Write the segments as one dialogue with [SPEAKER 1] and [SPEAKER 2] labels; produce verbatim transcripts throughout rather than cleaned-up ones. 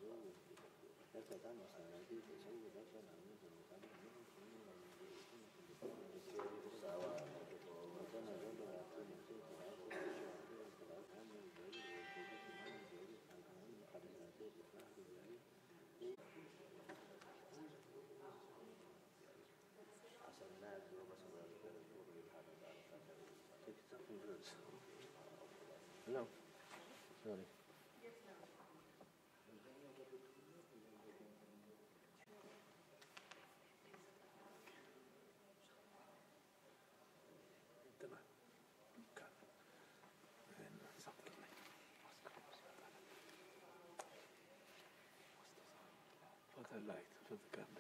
[SPEAKER 1] Hello. Sorry. For the light, for the candle.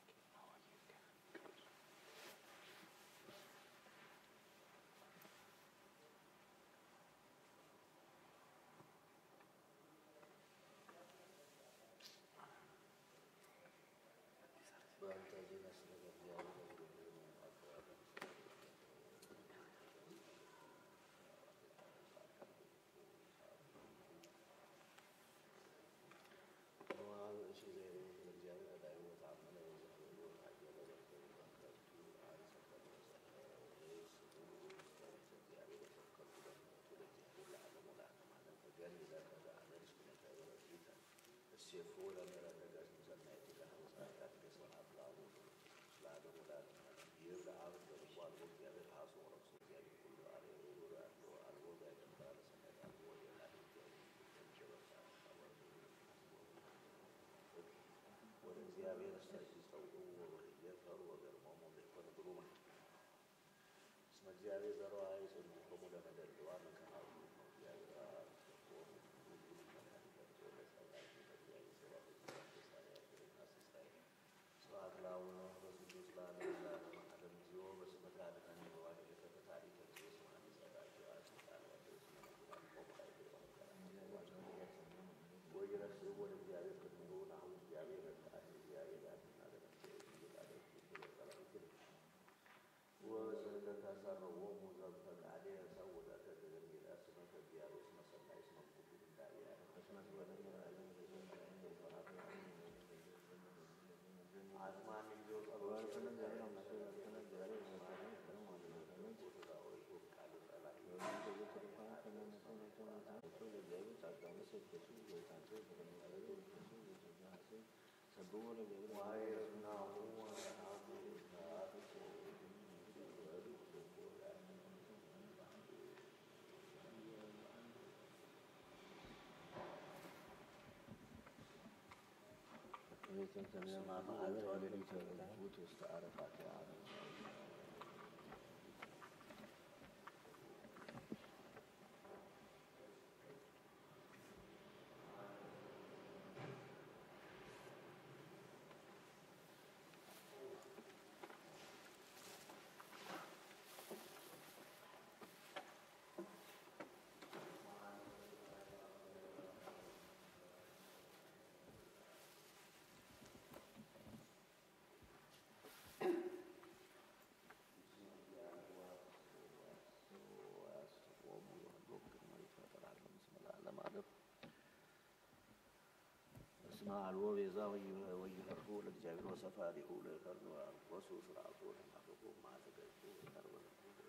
[SPEAKER 2] Alwo beza wayu wayu harbu la jabiro safari ule karno wasu suratu na hapo ma ta ga ko tarwa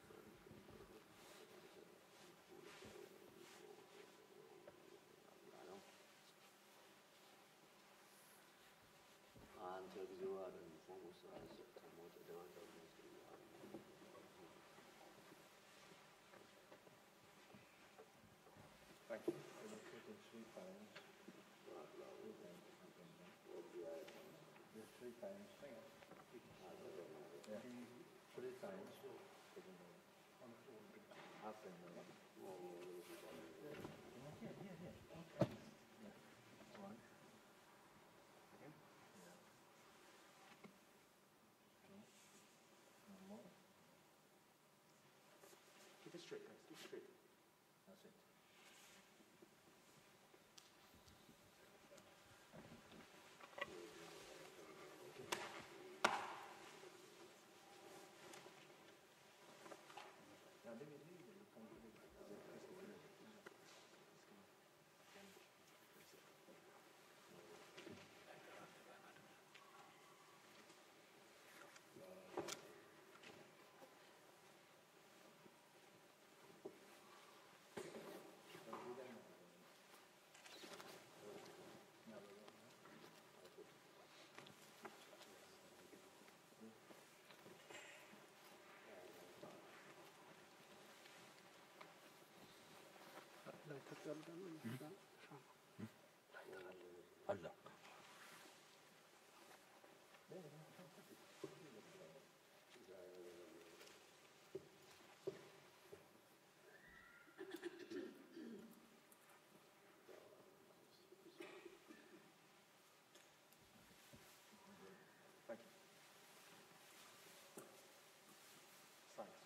[SPEAKER 2] an ta gizewa da fomu sai ta mota da wata
[SPEAKER 1] Thank you. Three times. There's three times. Yeah. Three times. Half an hour. Yeah, yeah, yeah. Okay. Yeah. One. Yeah. Yeah. Okay. One more.
[SPEAKER 3] Keep it straight, guys. Keep it straight.
[SPEAKER 1] That's it.
[SPEAKER 2] Allah.
[SPEAKER 1] Thank you. Science.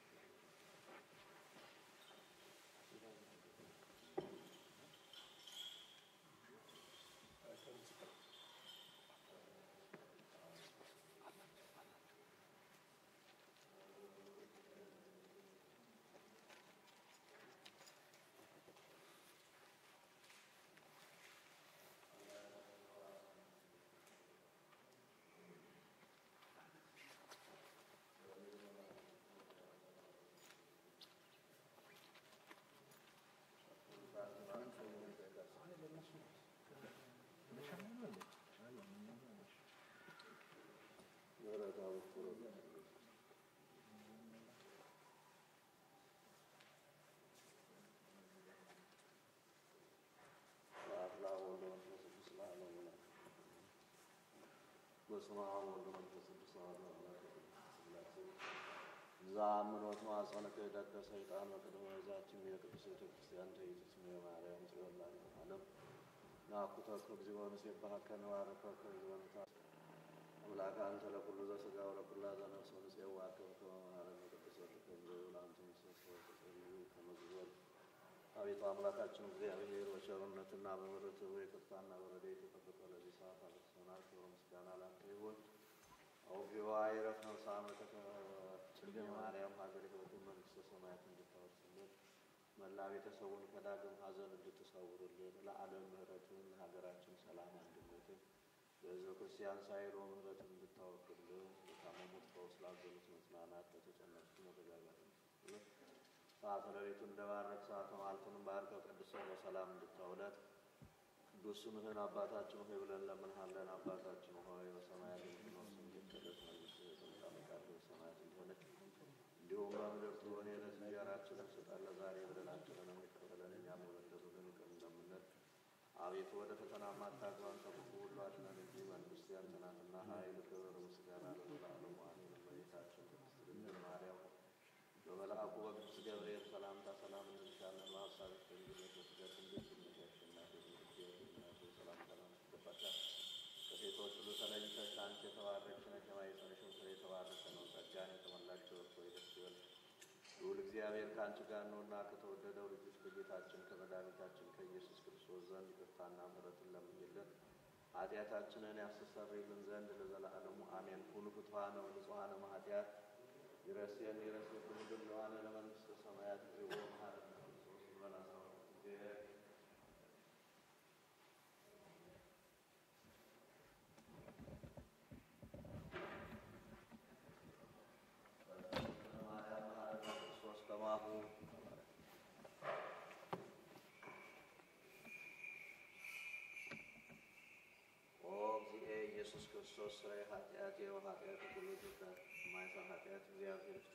[SPEAKER 2] ዛምኖት ማጸነከ ደቀ ሰይጣን ወቅደው ዛችን የቅዱስ ቤተክርስቲያን ተይዝት ማርያም ጽዮን ዓለም ናኩተ ከግዚኦን ሲባከ ነዋረከ ከግዚኦን ታ አምላክ አንተ ለኩሉ ዘሥጋ ወለኩሉ ዘነፍስ ወንጽዋ ከበከ ማርያም ቅዱስ ወልደ ላንተ መስዋዕት ተጸልዩ ከመዝወል አቤቱ አምላካችን እግዚአብሔር በቸርነትና በምሕረትህ ይቅርታና በረድኤትህ ተጠብቀህ ለዚህ ሰዓት አድርሰናል። ክብር ምስጋና ላንተ ይሁን። አውግባ ይረፍ ነፍሳመተከ ማርያም ሀገር ሕይወትን መንግሥተ ሰማያት እንድታወርስልን መላ ቤተሰቡን ከዳግም ሐዘን እንድትሰውርልን ለዓለም ምሕረትን ለሀገራችን ሰላም አንድነትን ለሕዝበ ክርስቲያን ሳይሮ ምሕረትን እንድታወርድልን ለታመሙት ፈውስ ላዘኑት መጽናናት ለተጨነቁት መረጋጋት ሰዓተ ሌሊቱን እንደባረክ ሰዓተ መዓልቱንም ባርከህ ቀድሰህ በሰላም እንድታውለን ቅዱስ ስምህን አባታችን ሆይ ብለን ለምንሃለን። አባታችን ሆይ በሰማያት የምትኖር ስምህ ይቀደስ፣ መንግሥትህ ትምጣ፣ ፈቃድህ በሰማያት እንደሆነች እንዲሁም በምድር ትሁን። የዕለት እንጀራችንን ስጠን ዛሬ፣ በደላችንን ይቅር በለን እኛም የበደሉንን ይቅር እንደምንል። አቤቱ ወደ ፈተና አታግባን ከክፉ ሁሉ አድነን እንጂ መንግሥት ያንተ ናትና ኃይል፣ ክብር፣ ምስጋና ለዘላለሙ አሜን። እመቤታችን ቅድስት ድንግል ማርያም በመልአኩ በቅዱስ ገብርኤል ሰላምታ ሰላም እንልሻለን። በሐሳብሽ ድንግል ነሽ፣ በሥጋሽም ድንግል ነሽ። ሰላምታ ይገባሻል። ከሴቶች ሁሉ ተለይተሽ አንቺ የተባረክሽ ነሽ፣ የማኅፀንሽም ፍሬ የተባረከ ነው። ጸጋን የተመላሽ ሆይ ደስ ይበልሽ፣ ልዑል እግዚአብሔር ከአንቺ ጋር ነውና ከተወደደው ልጅሽ ከጌታችን ከመድኃኒታችን ከኢየሱስ ክርስቶስ ዘንድ ይቅርታና ምሕረትን ለምኝልን ኃጢአታችንን ያስተሰርይልን ዘንድ ለዘላለሙ አሜን። ኩኑ ፍቱሐነ ወንጹሐነ እምኃጢአት ይረሴን ይረሴክሙ ድሉዋነ ለመንግሥተ ሰማያት እግዚኦ መሐረነ ክርስቶስ በላሳው ጊዜ ኢየሱስ ክርስቶስ ስራዬ ኃጢአቴ ወኃጢአት ሁሉ ይፍታ፣ የማይሰራ ኃጢአት እግዚአብሔር ይፍታ።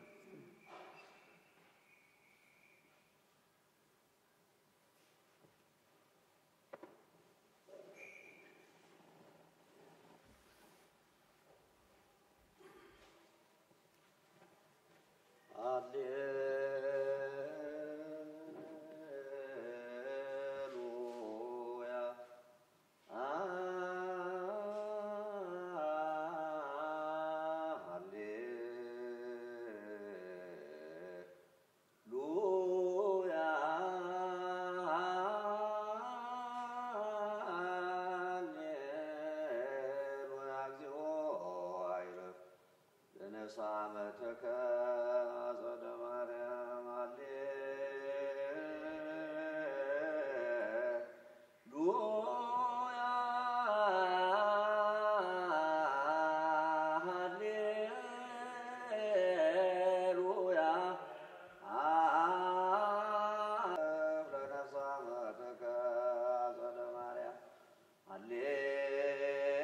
[SPEAKER 2] ሳመተከ አጸደ ማርያም ሃሌሉያ ሃሌሉያ ሳመተከ አጸደ ማርያም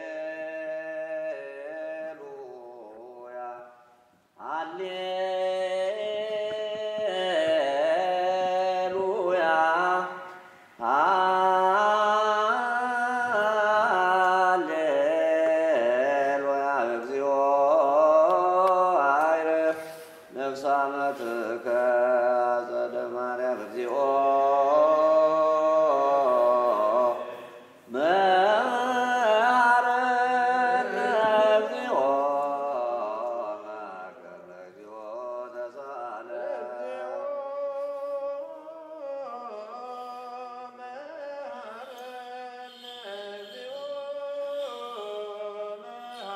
[SPEAKER 2] ሃሌሉያ ሃሌ ዓመትከ አጸደ ማርያም እግዚኦ መሐረነ እግዚኦ መሐረነ እግዚኦ ተሳለ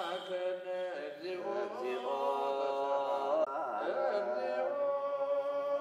[SPEAKER 2] እግዚኦ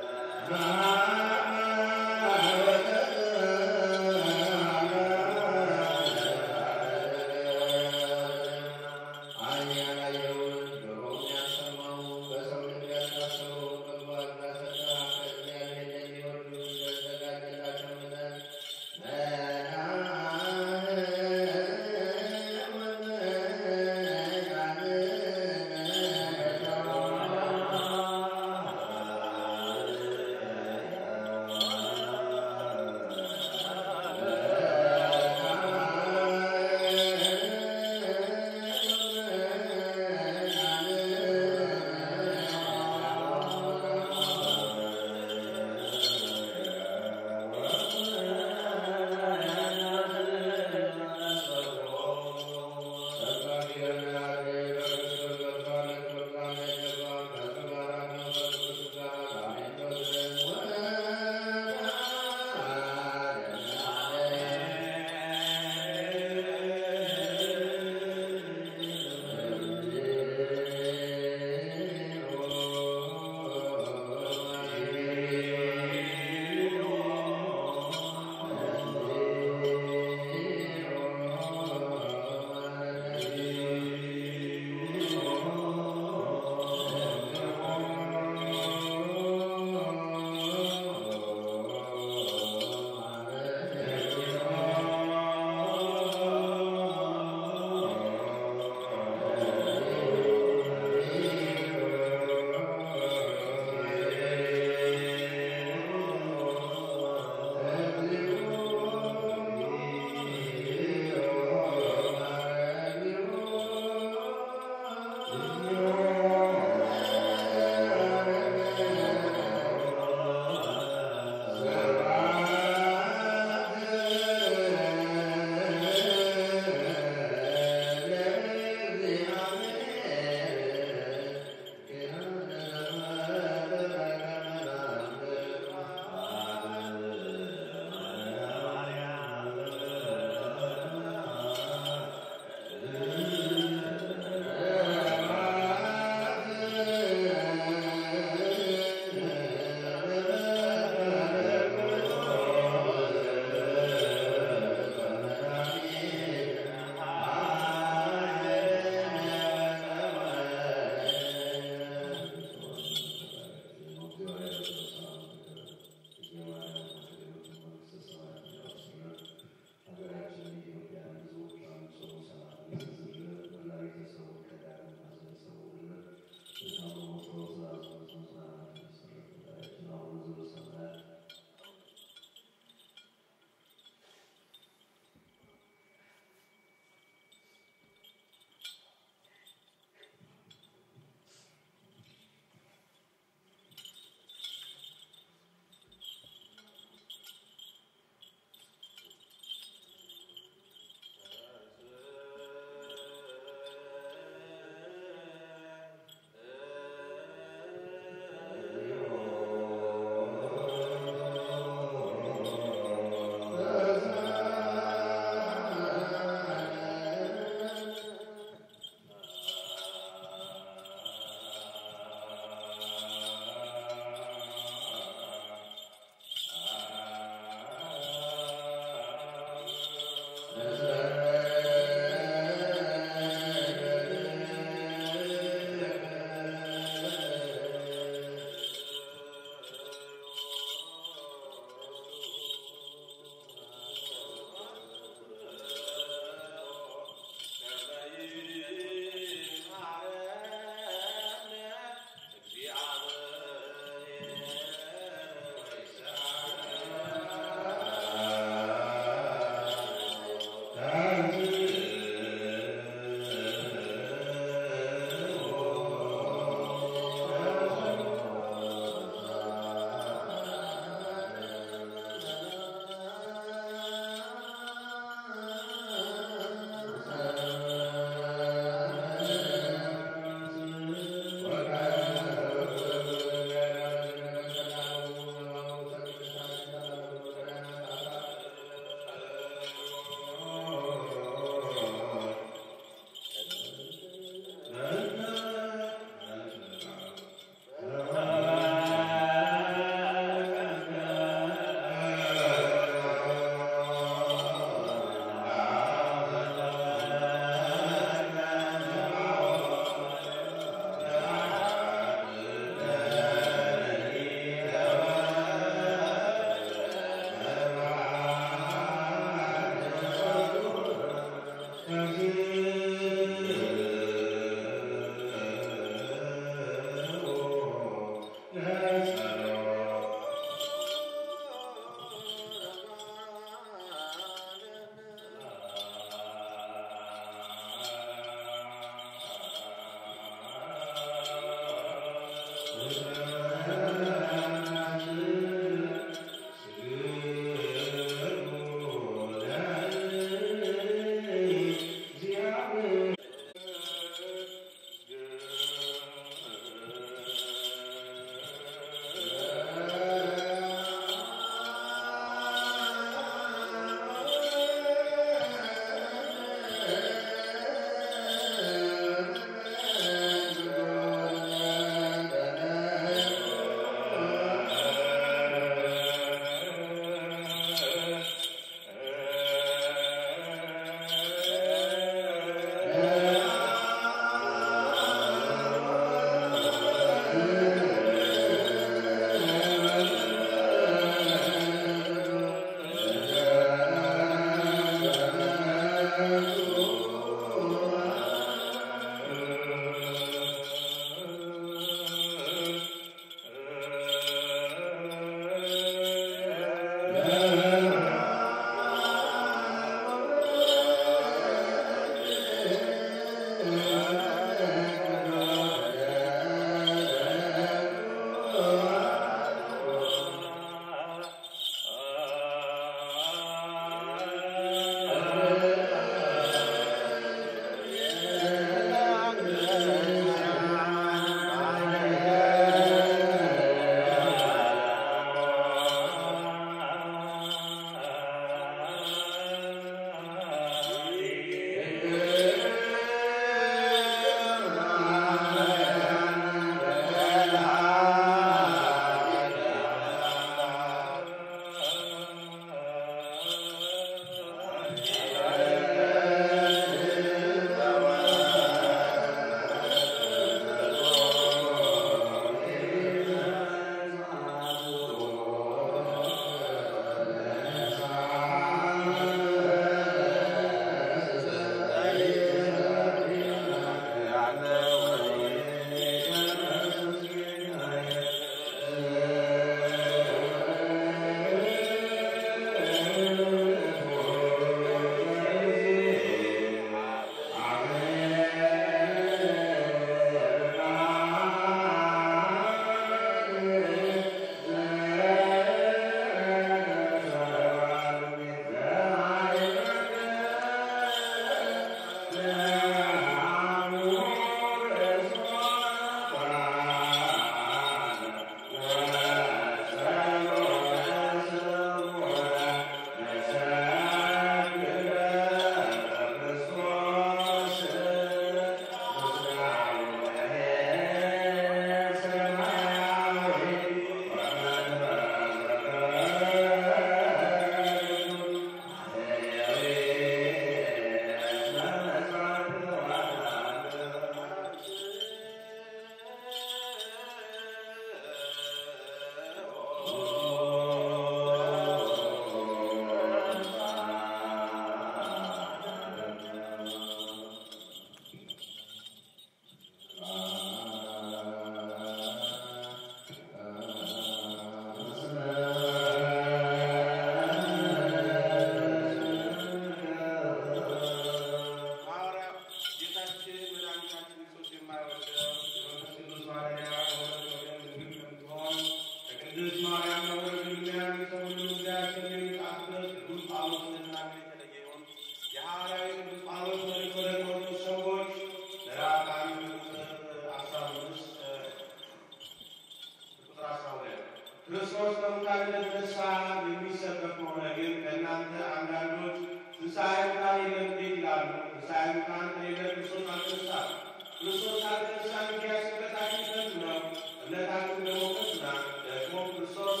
[SPEAKER 4] አንድነት ተስፋ የሚሰበክ ከሆነ ግን ከእናንተ አንዳንዶች ትንሣኤ ሙታን የለም እንዴት ይላሉ? ትንሣኤ ሙታን ከሌለ ክርስቶስ አልተነሳም። ክርስቶስ ካልተነሳ እንግዲያስ እምነታችሁ ከንቱ ነው፣ እምነታችሁ ደግሞ ከንቱ ናት። ደግሞ ክርስቶስ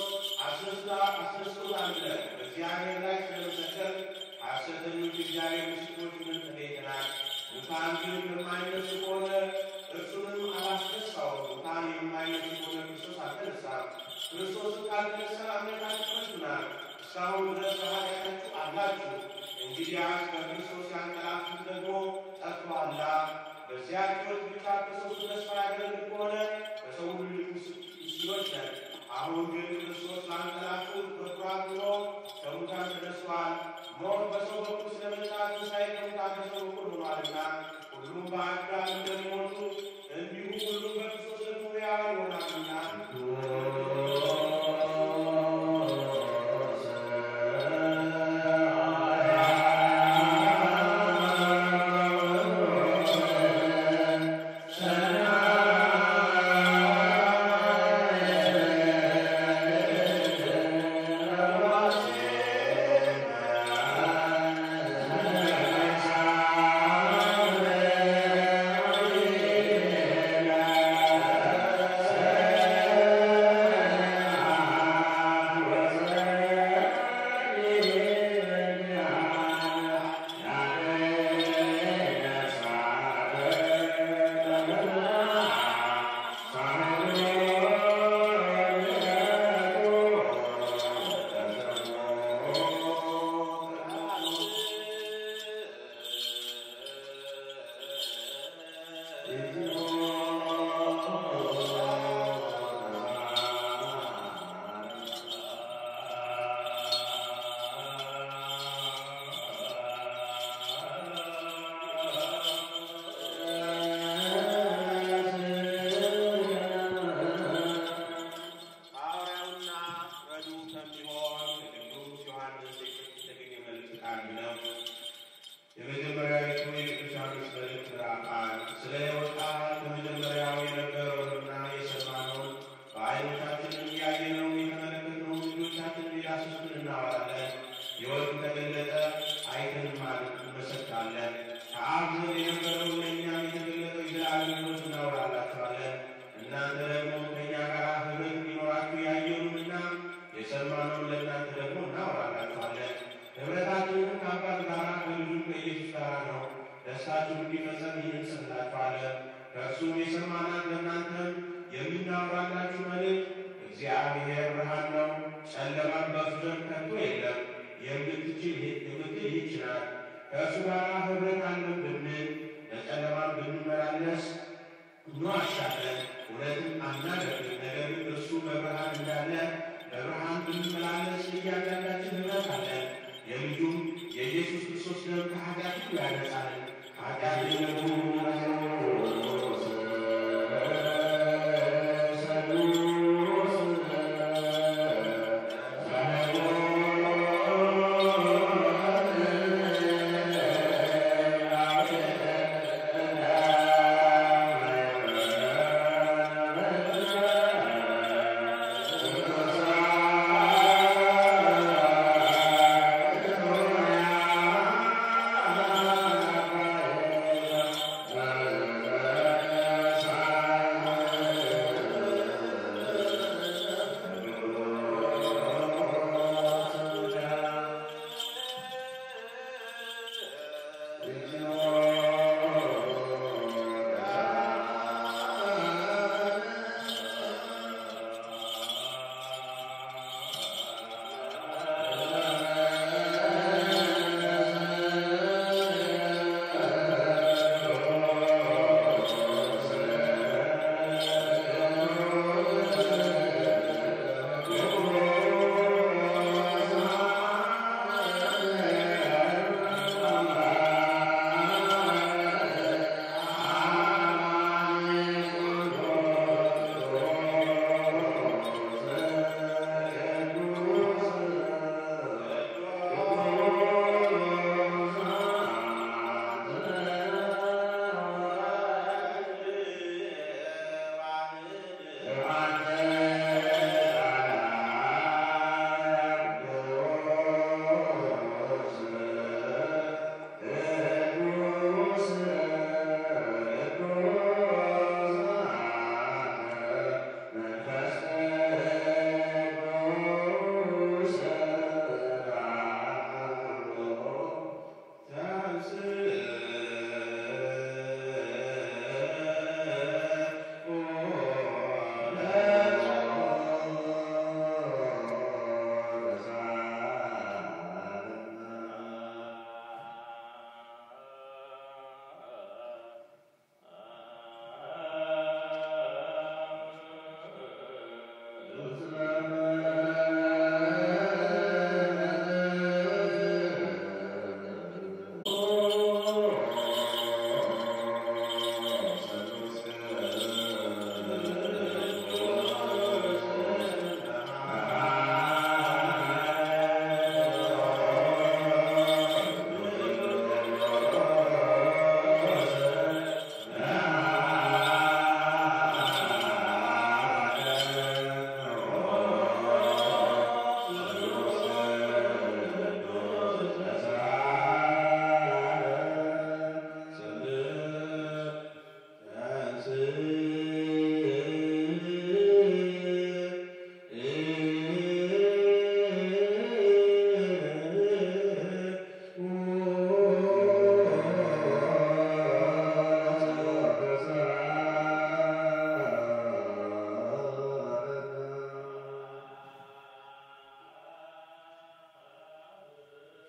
[SPEAKER 4] አስነስቶታል ብለን በእግዚአብሔር ላይ ስለመሰከር ሐሰተኞች የእግዚአብሔር ምስክሮች ሆነን ተገኝተናል። ሙታን ግን የማይነሱ ከሆነ እርሱንም አላስነሳውም። ሙታን የማይነሱ ከሆነ ክርስቶስ አልተነሳም። ክርስቶስን ካልተነሳ እምነታችሁ ከንቱ ናት፣ እስካሁን ድረስ በኃጢአታችሁ አላችሁ። እንግዲያስ በክርስቶስ ያንቀላፉት ደግሞ ጠፍተዋላ። በዚያች ሕይወት ብቻ ክርስቶስን ተስፋ ያደረግን ከሆነ በሰው ሁሉ ምስሎች ነን። አሁን ግን ክርስቶስ ላንቀላፉት በኩራት ሆኖ ከሙታን ተነሥቷል። ሞት በሰው በኩል ስለመጣ ትንሣኤ ከሙታን በሰው በኩል ሆኗልና፣ ሁሉም በአዳም እንደሚሞቱ እንዲሁ ሁሉም በክርስቶስ ደግሞ ሕያዋን ይሆናሉና።
[SPEAKER 5] Oh,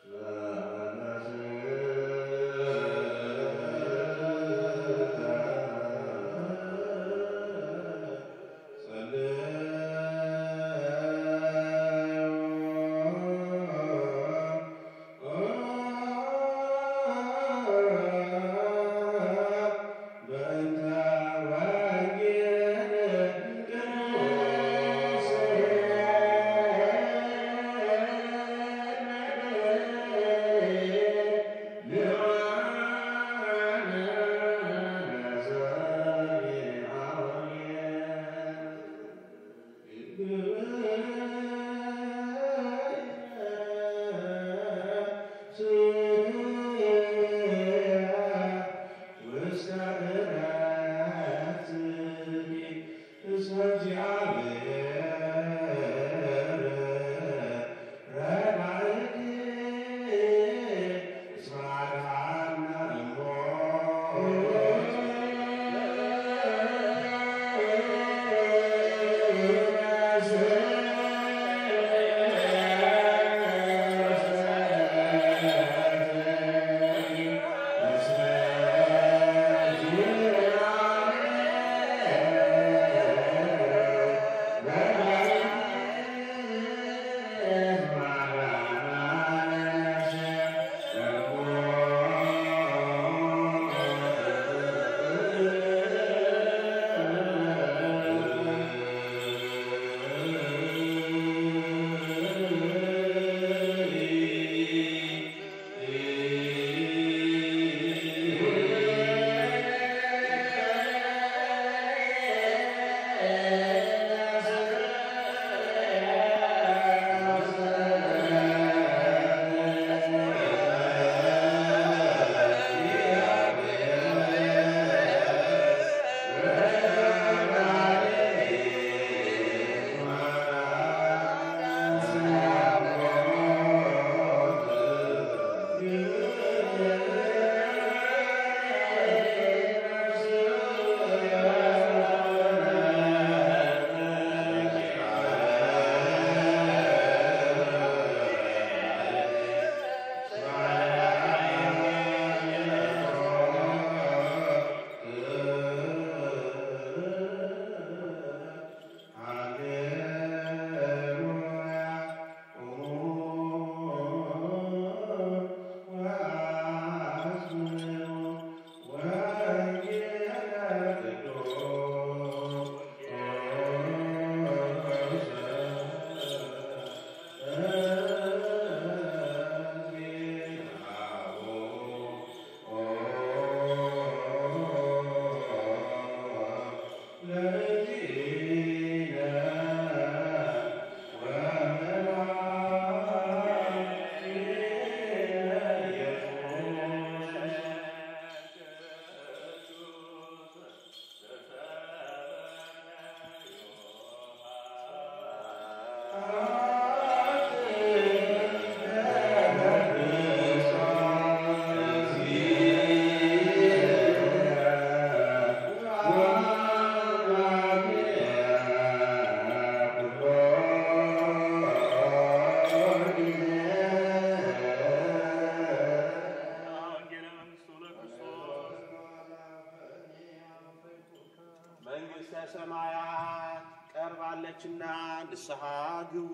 [SPEAKER 4] ሰማያት ቀርባለችና ንስሐ ግቡ።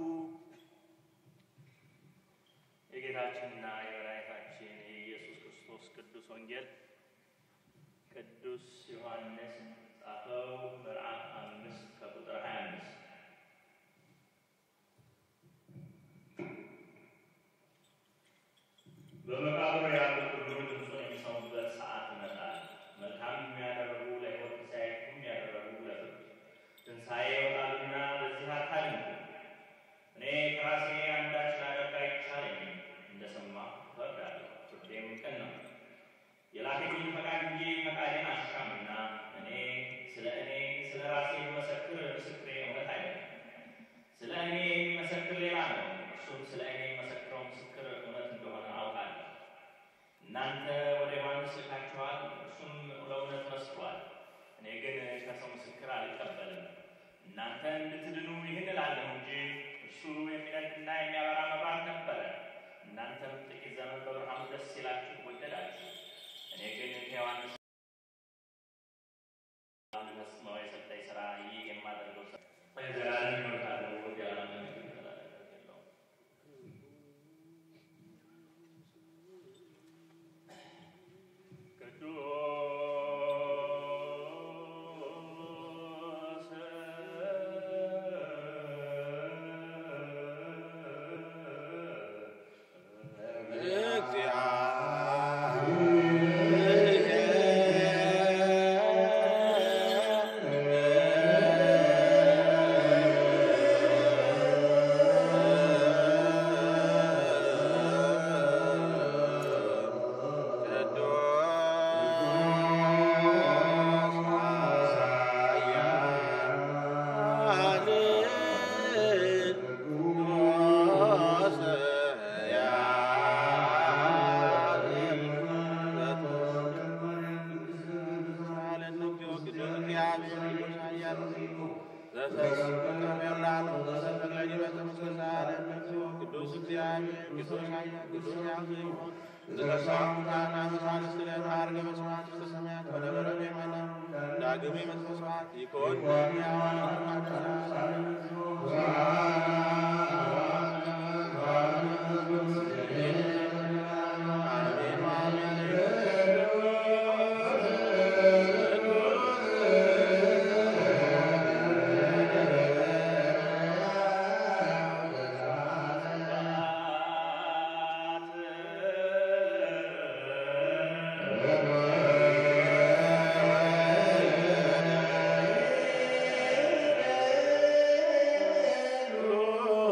[SPEAKER 1] የጌታችንና የመድኃኒታችን የኢየሱስ ክርስቶስ ቅዱስ ወንጌል ቅዱስ ዮሐንስ ጻፈው ምዕራፍ አምስት ከቁጥር ሀያ አምስት በመቃብር ያሉ ሁሉ ድምፁን የሚሰሙበት ሰዓት ይመጣል። መልካም የሚያደርጉ ለሕይወት፣ ትንሣኤም ያደረጉ ለፍርድ ትንሣኤ ይወጣሉና በዚህ አካል ነው። እኔ ከራሴ አንዳች ላደርግ አይቻለኝም፣ እንደሰማሁ እፈርዳለሁ፣ ፍርዴም ቅን ነው። የላከኝን ፈቃድ እንጂ ፈቃዴን አሻምና እኔ ስለ እኔ ስለ ራሴ መሰክር ምስክሬ እውነት አይደለም። ስለ እኔ የሚመሰክር ሌላ ነው፣ እርሱም ስለ እኔ የሚመሰክረው ምስክር እውነት እንደሆነ አውቃለሁ።
[SPEAKER 4] Oh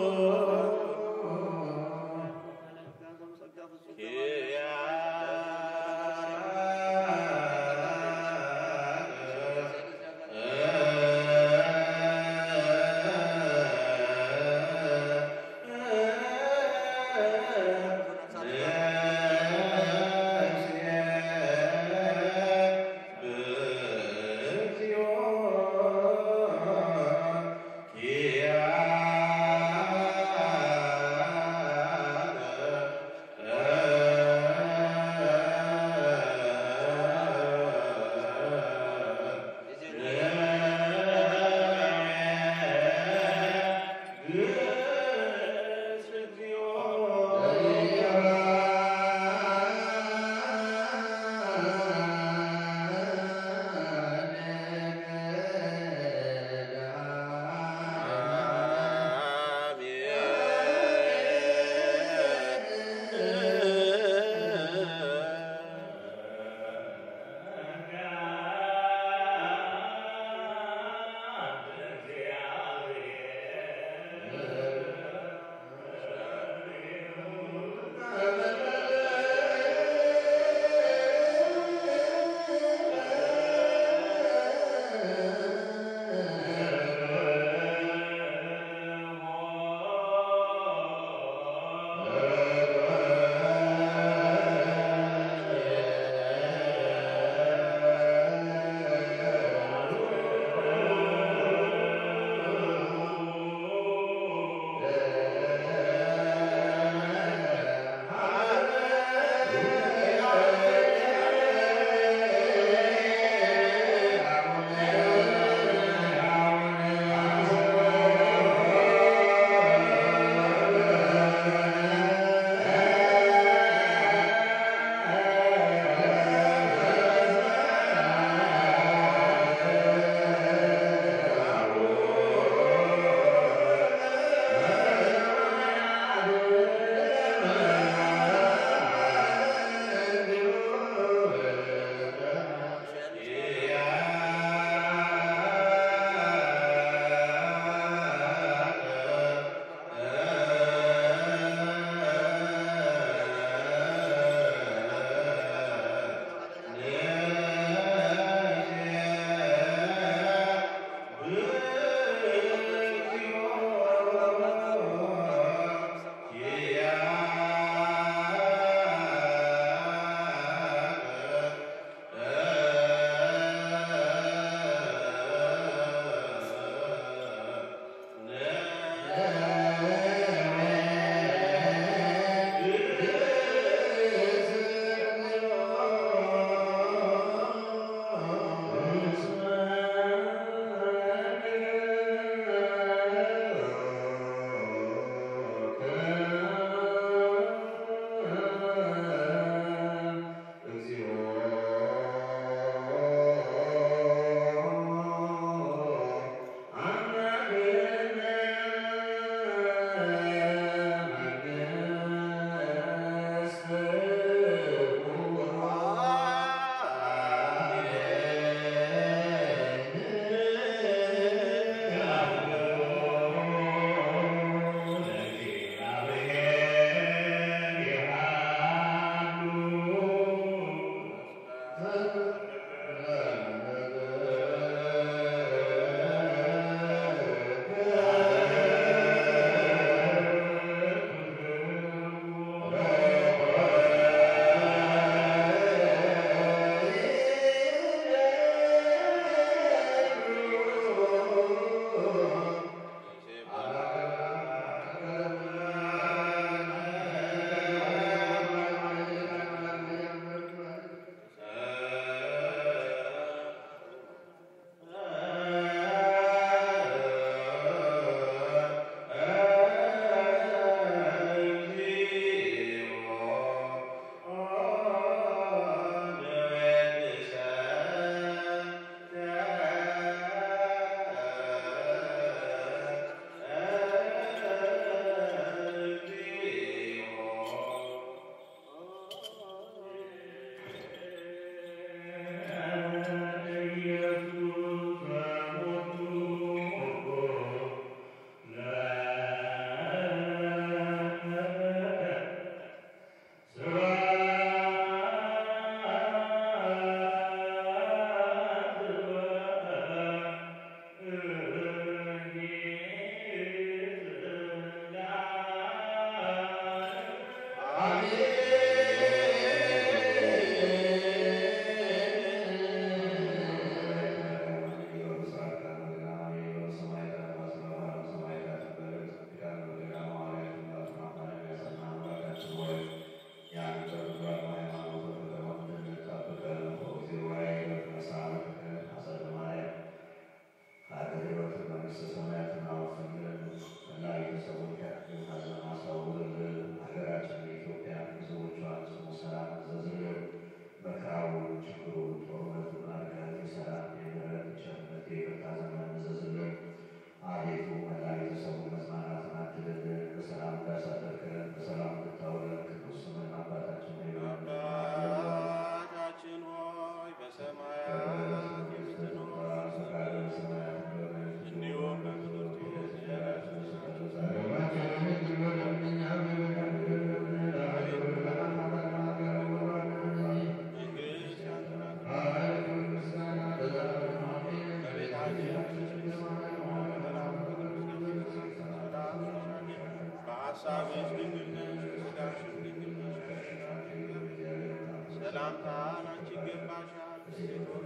[SPEAKER 4] ሰላምታ ላንቺ ይገባሻል። ሴቶች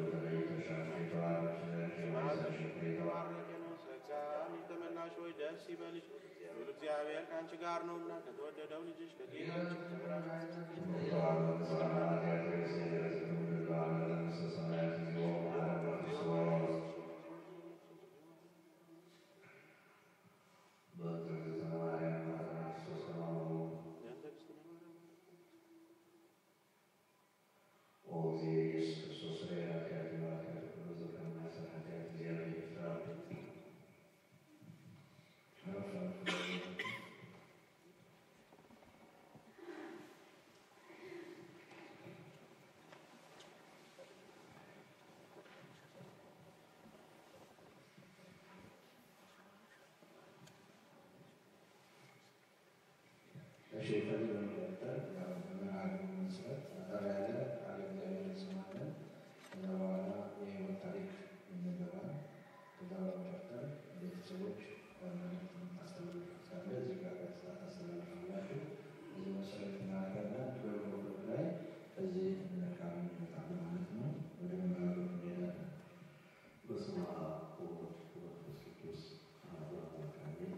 [SPEAKER 4] ማኅፀንሽ የተባረከ ነው። ጸጋን የተመላሽ ሆይ ደስ ይበልሽ፣ ልዑል እግዚአብሔር ከአንቺ ጋር ነውና ከተወደደው ልጅሽ ከጌታችን
[SPEAKER 5] Şehirleri bölgelerde hemen halinin sırat, Antalya'da alemlerin zamanı, Anadolu'da yayın tarih ünlüleri, Kıdavalıklar, Yetişelik, hastalıklarla, zikâkatlar, hastalıklarla, bizim meselelerin hakkında bölgelerde, bizi kavim tabiatını, bölümlerden gelen, Osmanlı, Kuvvet, Kuvvet, Kuvvet, Anadolu'da kavim,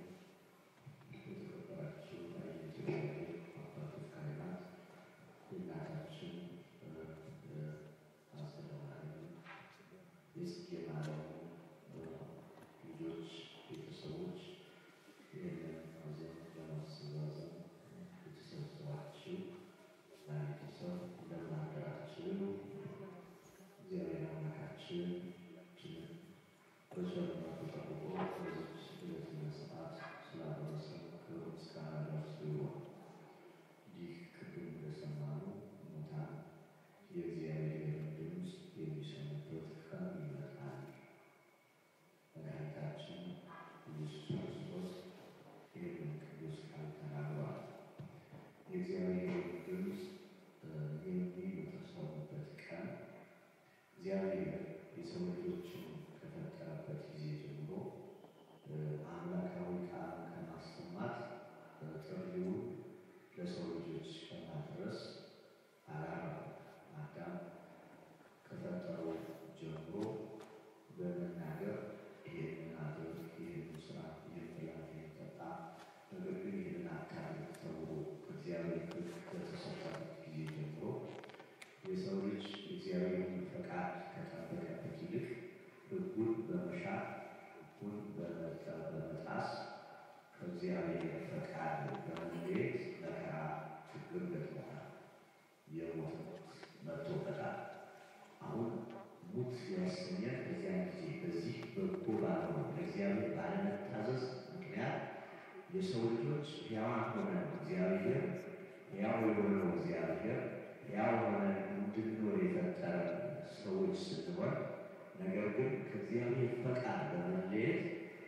[SPEAKER 5] የሰው ልጆች ሕያዋን ሆነን እግዚአብሔር ሕያው የሆነው እግዚአብሔር ሕያው ሆነን እንድንኖር የፈጠረን ሰዎች ስንሆን፣ ነገር ግን ከእግዚአብሔር ፈቃድ በመለየት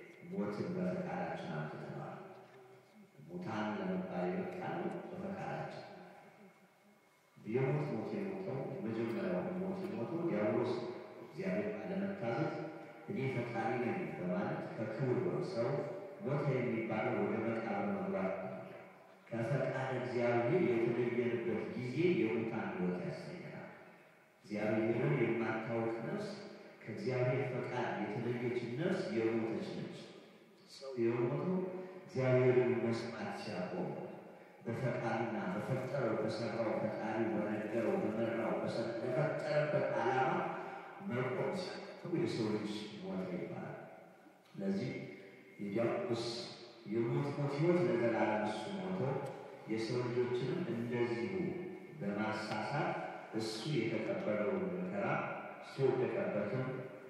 [SPEAKER 5] ሞትን በፈቃዳችን አምጥተናል። ሙታን ለመባል የበቃነው በፈቃዳችን። የሞት ሞት የሞተው የመጀመሪያው ሞት የሞተው ዲያብሎስ እግዚአብሔር ባለመታዘዝ እኔ ፈጣሪ ነኝ በማለት ከክብር ሰው ሞት የሚባለው ወደ መቃብር መግባት ከፈቃድ እግዚአብሔር የተለየንበት ጊዜ የሙታን ሕይወት ያሰኘናል። እግዚአብሔርን የማታውቅ ነፍስ ከእግዚአብሔር ፈቃድ የተለየች ነፍስ የሞተች ነች። ሰው የሞተው እግዚአብሔርን መስማት ሲያቆም በፈቃድና በፈጠረው በሰራው ፈጣሪ በነገረው በመራው በፈጠረበት ዓላማ መቆም ሲያቅተው የሰው ልጅ ሞተ ይባላል። ለዚህ የዲያብሎስ የሞት ሞት ሕይወት ለዘላለም እሱ ሞቶ የሰው ልጆችንም እንደዚሁ በማሳሳት እሱ የተቀበለውን መከራ እሱ የተቀበለውን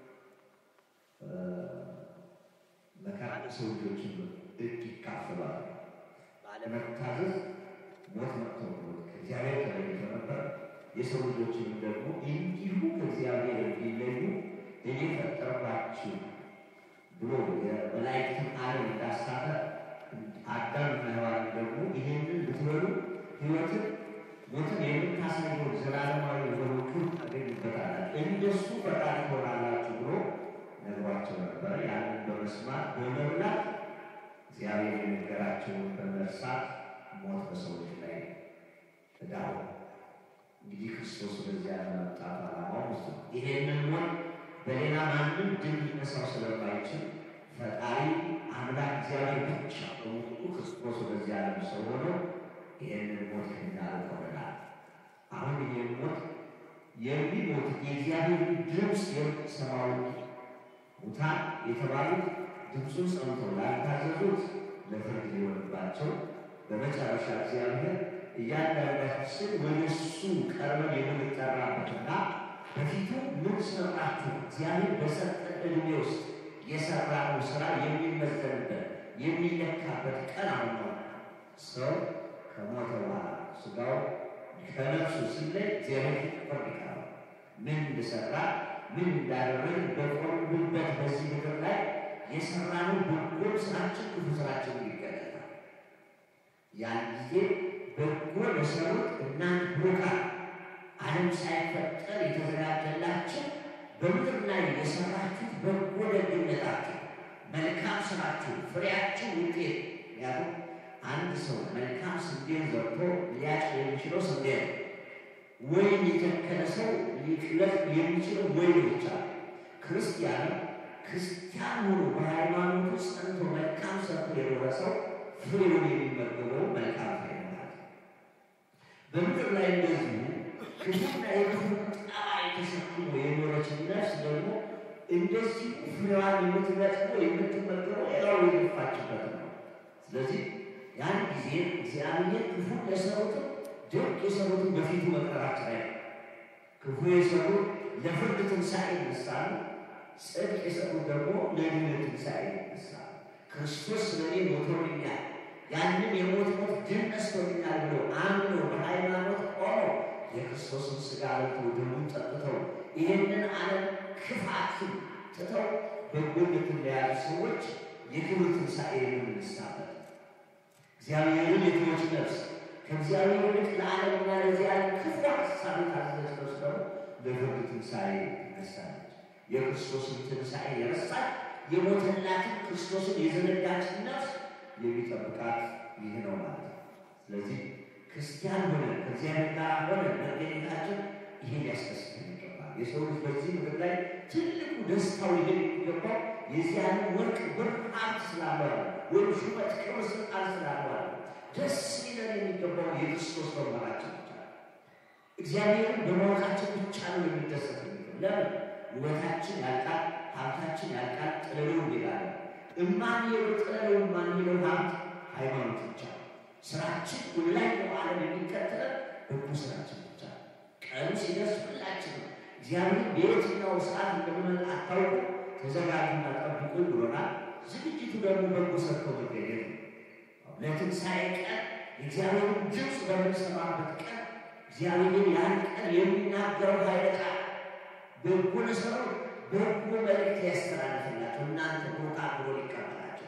[SPEAKER 5] መከራ የሰው ልጆችን እጅ ይካፈላል። ባለመታዘዝ ሞት መጥቶ ከእግዚአብሔር ተለይቶ ነበር። የሰው ልጆችንም ደግሞ እንዲሁ ከእግዚአብሔር እንዲለዩ እኔ ፈጠርኳችሁ ብሎ የመላእክትን ዓለም እንዳሳተ አዳምና ሔዋን ደግሞ ይሄንን ብትበሉ ሕይወትን ሞትን የምታሳየውን ዘላለማዊ የሆነ ክብር ታገኙበታላችሁ፣ እንደሱ ፈቃድ ትሆናላችሁ ብሎ ነግሯቸው ነበረ። ያንን በመስማት በመብላት እግዚአብሔር የነገራቸውን በመርሳት ሞት በሰዎች ላይ ዕዳ ሆነ። እንግዲህ ክርስቶስ ወደዚያ ለመምጣት ዓላማው ብዙ ነው። ይሄንን ሞት በሌላ ማንም ድል ሊነሳው ስለማይችል ፈጣሪ አምላክ እግዚአብሔር ብቻ በሙሉ ክርስቶስ ወደዚያ ዓለም ሰው ሆኖ ይሄንን ሞት እንዳልቆረናል። አሁን ይሄን ሞት የሚሞት የእግዚአብሔር ድምፅ የሚሰማው ሙታን የተባሉት ድምፁን ሰምተው ላልታዘዙት ለፍርድ ሊሆንባቸው በመጨረሻ እግዚአብሔር እያንዳንዳችን ወደ እሱ ቀርበን የምንጠራበትና በፊቱ ምን ሰራችሁ እግዚአብሔር በሰጠን ዕድሜ ውስጥ የሰራነው ስራ የሚመዘንበት የሚለካበት ቀን አሁን ነው። ሰው ከሞተ በኋላ ስጋው ከነፍሱ ሲለይ እግዚአብሔር ፍርድ ይቀርባል። ምን እንደሰራ ምን እንዳደረግን በቆምንበት በዚህ ምድር ላይ የሰራነው በጎ ስራችን ክፉ ስራችን ይገለጣል። ያን ጊዜ በጎ ለሰሩት እናንተ ብሩካን ዓለም ሳይፈጠር የተዘጋጀላችሁ በምድር ላይ የሰራችሁት በጎ ደግነታችሁ መልካም ስራችሁ ፍሬያችሁ ውጤት። ምክንያቱም አንድ ሰው መልካም ስንዴን ዘርቶ ሊያጭድ የሚችለው ስንዴ ነው። ወይን የተከለ ሰው ሊጥለቅ የሚችለው ወይን ብቻ። ክርስቲያን ክርስቲያን ሆኖ በሃይማኖቱ ጸንቶ መልካም ሰርቶ የኖረ ሰው ፍሬውን የሚመገበው መልካም ፍሬ ነው። በምድር ላይ እንደዚሁ ክፉና የክፉ ጠባይ ተሸክሞ የኖረች ነፍስ ደግሞ እንደዚህ ፍሬዋን የምትለቅመው የምትመገበው ሌላው የገፋችበት ነው። ስለዚህ ያን ጊዜ እግዚአብሔር ክፉ ለሰሩትም ደግ የሰሩትን በፊቱ መቅረባቸው ላይ ክፉ የሰሩት ለፍርድ ትንሣኤ ይነሳሉ፣ ጽድቅ የሰሩት ደግሞ ለድነት ትንሣኤ ይነሳሉ። ክርስቶስ ስለኔ ሞቶልኛል፣ ያንን የሞት ሞት ድል ነስቶልኛል ብሎ አምኖ በሃይማኖት ቆሞ የክርስቶስን ሥጋ በልተው ደሙን ጠጥተው ይህንን ዓለም ክፋትን ትተው በጎነትን ለያዙ ሰዎች የክብር ትንሣኤ የምንነሳበት እግዚአብሔርን የክሮች ነፍስ ከእግዚአብሔር ይልቅ ለዓለምና ለዚህ ዓለም ክፉ ሐሳብ የታዘዘች ነፍስ ደግሞ ለፍርድ ትንሣኤ ትነሳለች። የክርስቶስን ትንሣኤ የረሳች የሞተላትን ክርስቶስን የዘነጋችን ነፍስ የሚጠብቃት ይህ ነው ማለት ነው። ስለዚህ ክርስቲያን ሆነን ከእግዚአብሔር ጋር ሆነን መገኘታችን ይሄን ሊያስደስተን ይገባል። የሰው ልጅ በዚህ ምድር ላይ ትልቁ ደስታው ሊሆን የሚገባው የዚያን ወርቅ ብር ሀብት ስላለው ወይም ሹመት ክብር ስልጣን ስላለው ደስ ሊለን የሚገባው የክርስቶስ በመሆናችን ብቻ ነው። እግዚአብሔርን በማወቃችን ብቻ ነው የሚደሰት የሚገባው። ለምን? ውበታችን ያልቃል፣ ሀብታችን ያልቃል፣ ጥለለው ይላል። እማንሄዱ ጥለለው እማንሄዱ ሀብት ሃይማኖት ብቻ ነው። ስራችን ሁላይ በዓለም የሚከተለን በጎ ስራችን ብቻ ነው። ቀኑ ሲደርስ ሁላችን ነው እግዚአብሔር በየትኛው ሰዓት እንደምንመጣ አታውቁ፣ ተዘጋጁና ጠብቁ ብሎናል። ዝግጅቱ ደግሞ በጎ ሰርተው መገኘት ነው። ለትንሣኤ ቀን የእግዚአብሔርን ድምፅ በምንሰማበት ቀን እግዚአብሔር ያን ቀን የሚናገረው ኃይለ ቃል በጎ ለሰሩ በጎ መልእክት ያስተላልፍላቸው እናንተ ቦታ ብሎ ሊቀበላቸው፣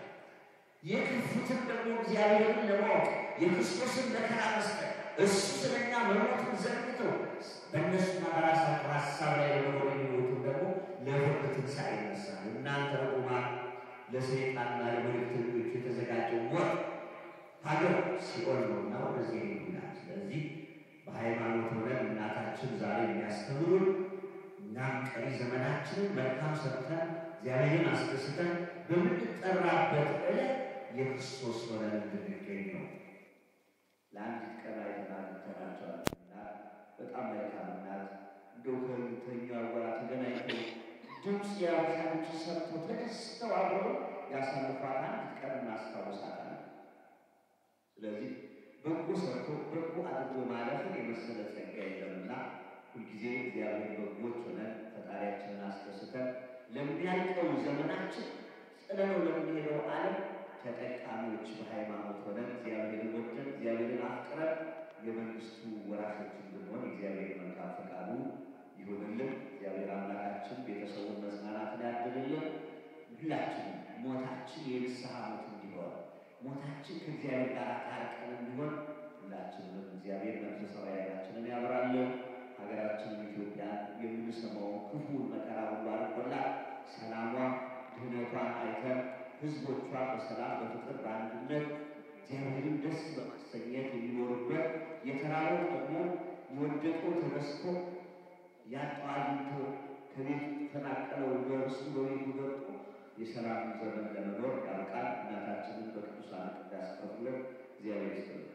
[SPEAKER 5] የክፉትን ደግሞ እግዚአብሔርን ለማወቅ የክርስቶስን መከራ መስጠት እሱ ስለኛ መሞቱን ዘንግተው በእነሱና በራሳቸው ሀሳብ ላይ ለመሆን የሚሞቱን ደግሞ ለፍርድ ትንሣኤ ይነሳል። እናንተ ርጉማን ለሰይጣንና ለመልእክተኞች የተዘጋጀው ሞት ሀገር ሲኦል ነውና ወደዚህ ይሉናል። ስለዚህ በሃይማኖት ሆነን እናታችን ዛሬ የሚያስተምሩን እኛም ቀሪ ዘመናችንን መልካም ሰርተን እግዚአብሔርን አስደስተን በምንጠራበት ዕለት የክርስቶስ ሆነን እንድንገኝ ነው። ለአንዲት ቀን አይተናል ተናቸዋልና በጣም መልካም እናት እንደው ከሁለተኛው ጋር ተገናኝተው ድምፅ ያሻንች ሰርቶ ተደስተው አብረው ያሳልፏት አንዲት ቀን እናስታውሳታለን። ስለዚህ በጎ ሰርቶ በጎ አድርጎ ማለፍን የመሰለ ጸጋ የለምና ሁልጊዜ እግዚአብሔር በጎች ሆነን ፈጣሪያችንን አስደስተን ለሚያልቀው ዘመናችን ጥለነው ለምንሄደው ዓለም ተጠቃሚዎች በሃይማኖት ሆነን እግዚአብሔርን ወደን እግዚአብሔርን አፍቅረን የመንግስቱ ወራሾች እንድንሆን እግዚአብሔር መልካም ፈቃዱ ይሁንልን። እግዚአብሔር አምላካችን ቤተሰቡን መጽናናትን ያድልልን። ሁላችንም ሞታችን የንስሐ ሞት እንዲሆን ሞታችን ከእግዚአብሔር ጋር ታርቀን እንዲሆን ሁላችንም እግዚአብሔር መንፈሳዊ ዓይናችንን ያብራልን። ሀገራችንን ኢትዮጵያ የምንሰማውን ክፉ መከራ ሁሉ አርቆላት ሰላሟ ድህነቷን አይተን ህዝቦቿ በሰላም በፍቅር በአንድነት እግዚአብሔርን ደስ በማሰኘት የሚኖሩበት የተራበው ደግሞ የወደቀው ያጣው አግኝቶ ከቤት ተፈናቀለው በውስጥ በቤቱ ገብቶ የሰላም ዘመን ለመኖር ያብቃን። እናታችንን በቅዱሳን ቅዳሴ ከፍሎ እግዚአብሔር ይስጥልን።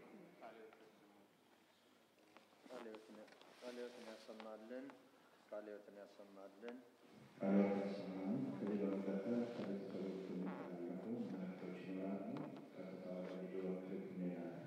[SPEAKER 2] ቃልዮትን ያሰማልን። ቃልዮትን ያሰማልን።
[SPEAKER 5] ቃልዮትን ያሰማልን። ከዚህ በመቀጠል ከቤተሰቦች የሚተላለፉ መልእክቶች ይኖራሉ። ቀጥታ ወደ ቪዲዮ ክሊፕ እንሄዳለን።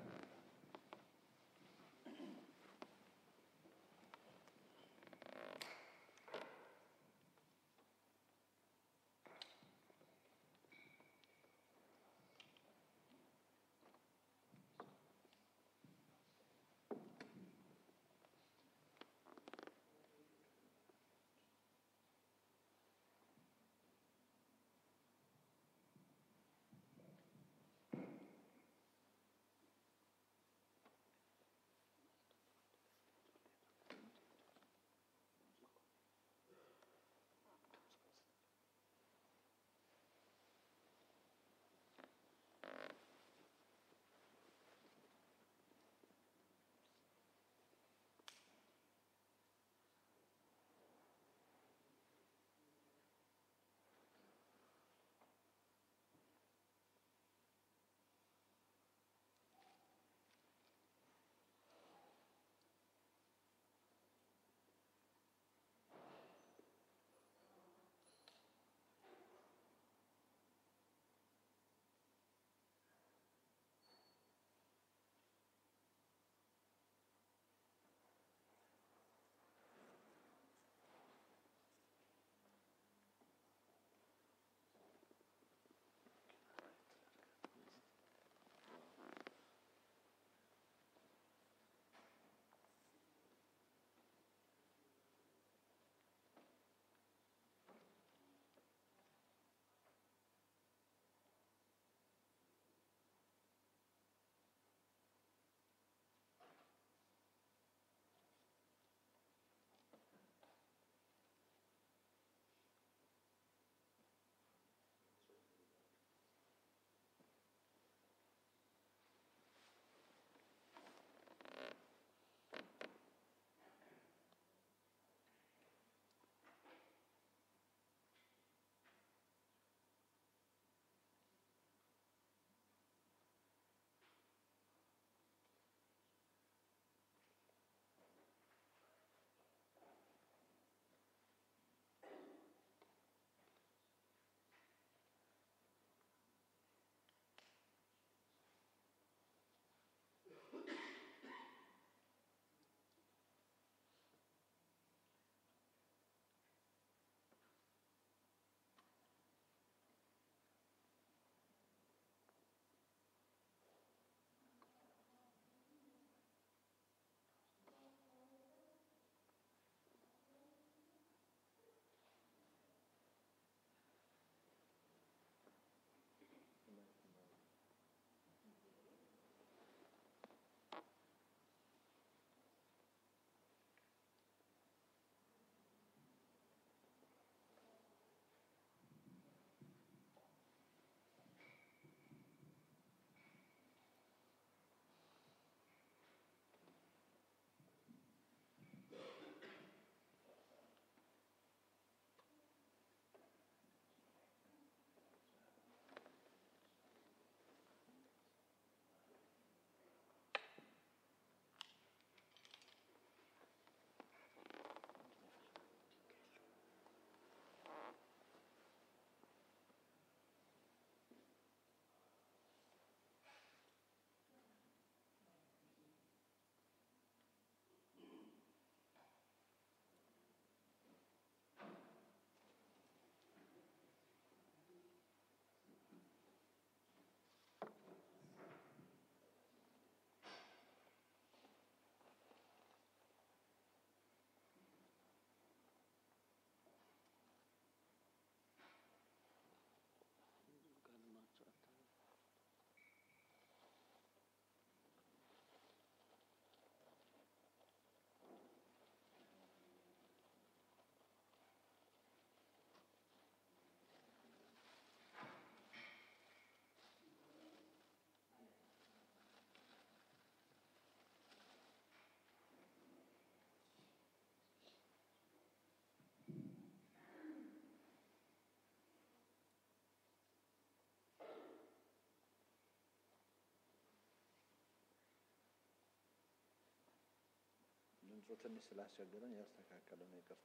[SPEAKER 6] ድምፁ ትንሽ ስላስቸገረን ያስተካከለ ነው ይቅርታ።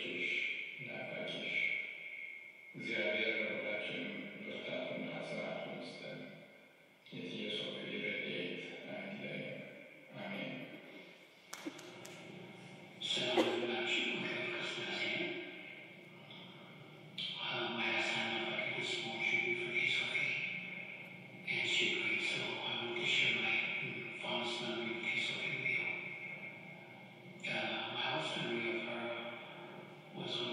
[SPEAKER 7] ልጆችሽ ናፋቂሽ እግዚአብሔር ለሁላችንም ብርታቱና ጽናቱን ይስጠን። የእትዬ ሶፊ ረድኤት አይለየን። አሜን።
[SPEAKER 8] ሰላም ለሁላችሁ። Bekere Fikre-Selassie. Uh, my last time I did this small tribute for E Sophie, and she agreed, so I want to share my fondest memory of E Sophie with you. Uh, my last memory of her was when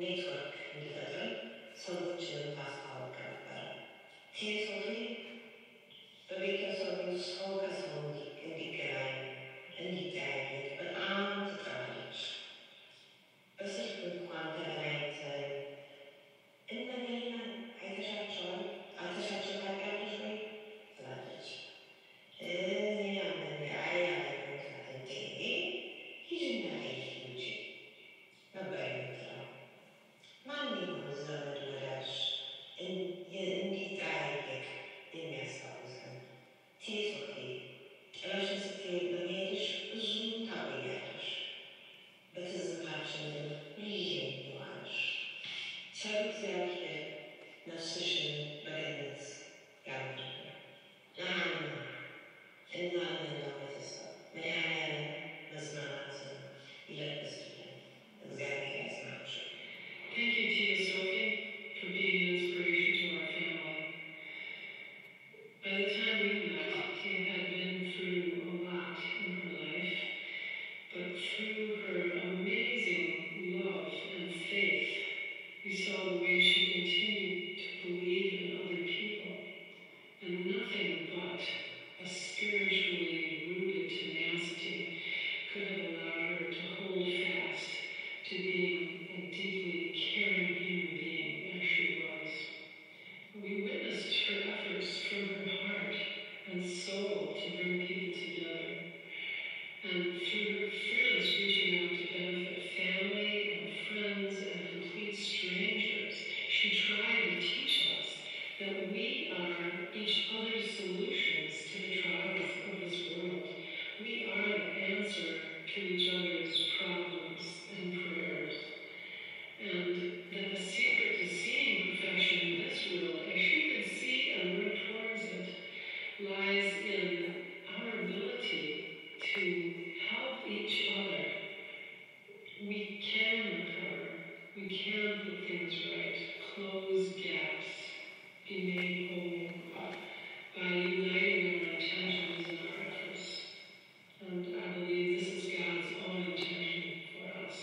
[SPEAKER 9] ኔትወርክ እንዲፈጥር ሰዎችንም ታስተዋወቅ ነበር። ሶፊ በቤተሰቡ ሰው ከሰው እንዲገናኝ እንዲጠያየቅ በጣም ትጥራለች። በስልክ እንኳን ተገናኝተን እነገና አይተሻቸዋል አይተሻቸው ታውቂያለሽ ወይ ትላለች። እኔ ያንን አያለሁ እንዴ ሂጂና ጠይቂ እንጂ ነበር የምትለው። ማንኛውም ዘመድ ወዳጅ እንዲጠያየቅ የሚያስታውሰን ሶፊ ጥለሽን ስትሄድ በመሄድሽ ብዙ ታቆያለሽ። በትዝታችን ግን ሁሌም ትኖራለሽ። ቸር እግዚአብሔር ነፍስሽን በገነት ያኑርልን። ለሐና እና ለመላው ቤተሰብ መድኃኔዓለም መጽናናትን ይለግስልን። እግዚአብሔር ያጽናችሁ።
[SPEAKER 10] Thank you, Tia Sophie, for being an inspiration to our family. By the time we met, Tia had been through a lot in her life, but through her amazing love and faith, we saw the way she continued to believe in other people, and nothing but a spiritually rooted tenacity could have allowed her to hold fast to being a deeply caring human being as she was. We witnessed her efforts from her heart and soul to bring people together. And through her fearless reaching out to benefit family and friends and complete strangers, she tried to teach us that we are each other's solutions to the trials of this world. We are the answer to each other's problems and prayers. And that the secret to seeing perfection in this world, as she could see and work towards it, lies in our ability to help each other. We can recover, we can put things right, close gaps, be made whole by uniting our intentions and our efforts. And I believe this is God's own intention for us.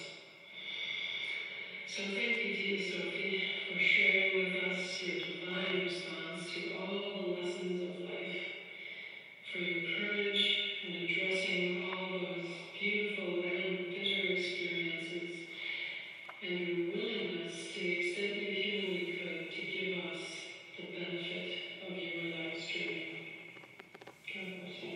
[SPEAKER 10] So thank you, Tia Sophie, for sharing with us your divine response to all the lessons of life, for your courage in addressing all those beautiful and bitter experiences, and your willingness to the extent you humanly could to give us the benefit of your life's journey. God bless you.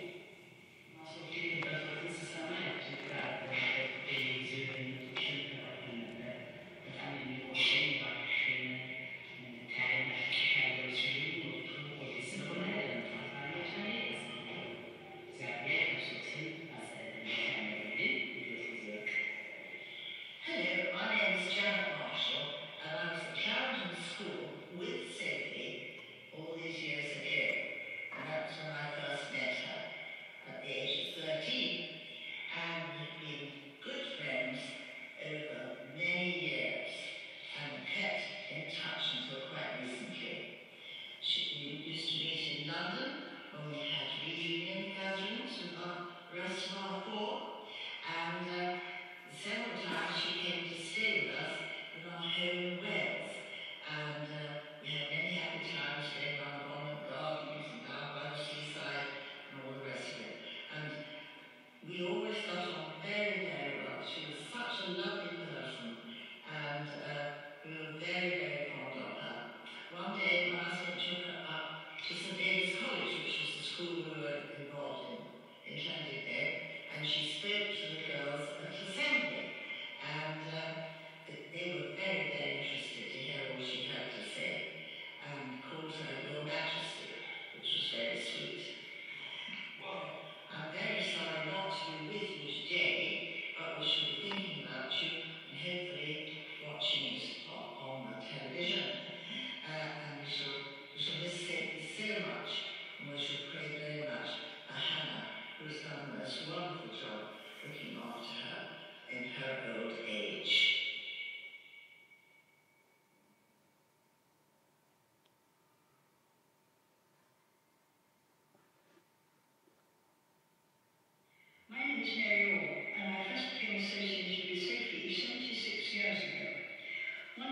[SPEAKER 9] Hello, my name is Janet Marshall, and I was a child in school with Sophie all these years ago. And that was when I first met her at the age of thirteen. And we've been good friends over many years and kept in touch until quite recently. She we used to meet in London when we had reunion gatherings with our rest of our four. And uh, several times she came to stay with us in our home in Wales. And uh, we had many happy times going around Bonnet Gardens and down by the seaside and all the rest of it. And we always got on very, very well. She was such a lovely person, and uh, we were very, very fond of her. One day my husband took her up to Saint David's College, which was the school we were involved in, in Llandudno, and she spoke to the girls at assembly. And uh, they were very, very interested to hear all she had to say, and called her Your Majesty, which was very sweet. Well, I'm very sorry not to be with you today, but we shall be thinking about you and hopefully watching it on, on the television. Uh, and we shall, we shall miss Sophie so much, and we shall pray very much for Hannah, who has done the most wonderful job looking after her in her old age.
[SPEAKER 8] My name is Mary Orr, and I first became associated with Sophie seventy-six years ago.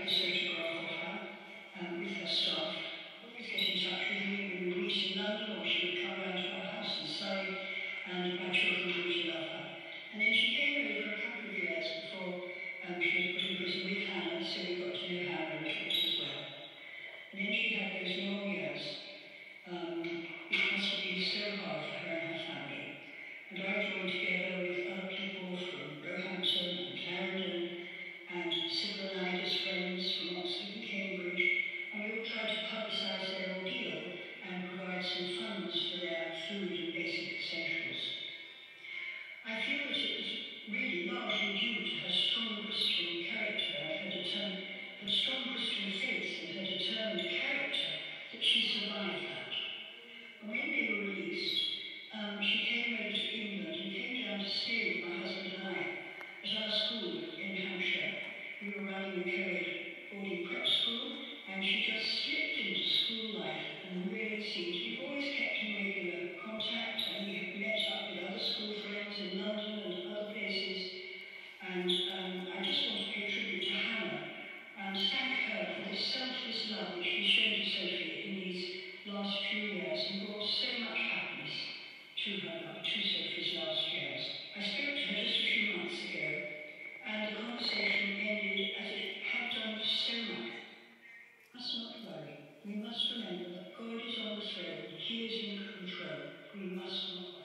[SPEAKER 10] this photograph of her um, with her staff. Always get in touch with me when we meet in London, or she would come round to our house in Surrey, and my children grew to love her. And then she came over a couple of years before um, she was put in prison with Hannah, so we got to know Hannah a little bit as well. And then she had those long years, um, which must have been so hard for her and her family. And I joined together with other people from Roehampton and Clarendon and civil-minded friends from Oxford and Cambridge, and we all tried to publicise their ordeal and provide some funds for their food and basic essentials. I feel that it was really largely due to her strong Christian character and her, determined, her strong Christian faith and her determined character that she survived that. And when they were released, um, she came over to England and came down to stay with my husband and I at our school in Hampshire. We were running a co-ed boarding prep school, and she just slipped into school life and really seemed to be always kept in regular contact, and we had met up with other school friends in London and other places. And um, I just want to pay tribute to Hannah and thank her for this selfless love which she's shown to Sophie in these last few years and brought so much happiness to her, to Sophie's last years. I spoke to her just a few months ago, and the conversation ended as it had done with so much. Must not worry. We must remember that God is on the throne. He is in control. We must not worry.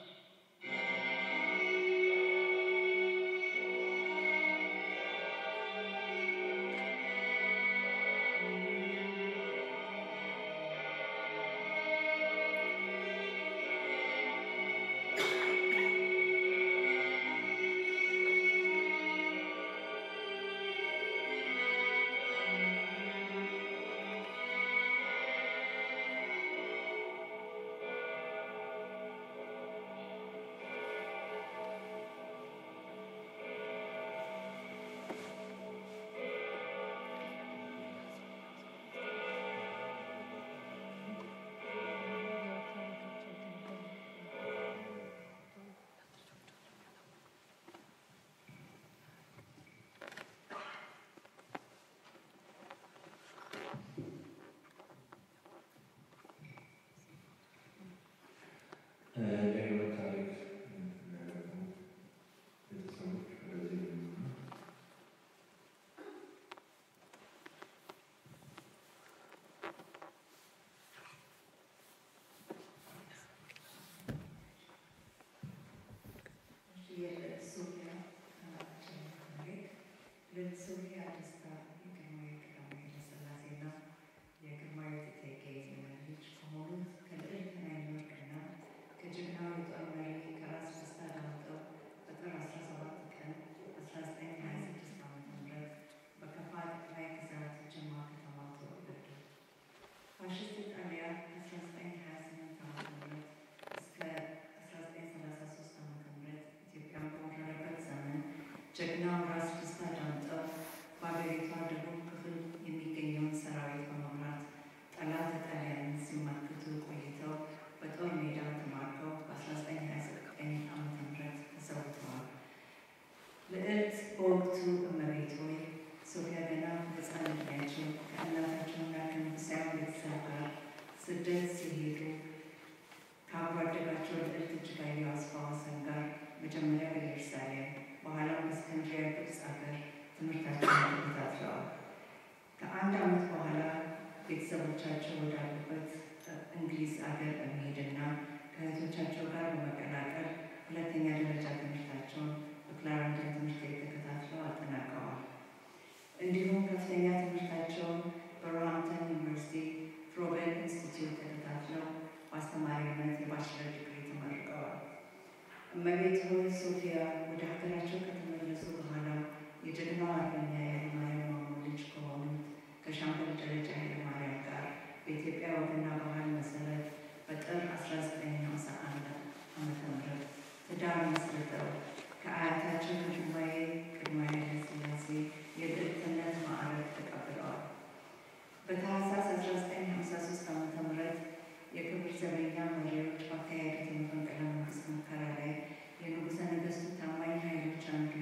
[SPEAKER 11] Sophia Desta, Bekere Fikre-Selassie እና የግርማዊት እቴጌ ዘመን ልጅ ከሆኑት ከልዕልት ናይልወርቅና ከጀግናው የጦር መሪ ከራስ ደስታ ዳምጠው በጥር አስራ ሰባት ቀን አስራ ዘጠኝ ሀያ ስድስት ዓመተ ምህረት በከፋ ጠቅላይ ግዛት ጅማ ከተማ ተወለዱ። ፋሽስት ኢጣሊያ ከአስራ ዘጠኝ ሀያ ስምንት ዓመተ ምህረት እስከ አስራ ዘጠኝ ሰላሳ ሶስት ዓመተ ምህረት ኢትዮጵያን በወረረበት ዘመን ጀግናው ራስ ደስታ ዳምጠው በአገሪቷ ደቡብ ክፍል የሚገኘውን ሰራዊት በመምራት ጠላት ጣሊያንን ሲመክቱ ቆይተው በጦር ሜዳ ተማርከው በአስራ ዘጠኝ ሀያ ዘጠኝ ዓመተ ምህረት ተሰውተዋል። ልዕልት በወቅቱ እመቤት ሆይ ሶፊያ ገና በሕፃን ዕድሜያቸው ከእናታቸውና ከንጉሣዊ ቤተሰብ ጋር ስደት ሲሄዱ ከአብሮ አደጋቸው ልዕልት እጅጋየሁ አስፋው ወሰን ጋር መጀመሪያ በኢየሩሳሌም በኋላም በእስክንድርያ ግብፅ ሀገር ትምህርታቸውን ተከታትለዋል። ከአንድ ዓመት በኋላ ቤተሰቦቻቸው ወዳሉበት እንግሊዝ ሀገር በመሄድና ከእህቶቻቸው ጋር በመቀላቀል ሁለተኛ ደረጃ ትምህርታቸውን በክላረንደን ትምህርት ቤት ተከታትለው አጠናቀዋል። እንዲሁም ከፍተኛ ትምህርታቸውን በሮሃምፕተን ዩኒቨርሲቲ ፍሮቤል ኢንስቲትዩት ተከታትለው በአስተማሪነት የባችለር ዲግሪ ተመርቀዋል። እመቤት ሆይ ሶፊያ ወደ ሀገራቸው ከተመለሱ በኋላ የጀግናው አርበኛ ኃይለማርያም ማሞ ልጅ ከሆኑት ከሻምበል ደረጃ ኃይለማርያም ጋር በኢትዮጵያ ወግና ባህል መሰረት በጥር አስራ ዘጠኝ ሃምሳ አንድ ዓመተ ምህረት ትዳር መስርተው ከአያታቸው ከግርማዊ ግርማዊ ኃይለ-ሥላሴ የልዕልትነት ማዕረግ ተቀብለዋል። በታኅሳስ አስራ ዘጠኝ ሃምሳ ሶስት ዓመተ ምህረት የክብር ዘበኛ መሪዎች ባካሄዱት የመፈንቅለ መንግስት ሙከራ ላይ የንጉሠ ነገሥቱ ታማኝ ኃይሎች አንዱ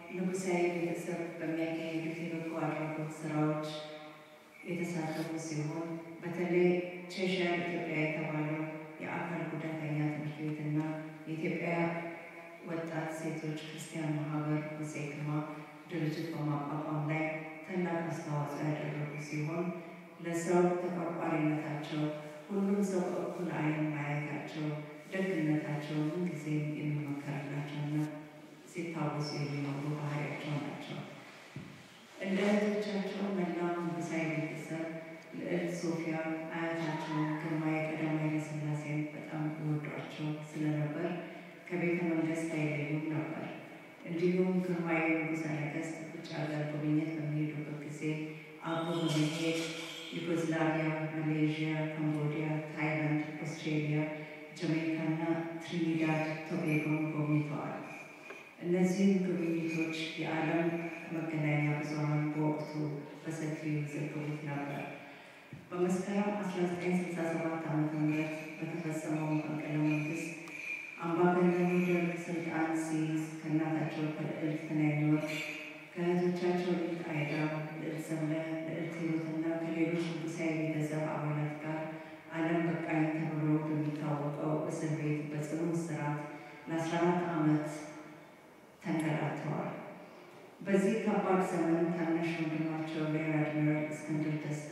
[SPEAKER 11] ንጉሳዊ ቤተሰብ በሚያካሄዱት የበጎ አድራጎት ስራዎች የተሳተፉ ሲሆን በተለይ ቼሽያን ኢትዮጵያ የተባለው የአካል ጉዳተኛ ትምህርት ቤትና የኢትዮጵያ ወጣት ሴቶች ክርስቲያን ማህበር በሴክማ ድርጅት በማቋቋም ላይ ታላቅ አስተዋጽኦ ያደረጉ ሲሆን ለሰው ተቆርቋሪነታቸው፣ ሁሉም ሰው በእኩል ዓይን ማየታቸው፣ ደግነታቸው ምንጊዜም የሚመከርላቸውና ሲታወሱ የሚኖሩ ባህሪያቸው ናቸው። እንደ እህቶቻቸው መላው ንጉሳዊ ቤተሰብ ልዕልት ሶፊያ አያታቸውን ግርማዊ ቀዳማዊ ኃይለሥላሴን በጣም ይወዷቸው ስለነበር ከቤተ መንግስት አይለዩም ነበር። እንዲሁም ግርማዊ ንጉሠ ነገሥት ውጭ ሀገር ጉብኝት በሚሄዱበት ጊዜ አብሮ በመሄድ ዩጎዝላቪያ፣ ማሌዥያ፣ ካምቦዲያ፣ ታይላንድ፣ ኦስትሬሊያ፣ ጀሜይካና ትሪኒዳድ ቶቤጎን ጎብኝተዋል። እነዚህም ጉብኝቶች የዓለም መገናኛ ብዙኃን በወቅቱ በሰፊው ዘግበውት ነበር። በመስከረም አስራ ዘጠኝ ስልሳ ሰባት ዓመተ ምህረት በተፈጸመው መፈንቅለ መንግስት አምባገነኑ ደርግ ስልጣን ሲይዝ ከእናታቸው ከልዕልት ተናኝ ወርቅ ከእህቶቻቸው ልዕልት አይዳ፣ ልዕልት ሰብለ፣ ልዕልት ሂሩትና ከሌሎች ንጉሳዊ ቤተሰብ አባላት ጋር ዓለም በቃኝ ተብሎ በሚታወቀው እስር ቤት በጽኑ እስራት ለአስራ አራት ዓመት ተንገላተዋል። በዚህ ከባድ ዘመን ታናሽ ወንድማቸው ሪር አድሚራል እስክንድር ደስታ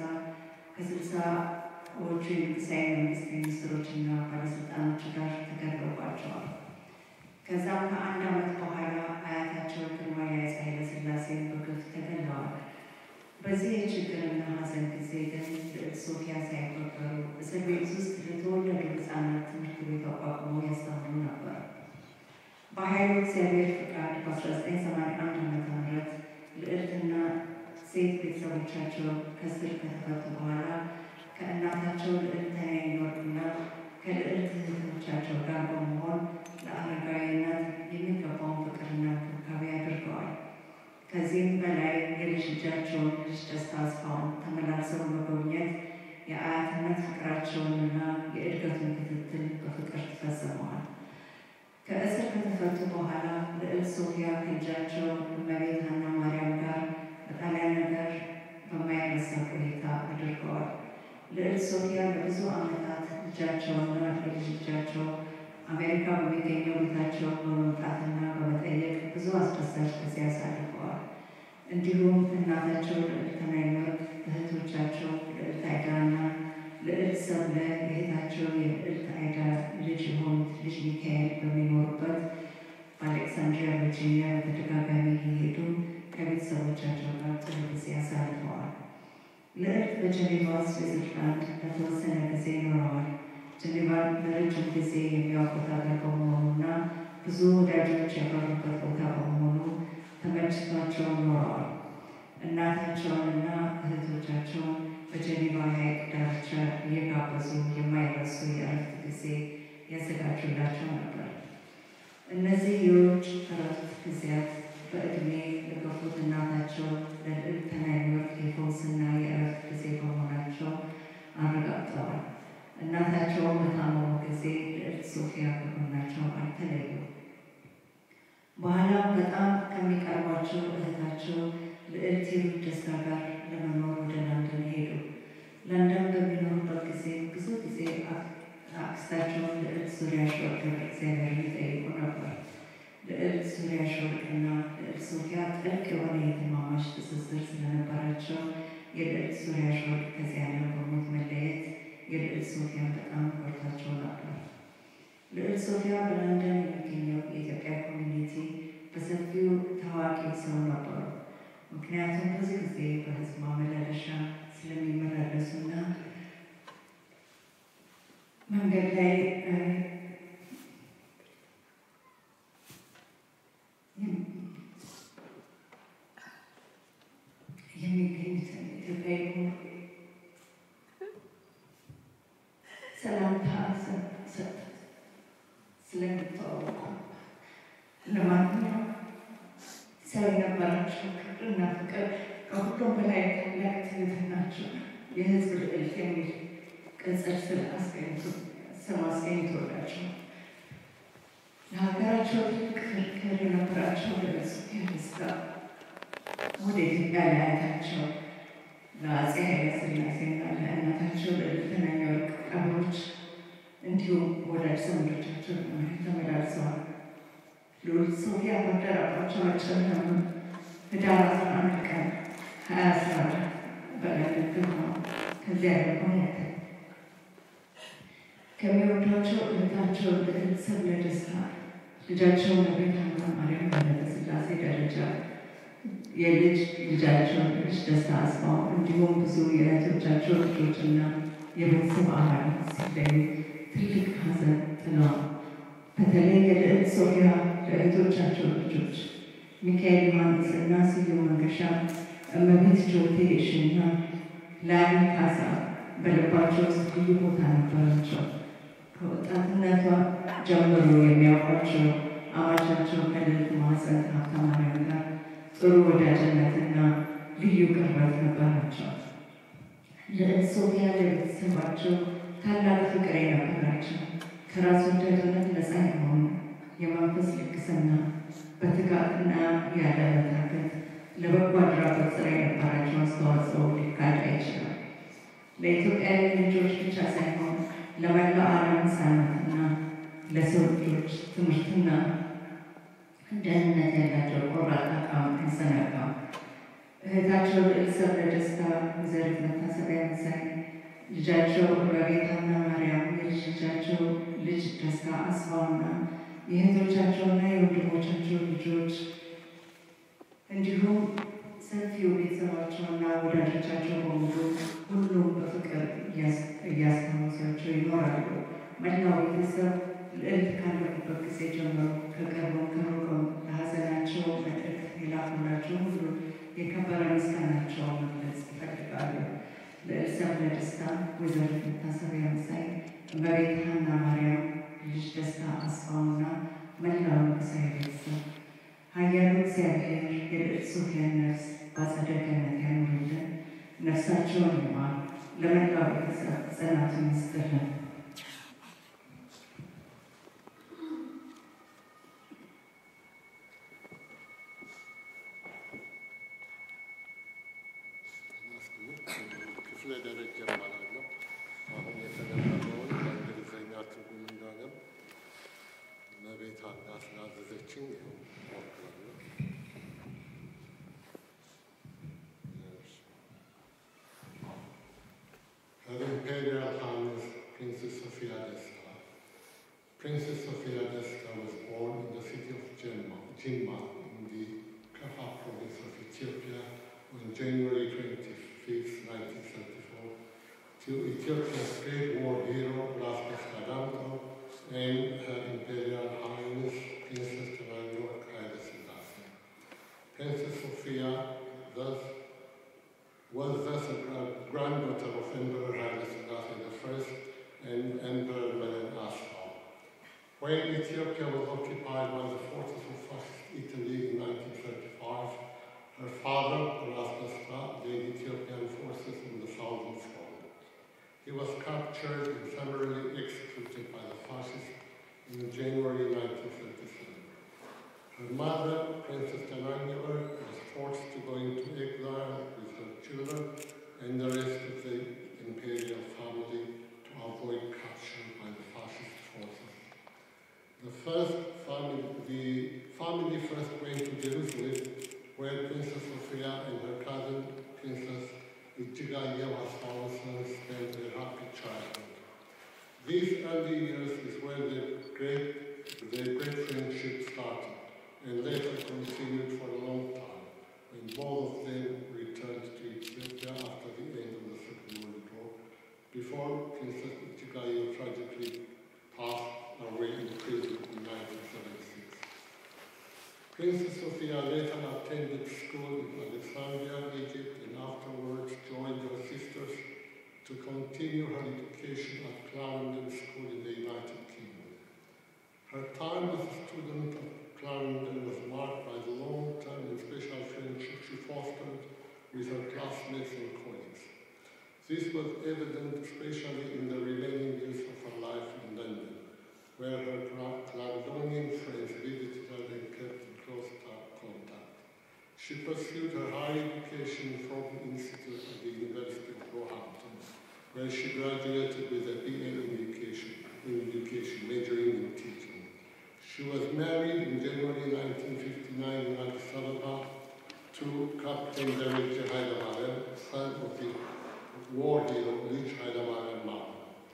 [SPEAKER 11] ከስልሳዎቹ የንጉሳዊ መንግስት ሚኒስትሮችና ባለስልጣኖች ጋር ተገድለውባቸዋል። ከዛም ከአንድ ዓመት በኋላ አያታቸው ግርማዊ አፄ ኃይለሥላሴን በግፍ ተገድለዋል። በዚህ የችግርና ሐዘን ጊዜ ግን ልዕልት ሶፊያ ሳይቆጠሩ እስር ቤት ውስጥ ለተወለዱ ህፃናት ትምህርት ቤት አቋቁመው ያስተምሩ ነበር። በኃይሉ እግዚአብሔር ፍቃድ በአስራ ዘጠኝ ሰማንያ አንድ ዓመተ ምህረት ልዕልትና ሴት ቤተሰቦቻቸው ከእስር ከተፈቱ በኋላ ከእናታቸው ልዕልት ተናኝ ወርቅና ከልዕልት እህቶቻቸው ጋር በመሆን ለአረጋዊነት የሚገባውን ፍቅርና እንክብካቤ አድርገዋል። ከዚህም በላይ የልጅ ልጃቸውን ልጅ ደስታ አስፋውን ተመላልሰው በመጎብኘት የአያትነት ፍቅራቸውንና የእድገቱን ክትትል በፍቅር ተፈጽመዋል። ከእስር ከተፈቱ በኋላ ልዕልት ሶፊያ ከልጃቸው እመቤት ሀና ማርያም ጋር በጣሊያን ሀገር በማይረሳ ቆይታ አድርገዋል። ልዕልት ሶፊያ ለብዙ ዓመታት ልጃቸውና ልጅ ልጃቸው አሜሪካ በሚገኘው ቤታቸው በመምጣትና በመጠየቅ ብዙ አስደሳች ጊዜ አሳልፈዋል። እንዲሁም እናታቸው ልዕልት ተናኝ ወርቅ፣ እህቶቻቸው ልዕልት አይዳና ልዕልት ሰብለ የእህታቸው የልዕልት አይዳ ልጅ የሆኑት ልጅ ሚካኤል በሚኖሩበት በአሌክሳንድሪያ ቨርጂኒያ በተደጋጋሚ እየሄዱ ከቤተሰቦቻቸው ጋር ጥሩ ጊዜ አሳልፈዋል። ልዕልት በጀኔቫ ስዊዘርላንድ ለተወሰነ ጊዜ ኖረዋል። ጀኔቫን ለረጅም ጊዜ የሚያውቁት ሀገር በመሆኑና ብዙ ወዳጆች ያፈሩበት ቦታ በመሆኑ ተመችቷቸው ኖረዋል። እናታቸውንና እህቶቻቸውን በጀኔቫ ሐይቅ ዳርቻ እየጋበዙ የማይረሱ የእረፍት ጊዜ ያዘጋጁላቸው ነበር። እነዚህ የውጭ እረፍት ጊዜያት በዕድሜ ለገፉት እናታቸው ለልዕልት ተናኝ ወርቅ የፈውስና የእረፍት ጊዜ በመሆናቸው አረጋግጠዋል። እናታቸውን በታመሙ ጊዜ ልዕልት ሶፊያ ከጎናቸው አልተለዩም። በኋላ በጣም ከሚቀርቧቸው እህታቸው ልዕልት ሂሩት ደስታ ጋር ለመኖር ወደ ለንደን ሄዱ። ለንደን በሚኖሩበት ጊዜ ብዙ ጊዜ አክስታቸውን ልዕልት ዙሪያሽ ወርቅ እግዚአብሔርን ይጠይቁ ነበር። ልዕልት ዙሪያሽ ወርቅና ልዕልት ሶፊያ ጥልቅ የሆነ የትማማች ትስስር ስለነበራቸው የልዕልት ዙሪያሽ ወርቅ ከዚህ ዓለም በሞት መለየት የልዕልት ሶፊያን በጣም ጎድቷቸው ነበር። ልዕልት ሶፊያ በለንደን የሚገኘው የኢትዮጵያ ኮሚኒቲ በሰፊው ታዋቂ ሰው ነበሩ። ምክንያቱም ብዙ ጊዜ በህዝብ ማመላለሻ ስለሚመላለሱና መንገድ ላይ የሚገኙትን ኢትዮጵያዊ ሰላምታ ስለሚተዋወቁ ለማንኛውም ሰው የነበራቸው ክብርና ፍቅር ከሁሉም በላይ ታላቅ ትህትናቸው የህዝብ ልዕልት የሚል ቅጽል ስም አስገኝቶላቸው ለሀገራቸው ትልቅ ፍቅር የነበራቸው ልዕልት ሶፊያ ደስታ ለኢትዮጵያ ለአያታቸው ለአፄ ኃይለሥላሴና ለእናታቸው ለልዕልት ወርቅ ቀብሮች እንዲሁም ወዳጅ ዘመዶቻቸው ለማየት ተመላልሰዋል። ልዑል ሶፊያ ባደረባቸው አጭር ሕመም ህዳር አስራ አንድ ቀን ሀያ አስራ አራት በለንደን ከተማ ከዚያ ያለፈው ሞተ። ከሚወዷቸው እህታቸው ልዕልት ሰብለ ደስታ ልጃቸው እመቤት ሀና ማርያም ወልደ-ሥላሴ ደረጃ የልጅ ልጃቸው ልጅ ደስታ አስፋው እንዲሁም ብዙ የእህቶቻቸው ልጆችና የቤተሰብ አባላት ሲለዩ ትልቅ ሐዘን ጥለዋል። በተለይ የልዕልት ሶፊያ ለእህቶቻቸው ልጆች ሚካኤል ዮሐንስና ስዩም መንገሻ፣ እመቤት ጆቴ እሽና ላሊ ካሳ በልባቸው ውስጥ ልዩ ቦታ ነበራቸው። ከወጣትነቷ ጀምሮ የሚያውቋቸው አማቻቸው ከልዕልት ማኅፀን ሀብተ ማርያም ጋር ጥሩ ወዳጅነትና ልዩ ቅርበት ነበራቸው። ልዕልት ሶፊያ ለቤተሰባቸው ታላቅ ፍቅር የነበራቸው፣ ከራስ ወዳድነት ነፃ የሆኑ የመንፈስ ልግስና በትጋትና ያለ መታከት ለበጎ አድራጎት ስራ የነበራቸው አስተዋጽኦ ሊካድ አይችልም። ለኢትዮጵያውያን ልጆች ብቻ ሳይሆን ለመላው ዓለም ሕፃናትና ለሰው ልጆች ትምህርትና ደህንነት ያላቸው ቆራጥ አቋም አይዘነጋም። እህታቸው ልዕልት ሰብለ ደስታ ወይዘሪት መታሰቢያ መሳይ፣ ልጃቸው እመቤት ሀና ማርያም፣ የልጅ ልጃቸው ልጅ ደስታ አስፋውና የእህቶቻቸውና የወንድሞቻቸው ልጆች እንዲሁም ሰፊው ቤተሰባቸውና ወዳጆቻቸው በሙሉ ሁሉም በፍቅር እያስታወሷቸው ይኖራሉ። መላው ቤተሰብ ልዕልት ካለፉበት ጊዜ ጀምሮ ከቅርቡም ከሩቅም ለሀዘናቸው መልእክት የላኩላቸው ሁሉ የከበረ ምስጋናቸውን መግለጽ ይፈልጋሉ። ልዕልት ሰብለ ደስታ፣ ወይዘሪት መታሰቢያ መሳይ፣ እመቤት ሀና ማርያም፣ ልጅ ደስታ አስፋውና መላው ንጉሣዊ ቤተሰብ ኃያሉ እግዚአብሔር የልዕልት ሶፊያን ነፍስ በአጸደ ገነት ያኑርልን፣ ነፍሳቸውን ይማር፣ ለመላው ቤተሰብ ጽናቱን ይስጥልን።
[SPEAKER 12] ክፍለ ደረጃ እባላለሁ። አሁን የተነበበውን በእንግሊዝኛ ትርጉም እንዳገም እመቤት ሀና ስላዘዘችኝ ይኸው እሞክራለሁ። Her Imperial Highness Princess Sophia Desta. Princess Sophia Desta was born in the city of Jimma, Jimma in the Kaha province of Ethiopia on January twenty-fifth, nineteen thirty-four, to Ethiopia's great war hero Ermias Sahle-Selassie and Her Imperial Highness Princess Gizework Welde-Selassie. Princess Sophia thus was thus a granddaughter of Emperor Haile-Selassie the First and Emperor Asfaw. When Ethiopia was occupied by the forces of fascist Italy in nineteen thirty-five, her father, Ermias Sahle, led Ethiopian forces in the southern front. He was captured and summarily executed by the fascists in January nineteen thirty-seven. Her mother, Princess Gizework, was forced to go into exile with her children and the rest of the imperial family to avoid capture by the fascist forces. The first family, the family first went to Jerusalem, where Princess Sophia and her cousin, Princess Yabikibra Mulugeta, spent their happy childhood. These early years is where their great, their great friendship started, and later continued for a long time, when both of them returned to Ethiopia after the end of the Second World War, before Princess Yabikibra tragically passed away in prison in nineteen seventy-six. Princess Sophia later attended school in Alexandria, Egypt, and afterwards joined her sisters to continue her education at Clarendon School in the United Kingdom. Her time as a student at Clarendon was marked by the long-term and special friendship she fostered with her classmates and colleagues. This was evident especially in the remaining years of her life in London, where her Clarendonian friends visited her and kept in close contact. She pursued her higher education from the Institute at the University of Roehampton, where she graduated with a B A in education, in education, majoring in teaching. She was married in January nineteen fifty-nine in Addis Ababa to Captain Demirci Haydamariam, son of the war hero Lij Haydamariam Mama.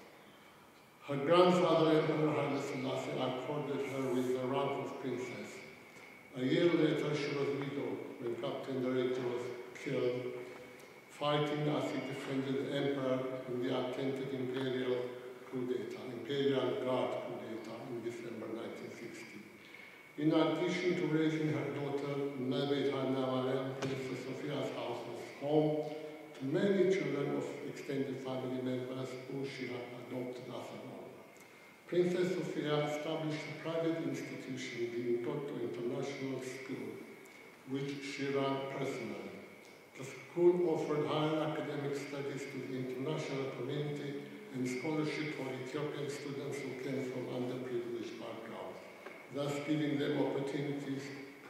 [SPEAKER 12] Her grandfather, Emperor Haile-Selassie, accorded her with the rank of princess. A year later, she was widowed when Captain Demirci was killed, fighting as he defended the emperor in the attempted Imperial coup d'etat, Imperial Guard coup d'etat in December nineteen sixty. In addition to raising her daughter, Meheret Mengesha, Princess Sophia's house was home to many children of extended family members who she had adopted as her own. Princess Sophia established a private institution, the Toto International School, which she ran personally. The school offered higher academic studies to the international community and scholarship for Ethiopian students who came from underprivileged backgrounds, thus giving them opportunities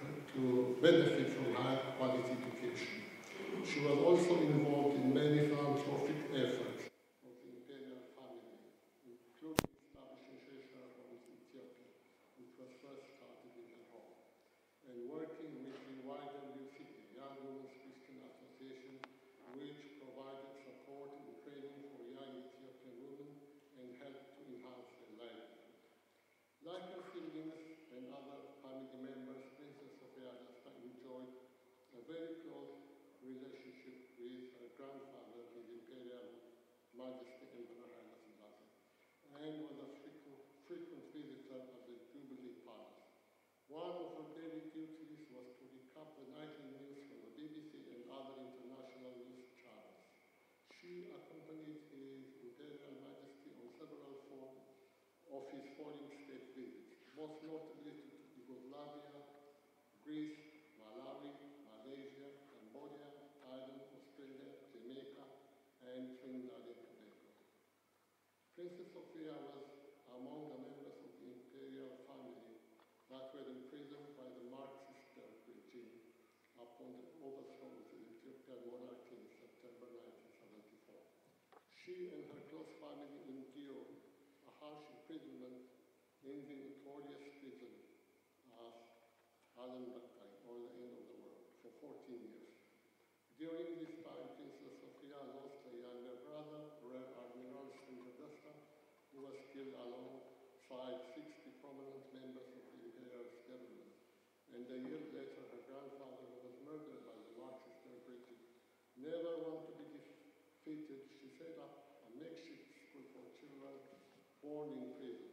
[SPEAKER 12] to benefit from high quality education. She was also involved in many philanthropic efforts of the imperial family, including establishing shelter homes in Ethiopia, which was first started in her home, and working with the Y W C A, Young Women's Christian Association, which provided support and training for young Ethiopian women and helped to enhance their livelihood. Like her siblings and other family members, Princess Sophia Desta enjoyed a very close relationship with her grandfather, His Imperial Majesty Emperor Haile-Selassie, and was a frequent, frequent visitor at the Jubilee Palace. One of her daily duties was to recap the nightly news from the B B C and other international news channels. She accompanied His Imperial Majesty on several form of his foreign state visits, most notably to Yugoslavia, Greece, Malawi, Malaysia, Cambodia, Thailand, Australia, Jamaica, and Trinidad and Tobago. Princess Sophia was among the members of the imperial family that were imprisoned by the Marxist regime upon the overthrow of the Ethiopian monarchy in September nineteen seventy-four. She and her close family endured a harsh imprisonment in the notorious prison as Alan Bakay, or the end of the world, for fourteen years. During this time, Princess Sophia lost a younger brother, Rear Admiral Sophia Desta, who was killed alongside sixty prominent members of the imperial government. And a year later, her grandfather was murdered by the Marxist regime. Never want to be defeated, she set up a makeshift school for children born in prison.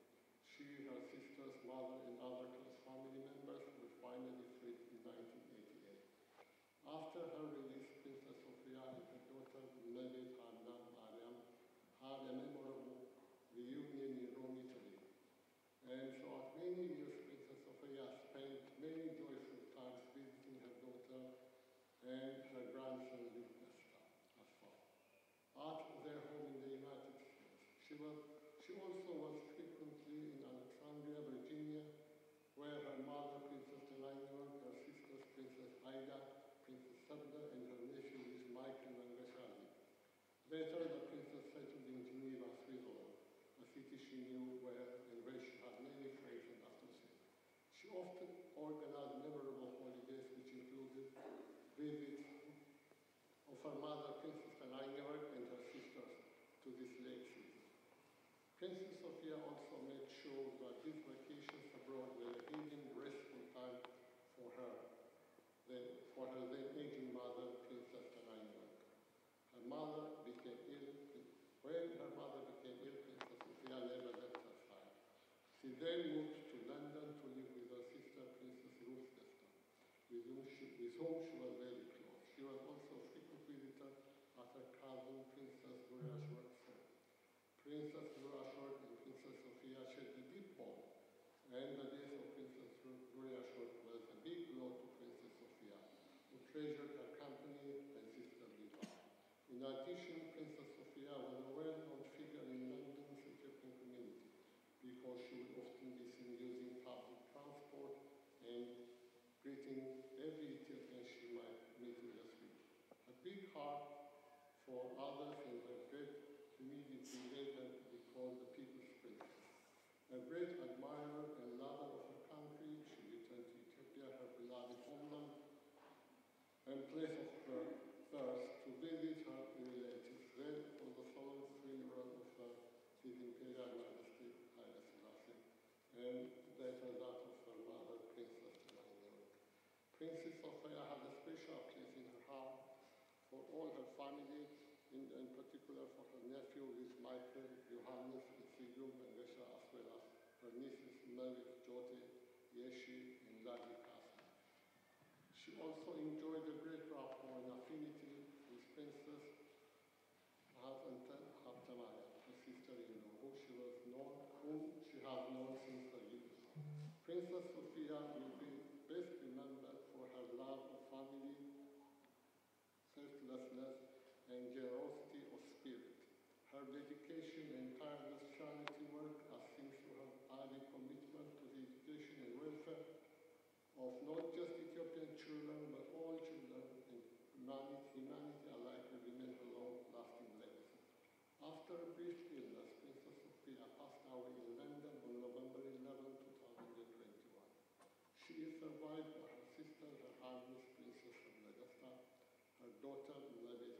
[SPEAKER 12] She, her sisters, mother, and other close family members were finally freed in nineteen eighty-eight. After her release, Princess Sophia and her daughter, Meheret Mengesha, had a memorable reunion in Rome, Italy. And throughout many years, Princess Sophia spent many joyful times visiting her daughter and her grandson, Asfaw, at their home in the United States. She was She also was frequently in Alexandria, Virginia, where her mother, Princess Eleanor, her sisters, Princess Aida, Princess Sabda, and her nephew, Michael Mengesha. Later, the princess settled in Geneva, Switzerland, a city she knew well and where she had many friends and associates. She often organized memorable holidays, which included visits of her mother, Princess Eleanor, and her sisters to this lake city. Princess Sophia also made sure that these vacations abroad were a healing, restful time for her, then, for her then aging mother, Princess Eleanor. Her mother became ill. When her mother became ill, Princess Sophia never left her side. She then moved to London to live with her sister, Princess Ruth Desta, with whom she, with whom she was very close. She was also a frequent visitor at her cousin, Princess Gizework Welde-Selassie. Princess Gizework and Princess Sophia shared a deep bond, and the death of Princess Gizework was a big blow to Princess Sophia, who treasured her company and sisterly love. In addition, Princess Sophia was a well-known figure in London's Ethiopian community because she would often be seen using public transport and greeting every Ethiopian she A great admirer and lover of her country, she returned to Ethiopia, her beloved homeland, and place of her birth, to visit her relatives there for the solemn funeral of her His Imperial Majesty Haile-Selassie, and later that of her mother, Princess Seyoum. Princess Sophia had a special place in her heart for all her family, in, in particular for her nephew, his Michael, Johannes, and Seyoum Mengesha, as well as her nieces, Meheret, Jote, Yeshi, and Ladi Kasa. She also enjoyed a great rapport and affinity with Princess Habtamaya, her sister-in-law, who she was known, whom she had known since her youth. Princess Sophia will be best remembered for her love of family, selflessness, and generosity of spirit. Her dedication and tireless charity work are seen through her ardent commitment to the education and welfare of not just Ethiopian children, but all children, and humanity, humanity alike will remain her long-lasting legacy. After a brief illness, Princess Sophia passed away in London on November eleventh, two thousand twenty-one. She is survived by her sister, her Highness Princess Desta, her daughter, Meheret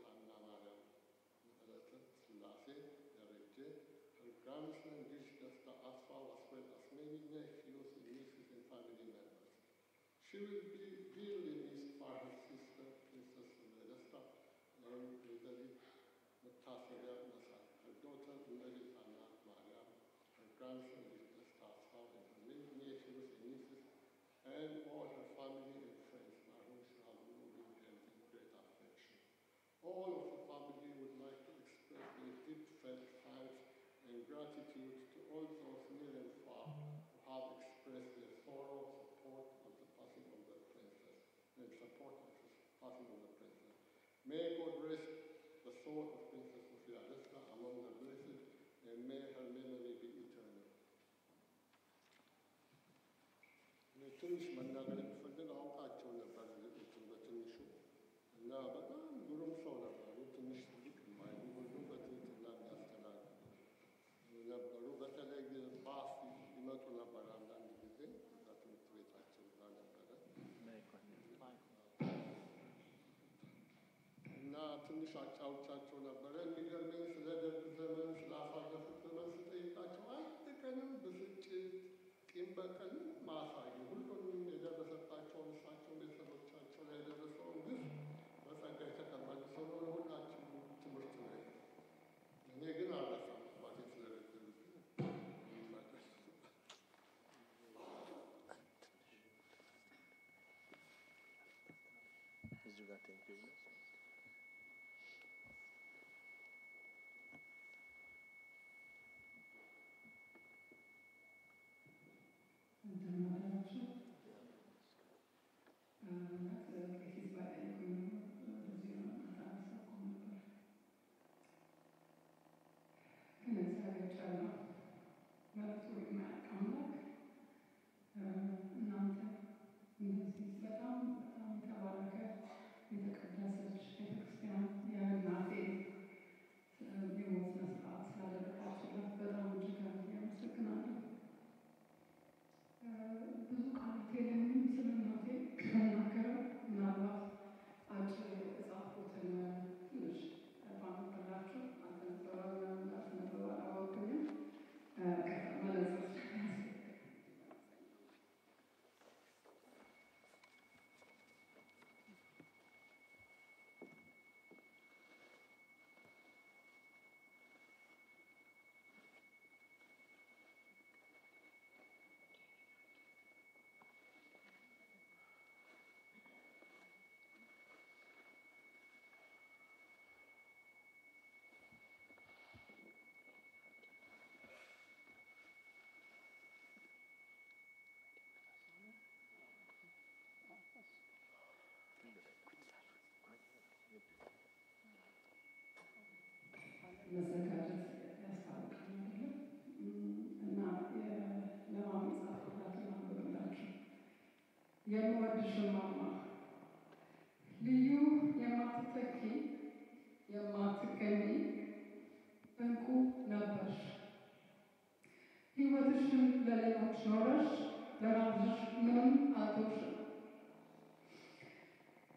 [SPEAKER 12] Mengesha, her grandson, Desta Asfaw, as well as many nephews, nieces, and family members. She will be dearly missed by her sister, Princess Desta, and Rizali Mutasabia Masai, her daughter, Meheret Mengesha, her grandson, Desta Asfaw, and her many nephews and nieces, and all her family and friends, by whom she has known and held in great affection. All of the family would like to express their deep-felt thanks and gratitude to all those near and far who have expressed their sorrow, support of the passing of the princess, and support of the passing of the princess. May God rest the soul of Princess Sophia Desta among the blessed, and may her memory be eternal. ትንሽ መናገር የምፈልግ አውቃቸው ነበር በትንሹ እና በጣም ግሩም ሰው ነበሩ። ትንሽ ትልቅ የማይሉ ሁሉም በትህትና የሚያስተናግዱ ነበሩ። በተለይ ባፍ ይመጡ ነበር አንዳንድ ጊዜ እዛ ትምህርት ቤታቸው እዛ ነበረ እና ትንሽ አጫውቻቸው ነበረ። የሚገርመኝ ስለ ደርግ ዘመን ስላሳለፉት ዘመን ስጠይቃቸው አንድ ቀንም ብስጭት ቂም በቀል ማሳዩ ሁሉንም የደረሰባቸውን እሳቸው ቤተሰቦቻቸው ላይ የደረሰውን ግፍ በጸጋ የተቀበሉ ስለሆነ ሁላችንም ትምህርት ነው። እኔ ግን አልረሳም አባቴ ስለረገሉት ይመለስ
[SPEAKER 6] እዚሁ ጋር ቴንኪው
[SPEAKER 13] እንደምናላችሁ ከፊት በላይ በዚህ አላሰብኩም ነበር፣ ግን እግዚአብሔር ቻለ መርቶ የማያውቅ አምላክ እናንተ እንደዚህ በጣም በጣም የተባረከ የተቀደሰች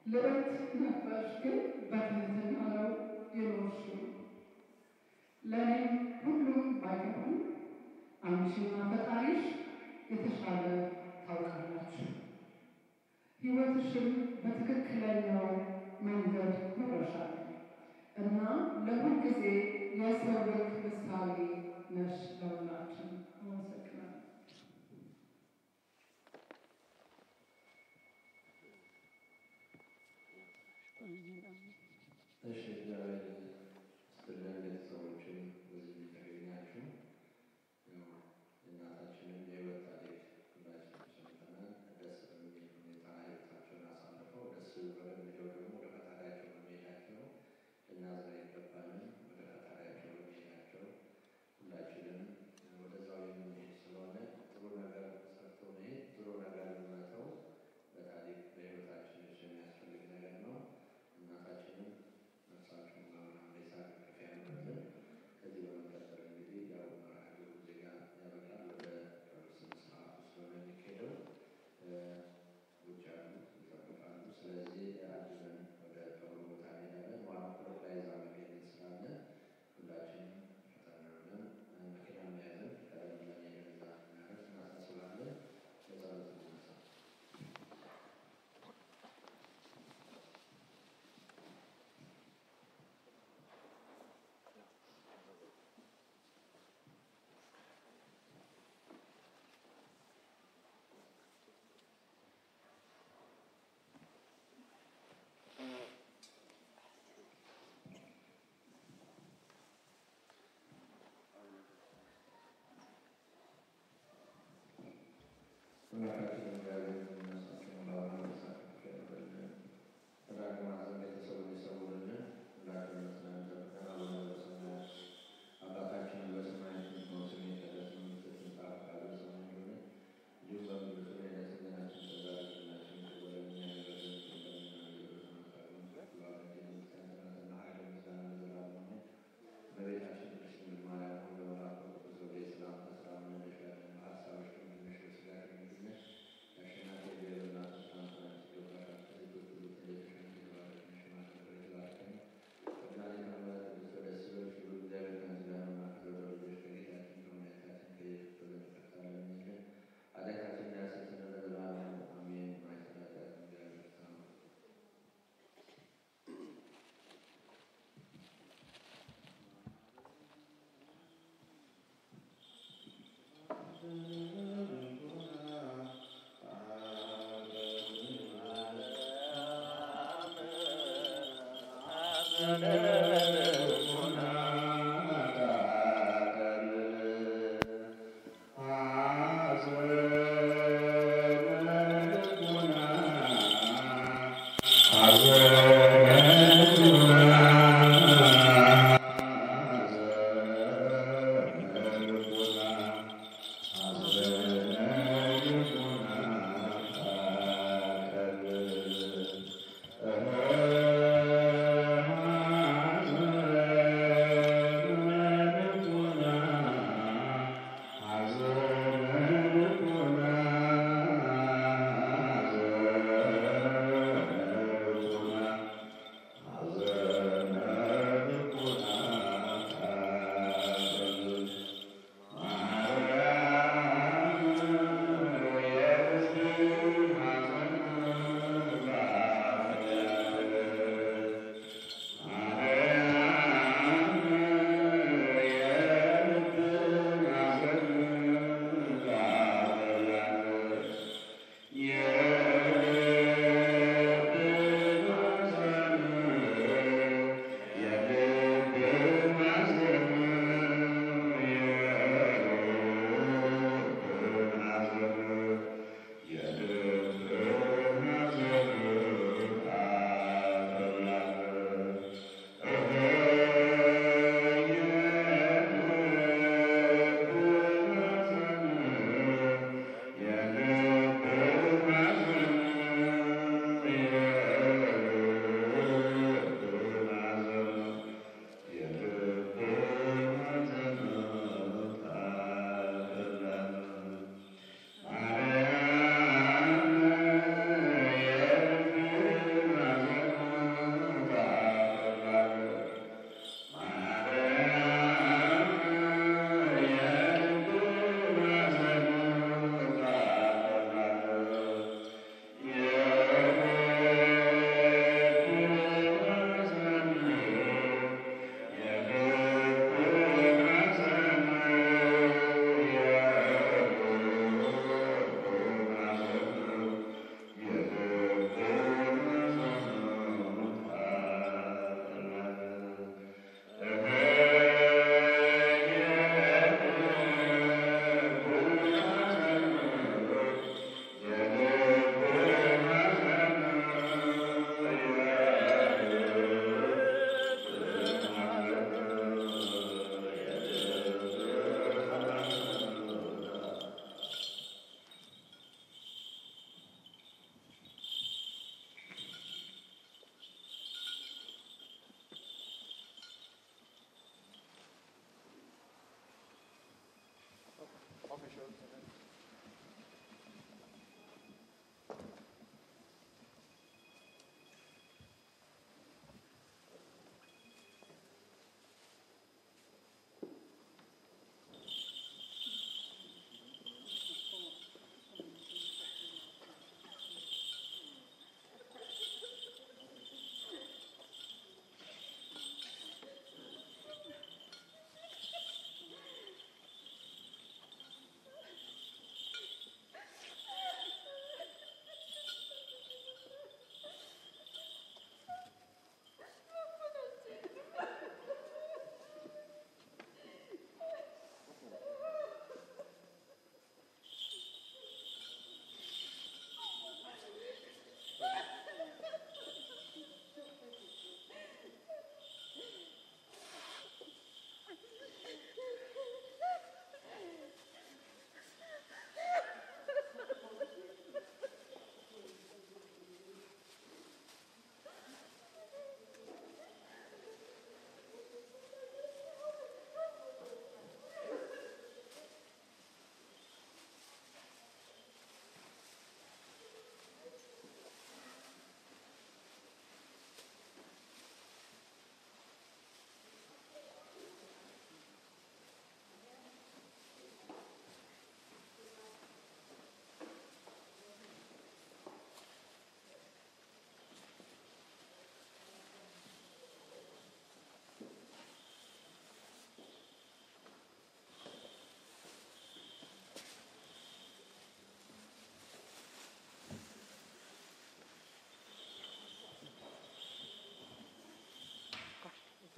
[SPEAKER 13] ልዕልት ነበርሽ ግን በትህትና ነው የኖርሽው። ለእኔም ሁሉም ባይገባም አንቺና ፈጣሪሽ የተሻለ ታውቃላችሁ። ሕይወትሽን በትክክለኛው መንገድ መረሻል እና ለሁል ጊዜ የሰው ልክ ምሳሌ ነሽ ለሁላችን። አመሰግናለሁ።
[SPEAKER 2] እሺ እግዚአብሔር ይስጥልን። ቤተሰቦችን በዚህ የተገኛችሁ ያው እናታችንን የህይወት ታሪክ ሁላችንም ሰምተናል። ደስ በሚል ሁኔታ ህይወታቸውን አሳልፈው ደስ በሚለው ደግሞ ወደ ፈጣሪያቸው በመሄዳቸው ልናዝን አይገባንም። ወደ ፈጣሪያቸው በመሄዳቸው ሁላችንም ወደዛው የምንሄድ ስለሆነ ጥሩ ነገር ሰርተው መሄድ ጥሩ ነገር መተው በታሪክ በህይወታችን ውስጥ የሚያስፈልግ ነገር ነው። እናታችንን ነፍሳቸውን በብርሃን ላይ ሳቅፍ ያኑርልን። ከዚህ በመቀጠል እንግዲህ ያው መርሃ ግብሩ እዚህ ጋር ያበቃል። ወደ ቀብር ስነ ስርዓት ውስጥ ነው የሚካሄደው። ውጭ ያሉት ይጠብቃሉ። ስለዚህ አጅበን ወደ ቀብሩ ቦታ እንሄዳለን። ዋናው ላይ እዛ መገኘት ስላለ ሁላችንም ፈጠን ብለን መኪና መያዝን ቀደም ብለን ሄደን እዛ እናደርስ እናሳስባለን። ለጸሎት እንነሳ። ሁላችንም እግዚአብሔር ነፍሳቸውን በብርሃን ላይ ሳቅፍ ያኑርልን። በዳግም ማዕዘን ቤተሰቡን ይሰውርልን። ሁላችንም በሰላም ይጠብቀን። አቡነ ዘበሰማያት አባታችን በሰማያት የምትኖር ስምህ ይቀደስ፣ መንግስትህ ትምጣ፣ ፈቃድህ በሰማይ እንደሆነች እንዲሁም በምድር ትሁን። የዕለት እንጀራችንን ስጠን ዛሬ፣ በደላችንን ይቅር በለን እኛም የበደሉንን ይቅር እንደምንል። አቤቱ ኃይል ምስጋና ለዘላለም አሜን። እመቤታችን ቅድስት ድንግል ማርያም ሆይ በመልአኩ በቅዱስ ገብርኤል ሰላምታ ሰላም እንልሻለን። በሐሳብሽ ድንግል ነሽ፣ በሥጋሽም ድንግል ነሽ። የአሸናፊ እግዚአብሔር እናት ሆይ ሰላምታ ላንቺ ይገባሻል። ከሴቶች ሁሉ ተለይተሽ አንቺ የተባረክሽ ነሽ፣ የማኅፀንሽ ፍሬ የተባረከ ነው። ጸጋን የተሞላሽ ቅድስት ሆይ ደስ ይበልሽ፣ ልዑል እግዚአብሔር ከአንቺ ጋር ነውና ከተወደደው ልጅሽ ከጌታችን ከመድኃኒታችን ከኢየሱስ ክርስቶስ ይቅርታ ለምኝልን ኃጢአታችንን ያስተሰርይልን ለዘላለሙ አሜን። ማኅፀነ ኃጢአት እግዚአብሔር ይፍታ።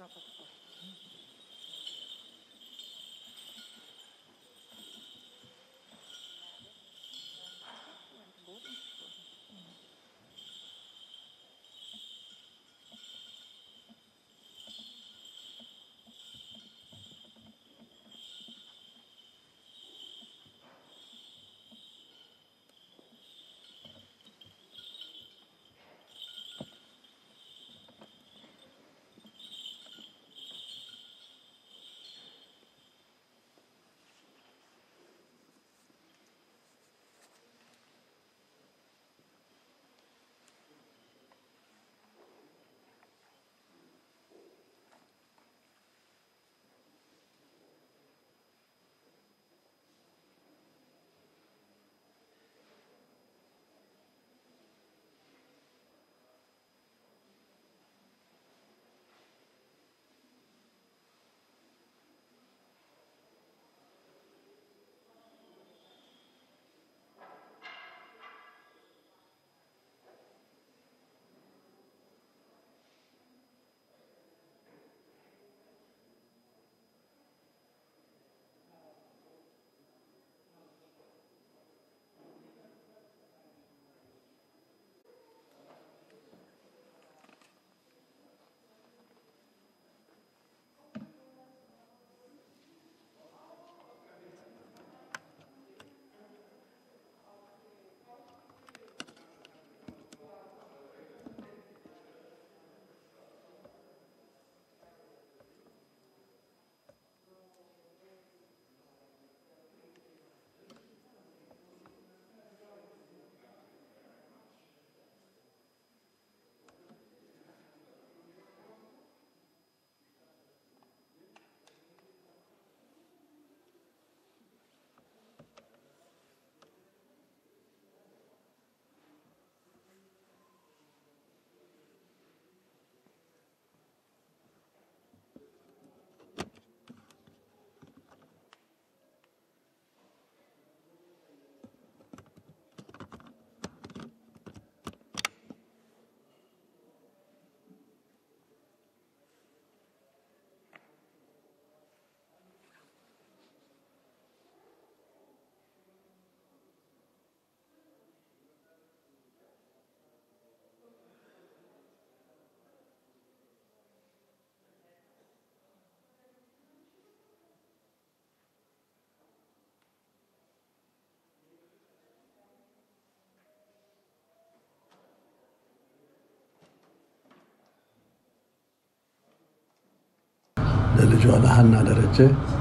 [SPEAKER 14] ለልጇ ለሐና ደረጀ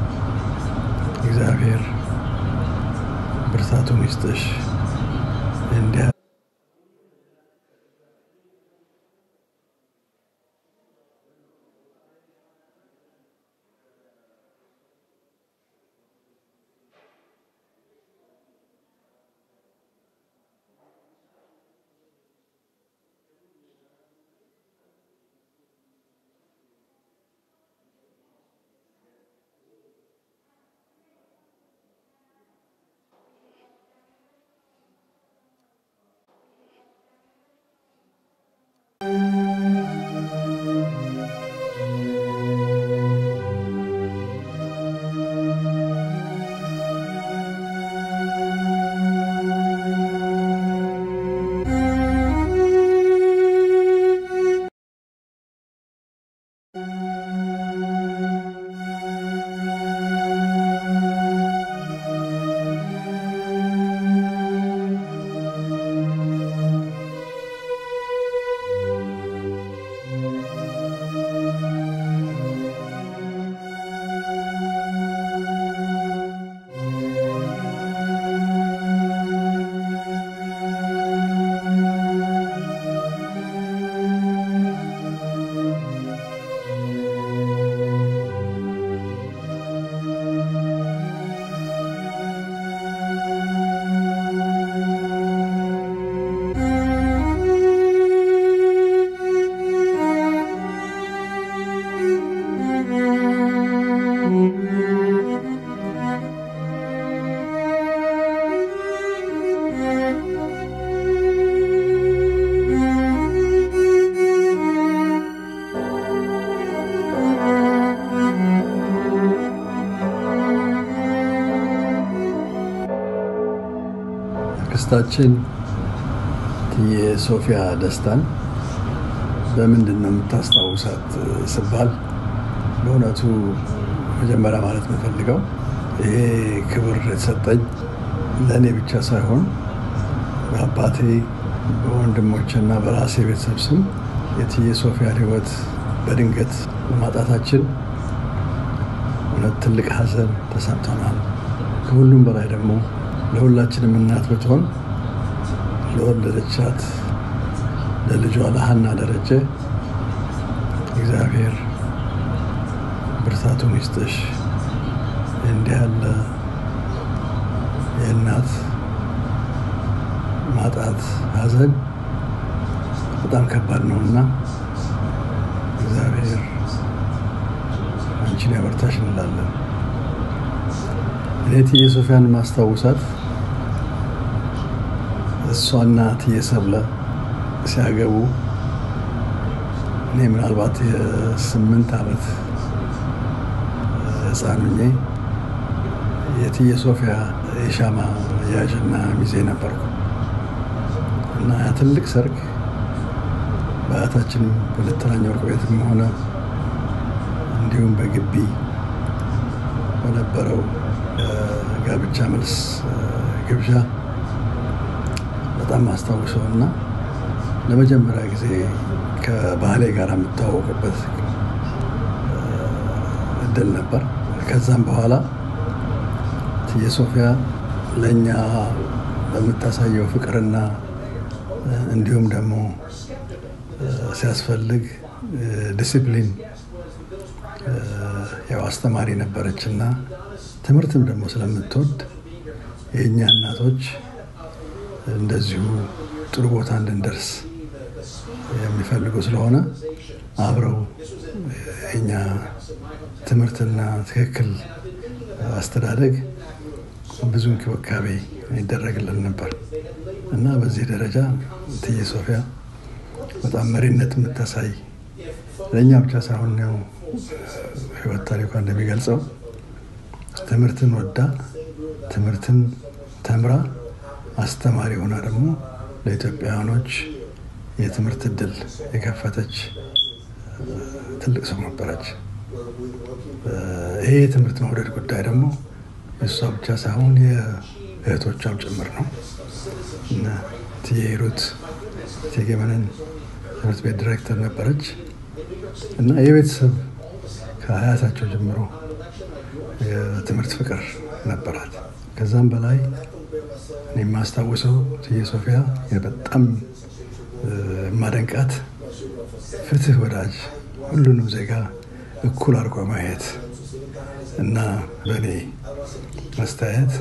[SPEAKER 14] እግዚአብሔር ብርታቱን ይስጥሽ እንዲያ ቅድስታችን የሶፊያ ደስታን በምንድን ነው የምታስታውሳት ስባል በእውነቱ መጀመሪያ ማለት የምፈልገው ይሄ ክብር የተሰጠኝ ለእኔ ብቻ ሳይሆን በአባቴ በወንድሞችና በራሴ ቤተሰብ ስም የሶፊያን ሕይወት በድንገት በማጣታችን እውነት ትልቅ ሐዘን ተሰምቶናል። ከሁሉም በላይ ደግሞ ለሁላችንም እናት ብትሆን ለወለደቻት ለልጇ ለሐና ደረጀ እግዚአብሔር ብርታቱን ይስጥሽ። እንዲህ ያለ የእናት ማጣት ሐዘን በጣም ከባድ ነውና እግዚአብሔር አንቺን ያበርታሽ እንላለን። እኔ እትዬ ሶፊያን ማስታወሳት እሷና እትዬ ሰብለ ሲያገቡ እኔ ምናልባት የስምንት ዓመት ሕፃን ሆኜ የእትዬ ሶፊያ የሻማ ያዥና ሚዜ ነበርኩ እና ያ ትልቅ ሰርግ በአያታችን በሁለተኛ ወርቅ ቤትም ሆነ እንዲሁም በግቢ በነበረው ጋብቻ መልስ ግብዣ በጣም አስታውሰውና ለመጀመሪያ ጊዜ ከባህሌ ጋር የምታወቅበት እድል ነበር። ከዛም በኋላ እትዬ ሶፊያ ለእኛ በምታሳየው ፍቅርና እንዲሁም ደግሞ ሲያስፈልግ ዲሲፕሊን ያው አስተማሪ ነበረችና ትምህርትም ደግሞ ስለምትወድ የእኛ እናቶች እንደዚሁ ጥሩ ቦታ እንድንደርስ የሚፈልጉ ስለሆነ አብረው የእኛ ትምህርትና ትክክል አስተዳደግ ብዙ እንክብካቤ ይደረግልን ነበር እና በዚህ ደረጃ እትዬ ሶፊያ በጣም መሪነት የምታሳይ ለእኛ ብቻ ሳይሆን ነው ሕይወት ታሪኳ እንደሚገልጸው ትምህርትን ወዳ ትምህርትን ተምራ አስተማሪ ሆና ደግሞ ለኢትዮጵያውያኖች የትምህርት እድል የከፈተች ትልቅ ሰው ነበረች። ይሄ የትምህርት መውደድ ጉዳይ ደግሞ እሷ ብቻ ሳይሆን የእህቶቿም ጭምር ነው እና እትዬ ሂሩት እቴጌ መነን ትምህርት ቤት ዲሬክተር ነበረች እና የቤተሰብ ከአያታቸው ጀምሮ የትምህርት ፍቅር ነበራት። ከዛም በላይ እኔ የማስታውሰው እትዬ ሶፊያ በጣም የማደንቃት ፍትህ ወዳጅ፣ ሁሉንም ዜጋ እኩል አድርጎ ማየት እና በእኔ አስተያየት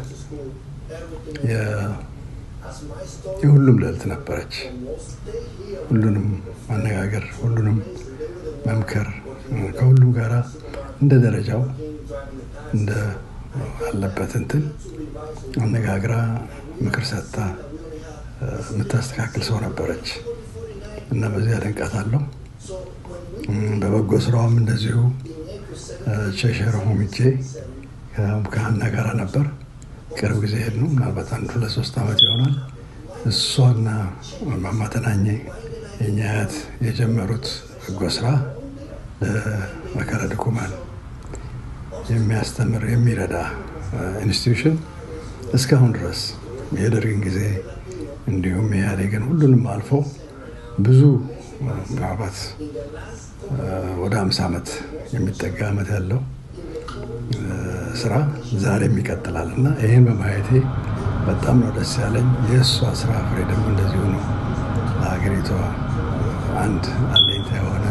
[SPEAKER 14] የሁሉም ልዕልት ነበረች። ሁሉንም ማነጋገር፣ ሁሉንም መምከር፣ ከሁሉም ጋራ እንደ ደረጃው እንደ አለበት እንትን አነጋግራ ምክር ሰጥታ የምታስተካክል ሰው ነበረች እና በዚህ አደንቃታለሁ። በበጎ ስራውም እንደዚሁ ቸሸር ሆምቼ ከሐና ጋራ ነበር። ቅርብ ጊዜ ሄድ ነው ምናልባት አንድ ሁለት ሶስት ዓመት ይሆናል። እሷና ማማ ተናኘ የእኛ አያት የጀመሩት በጎ ስራ ለመከረ ድኩማን የሚያስተምር የሚረዳ ኢንስቲትዩሽን እስካሁን ድረስ የደርግን ጊዜ እንዲሁም የኢህአዴግን ሁሉንም አልፎ ብዙ ምናልባት ወደ አምሳ ዓመት የሚጠጋ ዓመት ያለው ስራ ዛሬም ይቀጥላል እና ይህን በማየቴ በጣም ነው ደስ ያለኝ። የእሷ ስራ ፍሬ ደግሞ እንደዚሁ ነው። ለሀገሪቷ አንድ አለኝታ የሆነ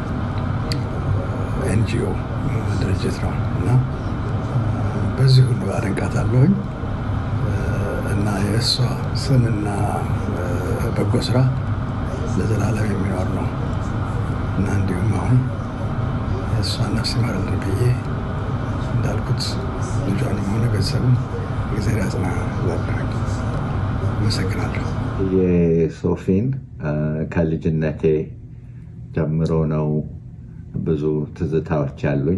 [SPEAKER 14] ኤንጂኦ ድርጅት ነው እና በዚህ ሁሉ አደንቃታለሁኝ እና የእሷ ስምና በጎ ስራ ለዘላለም የሚኖር ነው እና እንዲሁም አሁን የእሷን ነፍስ ይማርልን ብዬ እንዳልኩት ልጇንም ሆነ ቤተሰቡን እግዚአብሔር ያጽና እላለሁኝ። አመሰግናለሁ።
[SPEAKER 15] የሶፊን ከልጅነቴ ጀምሮ ነው ብዙ ትዝታዎች ያሉኝ።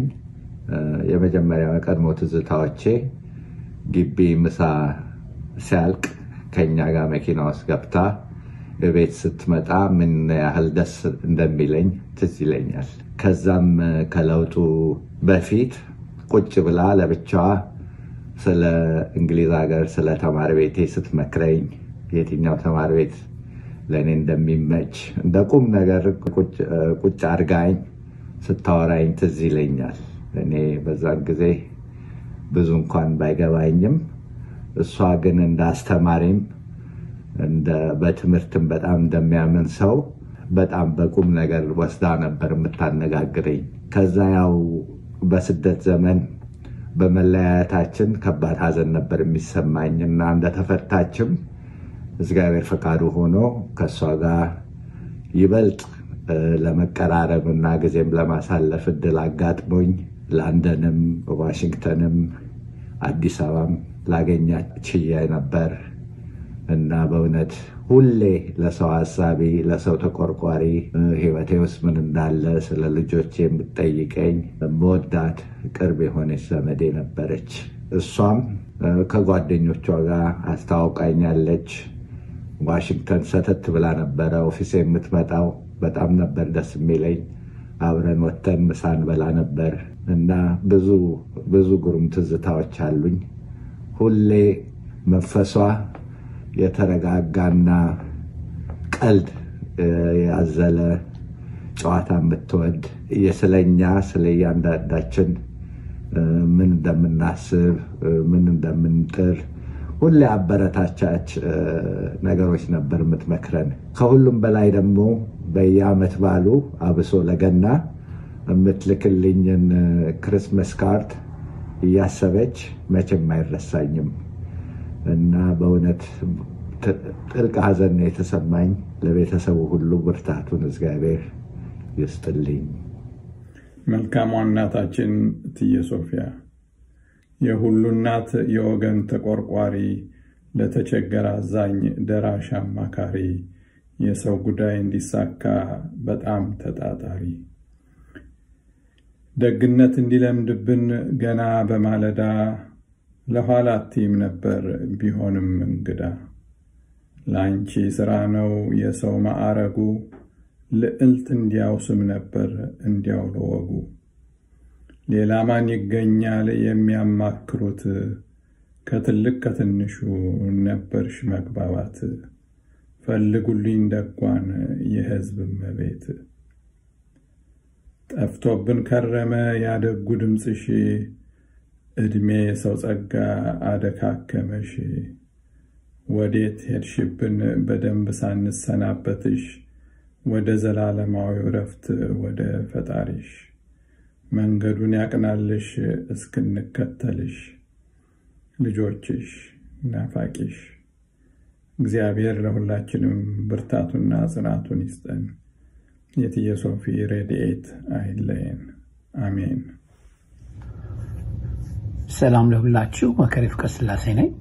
[SPEAKER 15] የመጀመሪያው የቀድሞ ትዝታዎቼ ግቢ ምሳ ሲያልቅ ከኛ ጋር መኪና ውስጥ ገብታ በቤት ስትመጣ ምን ያህል ደስ እንደሚለኝ ትዝ ይለኛል። ከዛም ከለውጡ በፊት ቁጭ ብላ ለብቻዋ ስለ እንግሊዝ ሀገር ስለ ተማሪ ቤቴ ስትመክረኝ የትኛው ተማሪ ቤት ለኔ እንደሚመች እንደቁም ነገር ቁጭ አርጋኝ ስታወራኝ ትዝ ይለኛል። እኔ በዛን ጊዜ ብዙ እንኳን ባይገባኝም እሷ ግን እንዳስተማሪም እንደ በትምህርትም በጣም እንደሚያምን ሰው በጣም በቁም ነገር ወስዳ ነበር የምታነጋግረኝ። ከዛ ያው በስደት ዘመን በመለያየታችን ከባድ ሐዘን ነበር የሚሰማኝና እንደተፈታችም እግዚአብሔር ፈቃዱ ሆኖ ከሷ ጋር ይበልጥ ለመቀራረብና ጊዜም ለማሳለፍ እድል አጋጥሞኝ ለንደንም ዋሽንግተንም አዲስ አበባም ላገኛት ችዬ ነበር እና በእውነት ሁሌ ለሰው ሐሳቢ ለሰው ተቆርቋሪ ህይወቴ ውስጥ ምን እንዳለ ስለ ልጆቼ የምትጠይቀኝ በወዳት ቅርብ የሆነች ዘመዴ ነበረች። እሷም ከጓደኞቿ ጋር አስተዋውቃኛለች። ዋሽንግተን ሰተት ብላ ነበር ኦፊሴ የምትመጣው። በጣም ነበር ደስ የሚለኝ። አብረን ወተን ምሳን በላ ነበር እና ብዙ ብዙ ግሩም ትዝታዎች አሉኝ። ሁሌ መንፈሷ የተረጋጋና ቀልድ ያዘለ ጨዋታ የምትወድ የስለኛ ስለያንዳንዳችን ምን እንደምናስብ ምን እንደምንጥር ሁሌ አበረታቻች ነገሮች ነበር የምትመክረን። ከሁሉም በላይ ደግሞ በየዓመት ባሉ አብሶ ለገና የምትልክልኝን ክሪስማስ ካርድ እያሰበች መቼም አይረሳኝም እና በእውነት ጥልቅ ሐዘን የተሰማኝ። ለቤተሰቡ ሁሉ ብርታቱን እግዚአብሔር ይስጥልኝ።
[SPEAKER 16] መልካም እናታችን እትዬ ሶፊያ የሁሉ እናት የወገን ተቆርቋሪ ለተቸገረ አዛኝ ደራሽ አማካሪ የሰው ጉዳይ እንዲሳካ በጣም ተጣጣሪ ደግነት እንዲለምድብን ገና በማለዳ ለኋላ ቲም ነበር ቢሆንም እንግዳ ላንቺ ስራ ነው የሰው ማዕረጉ ልዕልት እንዲያው ስም ነበር እንዲያው ለወጉ ሌላ ማን ይገኛል የሚያማክሩት ከትልቅ ከትንሹ ነበርሽ መግባባት ፈልጉልኝ ደጓን የህዝብ መቤት ጠፍቶብን ከረመ ያደጉ ድምጽሽ እድሜ ሰው ጸጋ አደካከመሽ ወዴት ሄድሽብን በደንብ ሳንሰናበትሽ ወደ ዘላለማዊ ረፍት ወደ ፈጣሪሽ መንገዱን ያቅናልሽ እስክንከተልሽ ልጆችሽ ናፋቂሽ እግዚአብሔር ለሁላችንም ብርታቱና ጽናቱን ይስጠን። የእትዬ ሶፊ ረድኤት አይለየን። አሜን።
[SPEAKER 17] ሰላም ለሁላችሁ። Bekere Fikre-Selassie ነኝ።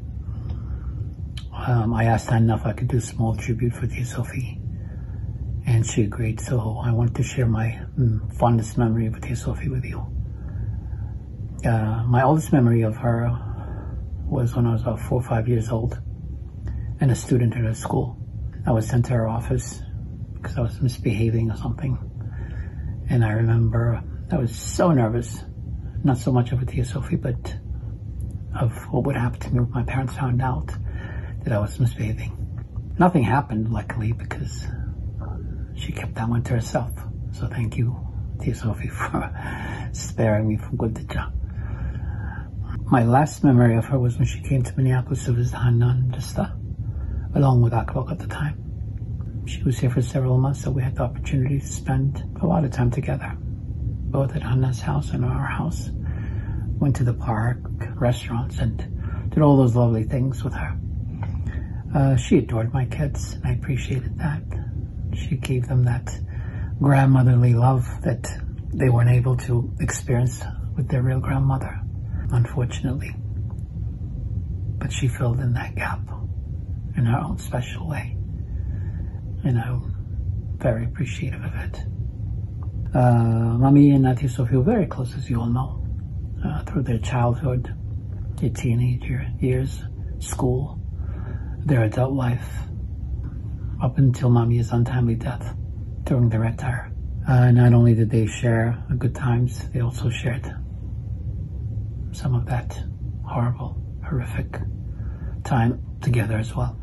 [SPEAKER 17] Um, I asked Anna if I could do a small tribute for Ethiopian Sophie, and she agreed, so I want to share my mm, fondest memory of Ethiopian Sophie with you. Uh, my oldest memory of her was when I was about four or five years old and a student at her school. I was sent to her office because I was misbehaving or something, and I remember I was so nervous, not so much of Ethiopian Sophie, but of what would happen to me if my parents found out that I was misbehaving. Nothing happened, luckily, because she kept that one to herself. So thank you, Ethiopian Sophie, for sparing me from Guldeja. My last memory of her was when she came to Minneapolis to visit Hanan Desta, along with Aklok at the time. She was here for several months, so we had the opportunity to spend a lot of time together, both at Hanna's house and our house. Went to the park, restaurants, and did all those lovely things with her. Uh, she adored my kids, and I appreciated that. She gave them that grandmotherly love that they weren't able to experience with their real grandmother, unfortunately. But she filled in that gap in her own special way, and I'm very appreciative of it. Uh, Mommy and Ethiopian Sophie were very close, as you all know, uh, through their childhood, their teenager years, school, their adult life up until Mommy's untimely death during the red tire. Uh, not only did they share good times, they also shared some of that horrible, horrific time together as well.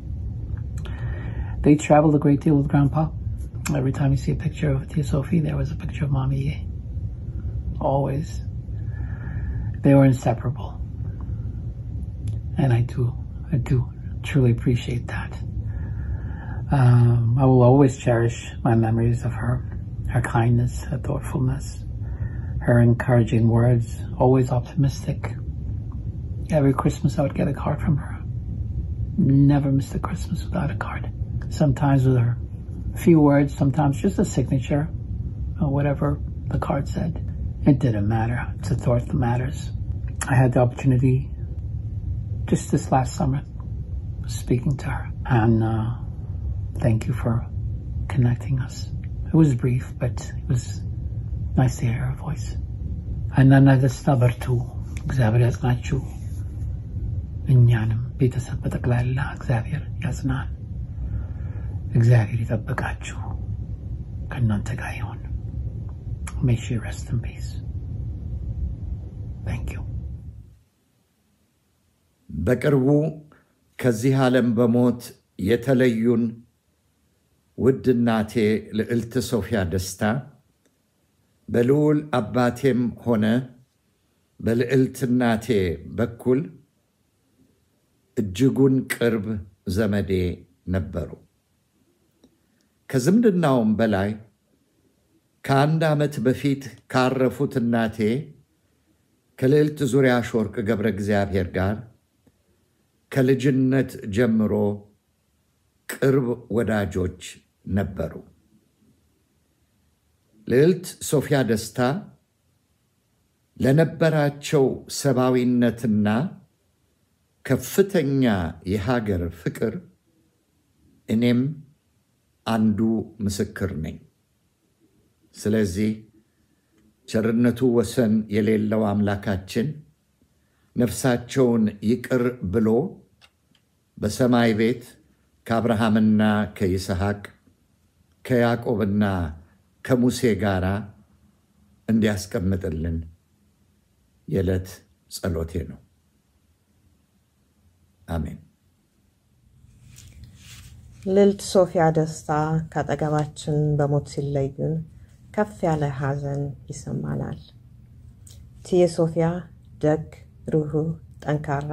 [SPEAKER 17] They traveled a great deal with Grandpa. Every time you see a picture of Tia Sophie, there was a picture of Mommy. Always. They were inseparable. And I do, I do truly appreciate that. Um, I will always cherish my memories of her, her kindness, her thoughtfulness, her encouraging words, always optimistic. Every Christmas I would get a card from her. Never missed a Christmas without a card. Sometimes with her few words, sometimes just a signature or whatever the card said. It didn't matter. It's a thought that matters. I had the opportunity just this last summer speaking to her, and uh, thank you for connecting us. It was brief, but it was nice to hear her voice. Anana desta bertu, እግዚአብሔር ያጽናችሁ, እኛንም ቤተሰብ በጠቅላላ እግዚአብሔር ያጽናን, እግዚአብሔር ይጠብቃችሁ, ከእናንተ ጋር ይሁን. May she rest in peace. Thank you.
[SPEAKER 15] በቅርቡ ከዚህ ዓለም በሞት የተለዩን ውድ እናቴ ልዕልት ሶፊያ ደስታ በልዑል አባቴም ሆነ በልዕልት እናቴ በኩል እጅጉን ቅርብ ዘመዴ ነበሩ። ከዝምድናውም በላይ ከአንድ ዓመት በፊት ካረፉት እናቴ ከልዕልት ዙሪያ ሾርቅ ገብረ እግዚአብሔር ጋር ከልጅነት ጀምሮ ቅርብ ወዳጆች ነበሩ። ልዕልት ሶፊያ ደስታ ለነበራቸው ሰብአዊነትና ከፍተኛ የሀገር ፍቅር እኔም አንዱ ምስክር ነኝ። ስለዚህ ቸርነቱ ወሰን የሌለው አምላካችን ነፍሳቸውን ይቅር ብሎ በሰማይ ቤት ከአብርሃምና ከይስሐቅ ከያዕቆብና ከሙሴ ጋር እንዲያስቀምጥልን የዕለት ጸሎቴ ነው። አሜን።
[SPEAKER 18] ልዕልት ሶፊያ ደስታ ካጠገባችን በሞት ሲለዩን ከፍ ያለ ሐዘን ይሰማናል። እትዬ ሶፊያ ደግ፣ ሩህሩህ፣ ጠንካራ፣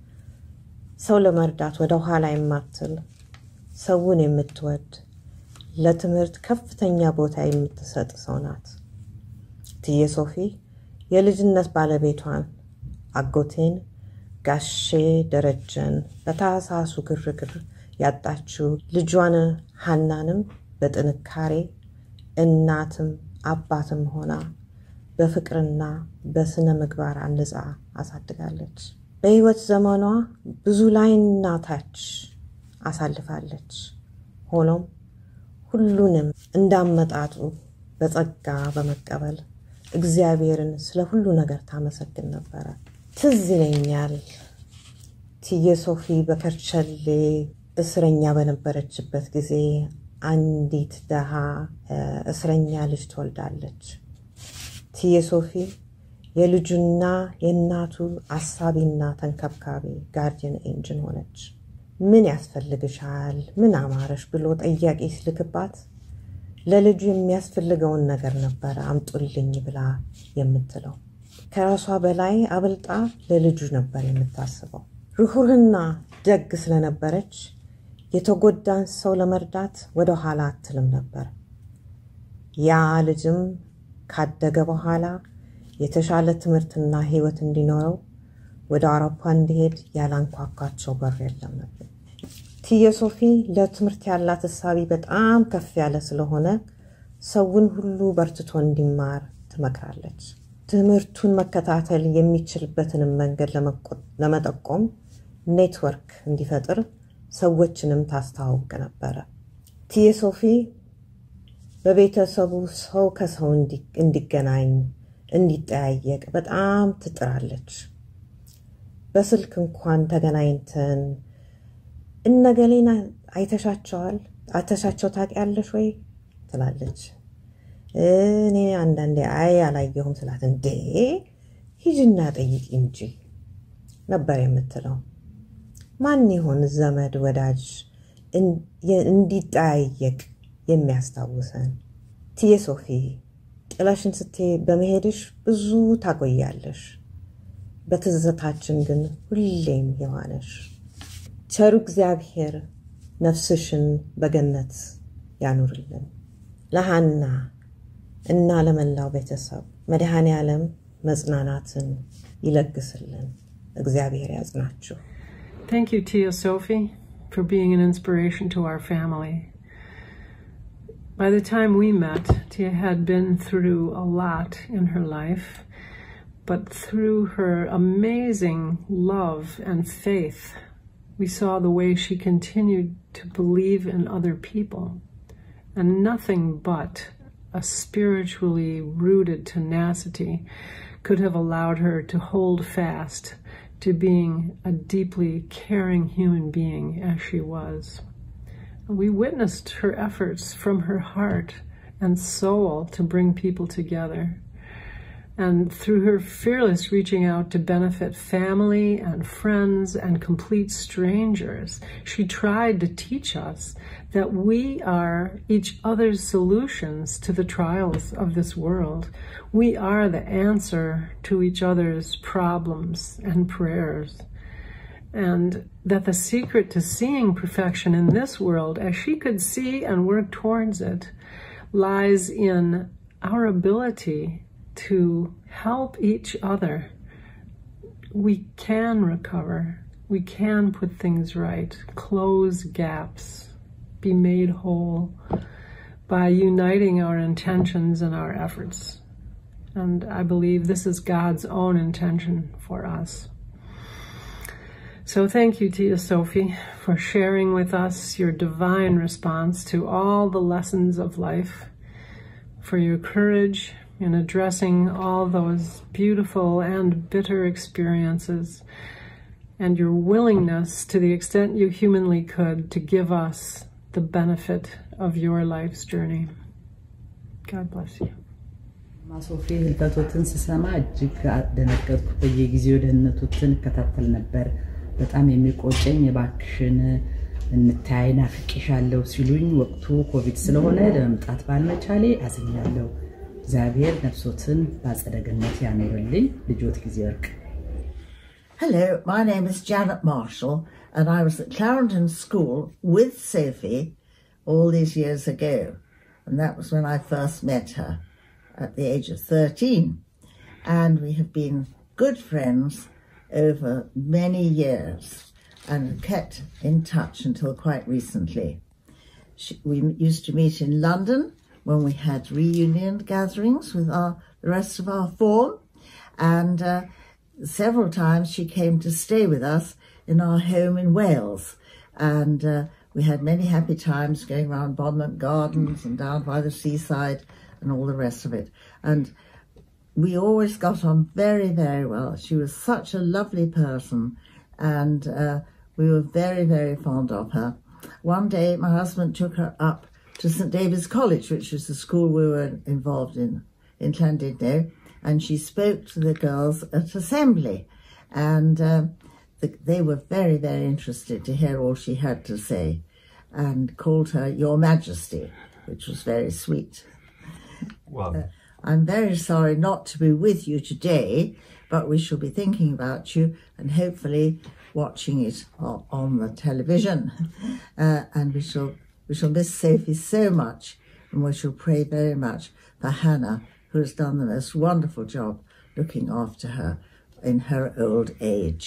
[SPEAKER 18] ሰው ለመርዳት ወደ ኋላ የማትል፣ ሰውን የምትወድ፣ ለትምህርት ከፍተኛ ቦታ የምትሰጥ ሰው ናት። እትዬ ሶፊ የልጅነት ባለቤቷን አጎቴን ጋሼ ደረጀን በታሳሱ ግርግር ያጣችው ልጇን ሐናንም በጥንካሬ እናትም አባትም ሆና በፍቅርና በስነ ምግባር አንጻ አሳድጋለች። በህይወት ዘመኗ ብዙ ላይና ታች አሳልፋለች። ሆኖም ሁሉንም እንዳመጣጡ በጸጋ በመቀበል እግዚአብሔርን ስለ ሁሉ ነገር ታመሰግን ነበር። ትዝ ይለኛል እትዬ ሶፊ በከርቸሌ እስረኛ በነበረችበት ጊዜ አንዲት ደሃ እስረኛ ልጅ ትወልዳለች። እትዬ ሶፊ የልጁና የእናቱ አሳቢና ተንከብካቢ ጋርዲያን ኤንጅል ሆነች። ምን ያስፈልግሻል፣ ምን አማረሽ ብሎ ጠያቂ ሲልክባት ለልጁ የሚያስፈልገውን ነገር ነበር አምጡልኝ ብላ የምትለው። ከራሷ በላይ አብልጣ ለልጁ ነበር የምታስበው። ሩህሩህና ደግ ስለነበረች የተጎዳን ሰው ለመርዳት ወደ ኋላ አትልም ነበር። ያ ልጅም ካደገ በኋላ የተሻለ ትምህርትና ህይወት እንዲኖረው ወደ አውሮፓ እንዲሄድ ያላንኳኳቸው በር የለም ነበር። እትዬ ሶፊ ለትምህርት ያላት ሐሳቢ በጣም ከፍ ያለ ስለሆነ ሰውን ሁሉ በርትቶ እንዲማር ትመክራለች። ትምህርቱን መከታተል የሚችልበትን መንገድ ለመጠቆም ኔትወርክ እንዲፈጥር ሰዎችንም ታስተዋውቅ ነበር። እትዬ ሶፊ በቤተሰቡ ሰው ከሰው እንዲገናኝ እንዲጠያየቅ በጣም ትጥራለች። በስልክ እንኳን ተገናኝተን እነገሌና አይተሻቸዋል አተሻቸው ታውቂያለሽ ወይ ትላለች እኔ አንዳንዴ አይ አላየሁም ስላት እንዴ ሂጂና ጠይቂ እንጂ ነበር የምትለው ማን ይሆን ዘመድ ወዳጅ እንዲጠያየቅ የሚያስታውሰን ትዬ ሶፊ ጥላሽን ስትይ በመሄድሽ ብዙ ታቆያለሽ በትዝታችን ግን ሁሌም የዋነሽ ቸሩ እግዚአብሔር ነፍስሽን በገነት ያኑርልን ለሃና እና ለመላው ቤተሰብ መድኃኔ ዓለም መጽናናትን ይለግስልን እግዚአብሔር ያጽናችሁ
[SPEAKER 10] Thank you, Tia Sophie, for being an inspiration to our family. By the time we met, Tia had been through a lot in her life, but through her amazing love and faith, we saw the way she continued to believe in other people, and nothing but a spiritually rooted tenacity could have allowed her to hold fast to being a deeply caring human being as she was. We witnessed her efforts from her heart and soul to bring people together. And through her fearless reaching out to benefit family and friends and complete strangers, she tried to teach us that we are each other's solutions to the trials of this world. We are the answer to each other's problems and prayers. And that the secret to seeing perfection in this world, as she could see and work towards it, lies in our ability to help each other. We can recover. We can put things right, close gaps, be made whole by uniting our intentions and our efforts. And I believe this is God's own intention for us. So thank you, Tia Sophie, for sharing with us your divine response to all the lessons of life, for your courage in addressing all those beautiful and bitter experiences, and your willingness, to the extent you humanly could, to give us the benefit of your life's journey. God bless you.
[SPEAKER 19] ማሶፊ ህልፈቶትን ስሰማ እጅግ ደነገጥኩ በየጊዜው ደህንነቶችን ከታተል ነበር በጣም የሚቆጨኝ የባክሽን እንታይ ናፍቄሻለሁ ሲሉኝ ወቅቱ ኮቪድ ስለሆነ ለመምጣት ባልመቻሌ አዝኛለሁ እግዚአብሔር ነፍሶትን ባጸደገነት ያኖርልኝ ልጆት ጊዜወርቅ
[SPEAKER 9] Hello, my name is Janet Marshall and I was at Clarendon School with Sophie all these years ago and that was when I first met her at the age of thirteen and we have been good friends over many years and kept in touch until quite recently. She, we used to meet in London when we had reunion gatherings with our, the rest of our form and uh, several times she came to stay with us in our home in Wales and uh, we had many happy times going around Bodmin Gardens and down by the seaside and all the rest of it. And we always got on very, very well. She was such a lovely person and uh, we were very, very fond of her. One day my husband took her up to Saint David's College, which was the school we were involved in, in Llandudno, and she spoke to the girls at assembly. And uh, the, they were very, very interested to hear all she had to say and called her Your Majesty, which was very sweet. Wow. Uh, I'm very sorry not to be with you today, but we shall be thinking about you and hopefully watching it on, on the television. Uh, and we shall we shall miss Sophie so much, and we shall pray very much for Hannah, who has done the most wonderful job looking after her in her old age.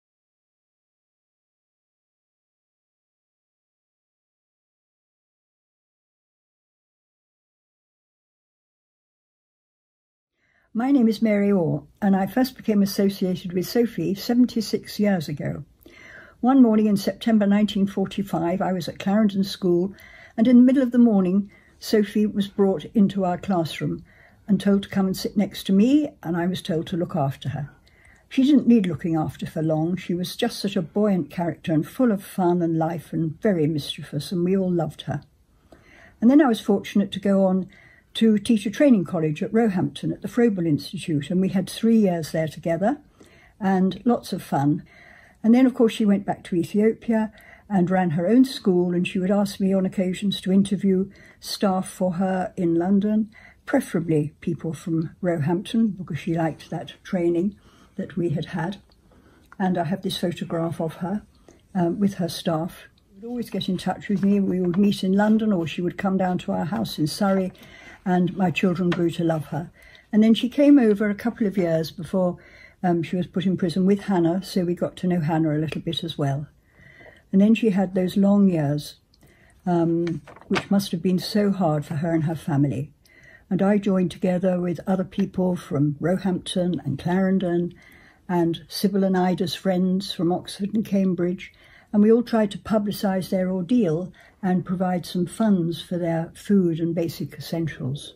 [SPEAKER 20] My name is Mary Orr, and I first became associated with Sophie seventy-six years ago. One morning in September nineteen forty-five, I was at Clarendon School, and in the middle of the morning, Sophie was brought into our classroom and told to come and sit next to me, and I was told to look after her. She didn't need looking after for long. She was just such a buoyant character and full of fun and life and very mischievous, and we all loved her. And then I was fortunate to go on to teacher training college at Roehampton at the Froebel Institute, and we had three years there together and lots of fun. And then, of course, she went back to Ethiopia and ran her own school, and she would ask me on occasions to interview staff for her in London, preferably people from Roehampton, because she liked that training that we had had. And I have this photograph of her um, with her staff. She would always get in touch with me. We would meet in London, or she would come down to our house in Surrey, and my children grew to love her. And then she came over a couple of years before um, she was put in prison with Hannah, so we got to know Hannah a little bit as well. And then she had those long years, um, which must have been so hard for her and her family. And I joined together with other people from Roehampton and Clarendon and Sybil and Ida's friends from Oxford and Cambridge, and we all tried to publicise their ordeal and provide some funds for their food and basic essentials.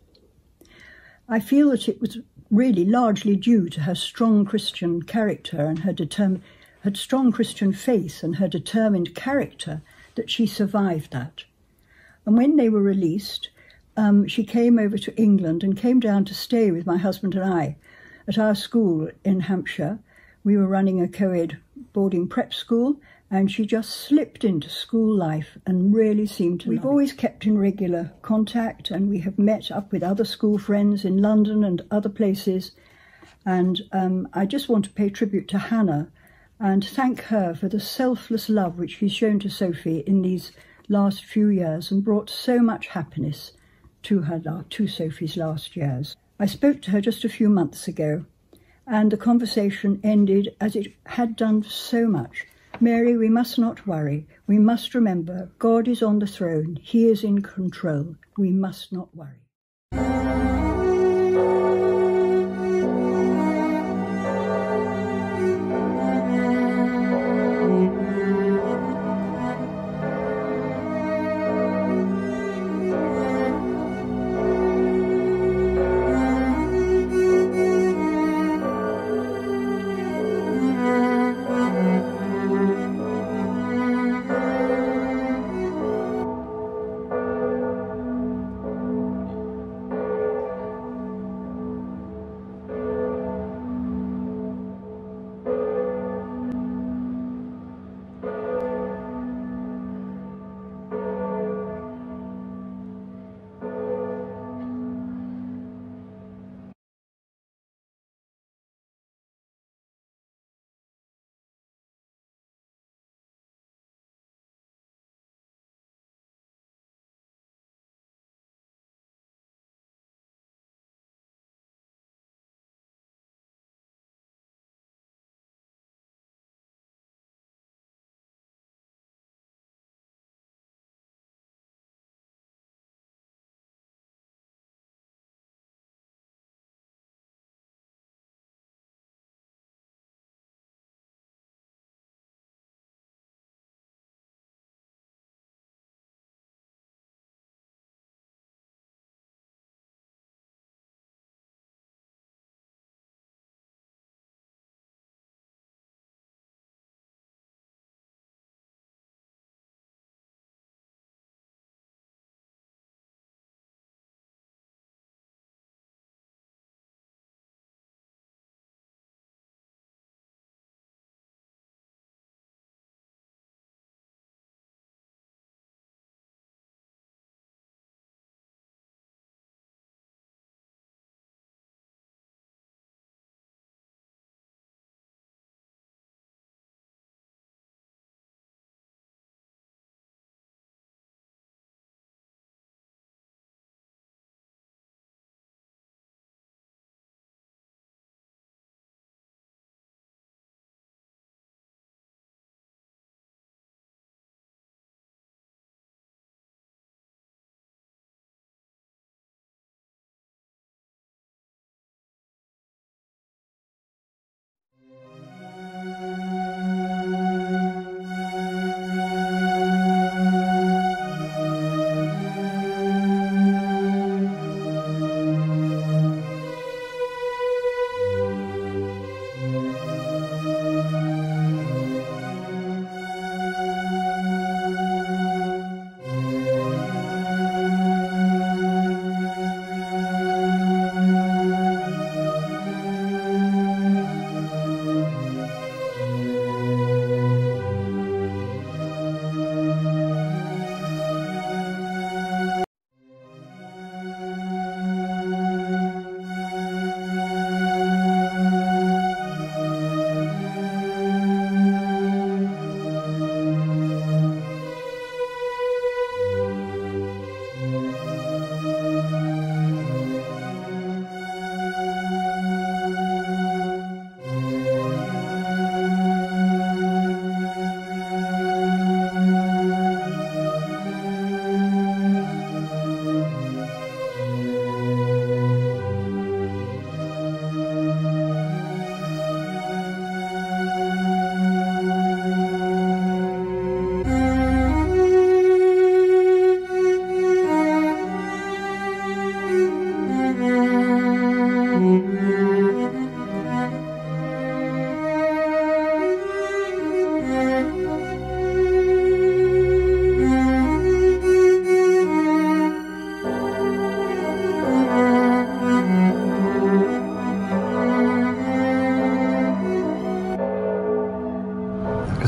[SPEAKER 20] I feel that it was really largely due to her strong Christian character and her determined her strong Christian faith and her determined character that she survived that. And when they were released, um, she came over to England and came down to stay with my husband and I at our school in Hampshire. We were running a co-ed boarding prep school, and she just slipped into school life and really seemed to. We've always kept in regular contact, and we have met up with other school friends in London and other places. And um, I just want to pay tribute to Hannah and thank her for the selfless love which she's shown to Sophie in these last few years and brought so much happiness to her, to Sophie's last years. I spoke to her just a few months ago, and the conversation ended as it had done so much. Mary, we must not worry. We must remember God is on the throne. He is in control. We must not worry.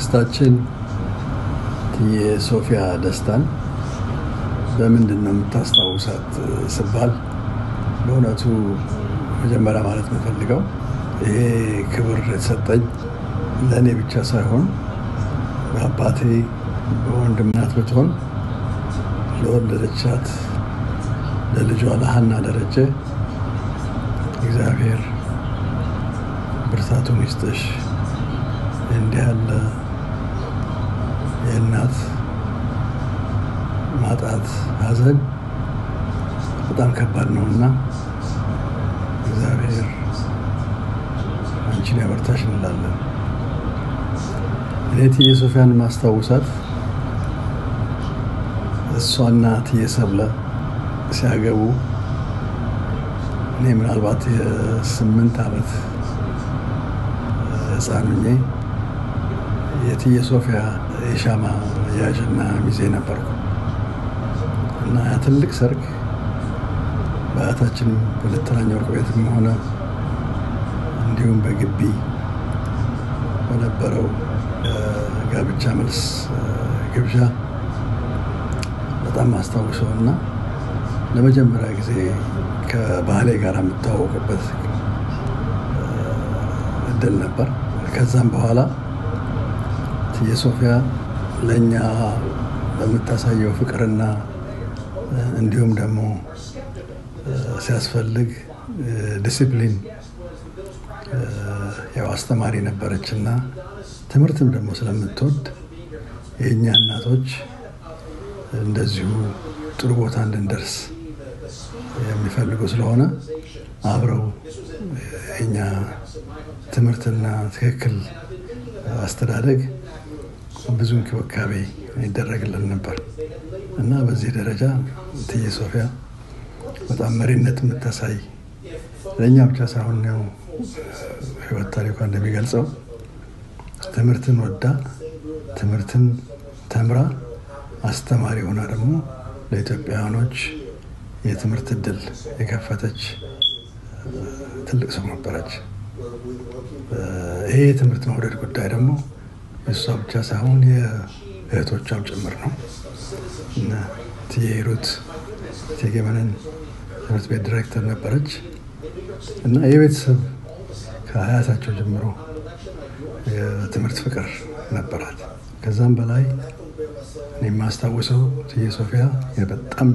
[SPEAKER 14] አክስታችን የሶፊያ ደስታን በምንድን ነው የምታስታውሳት ስባል በእውነቱ መጀመሪያ ማለት የምፈልገው ይሄ ክብር የተሰጠኝ ለእኔ ብቻ ሳይሆን በአባቴ በወንድም ናት ብትሆን ለወለደቻት ለልጇ ለሐና ደረጀ እግዚአብሔር ብርታቱን ይስጥሽ። እንዲህ ያለ የእናት ማጣት ሐዘን በጣም ከባድ ነውና እግዚአብሔር አንቺን ያበርታሽ እንላለን። እኔ እትዬ ሶፊያን ማስታወሳት እሷና እትዬ ሰብለ ሲያገቡ እኔ ምናልባት የስምንት ዓመት ሕፃን ሆኜ የእትዬ ሶፊያ የሻማ ያዥና ሚዜ ነበርኩ እና ያ ትልቅ ሰርግ በአያታችን በሁለተኛው ወርቅ ቤትም ሆነ እንዲሁም በግቢ በነበረው ጋብቻ መልስ ግብዣ በጣም አስታውሰውና ለመጀመሪያ ጊዜ ከባህሌ ጋር የምታወቅበት እድል ነበር። ከዛም በኋላ እትዬ ሶፊያ ለእኛ በምታሳየው ፍቅርና እንዲሁም ደግሞ ሲያስፈልግ ዲሲፕሊን ያው አስተማሪ ነበረችና ትምህርትም ደግሞ ስለምትወድ የኛ እናቶች እንደዚሁ ጥሩ ቦታ እንድንደርስ የሚፈልጉ ስለሆነ አብረው የኛ ትምህርትና ትክክል አስተዳደግ ብዙ እንክብካቤ ይደረግልን ነበር እና በዚህ ደረጃ እትዬ ሶፊያ በጣም መሪነት የምታሳይ ለእኛ ብቻ ሳይሆን ነው ህይወት ታሪኳ እንደሚገልጸው ትምህርትን ወዳ ትምህርትን ተምራ አስተማሪ ሆና ደግሞ ለኢትዮጵያውያኖች የትምህርት እድል የከፈተች ትልቅ ሰው ነበረች። ይሄ የትምህርት መውደድ ጉዳይ ደግሞ እሷ ብቻ ሳይሆን የእህቶቿም ጭምር ነው እና እትዬ ሂሩት እቴጌ መነን ትምህርት ቤት ዲሬክተር ነበረች እና የቤተሰብ ከአያታቸው ጀምሮ የትምህርት ፍቅር ነበራት። ከዛም በላይ እኔ የማስታውሰው እትዬ ሶፊያ በጣም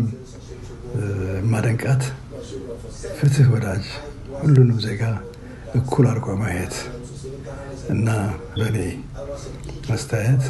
[SPEAKER 14] ማደንቃት ፍትህ ወዳጅ ሁሉንም ዜጋ እኩል አድርጎ ማየት እና በእኔ አስተያየት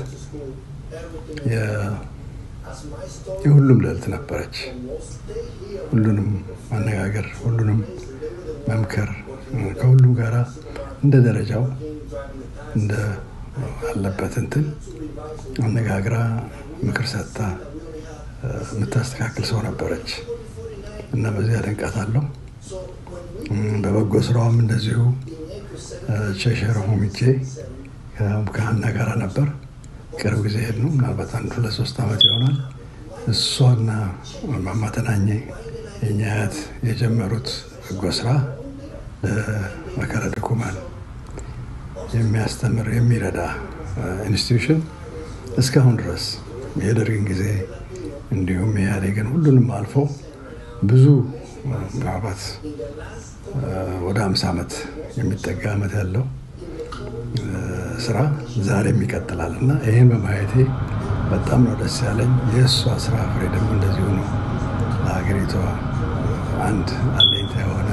[SPEAKER 14] የሁሉም ልዕልት ነበረች። ሁሉንም ማነጋገር፣ ሁሉንም መምከር፣ ከሁሉም ጋራ እንደ ደረጃው እንደ አለበት እንትን አነጋግራ ምክር ሰጥታ የምታስተካክል ሰው ነበረች እና በዚህ አደንቃታለሁ። በበጎ ስራውም እንደዚሁ ቸሸር ሆምቼ ከሐና ጋራ ነበር። ቅርብ ጊዜ ሄድነው፣ ምናልባት አንድ ሁለት ሶስት ዓመት ይሆናል። እሷና እማማ ተናኘ የእኛ አያት የጀመሩት በጎ ስራ ለመከረ ድኩማን የሚያስተምር የሚረዳ ኢንስቲትዩሽን እስካሁን ድረስ የደርግን ጊዜ እንዲሁም የኢህአዴግን ሁሉንም አልፎ ብዙ ምናልባት ወደ ሃምሳ ዓመት የሚጠጋ ዓመት ያለው ስራ ዛሬም ይቀጥላል እና ይሄን በማየቴ በጣም ነው ደስ ያለኝ። የእሷ ስራ ፍሬ ደግሞ እንደዚሁ ነው። ለሀገሪቷ አንድ አለኝታ የሆነ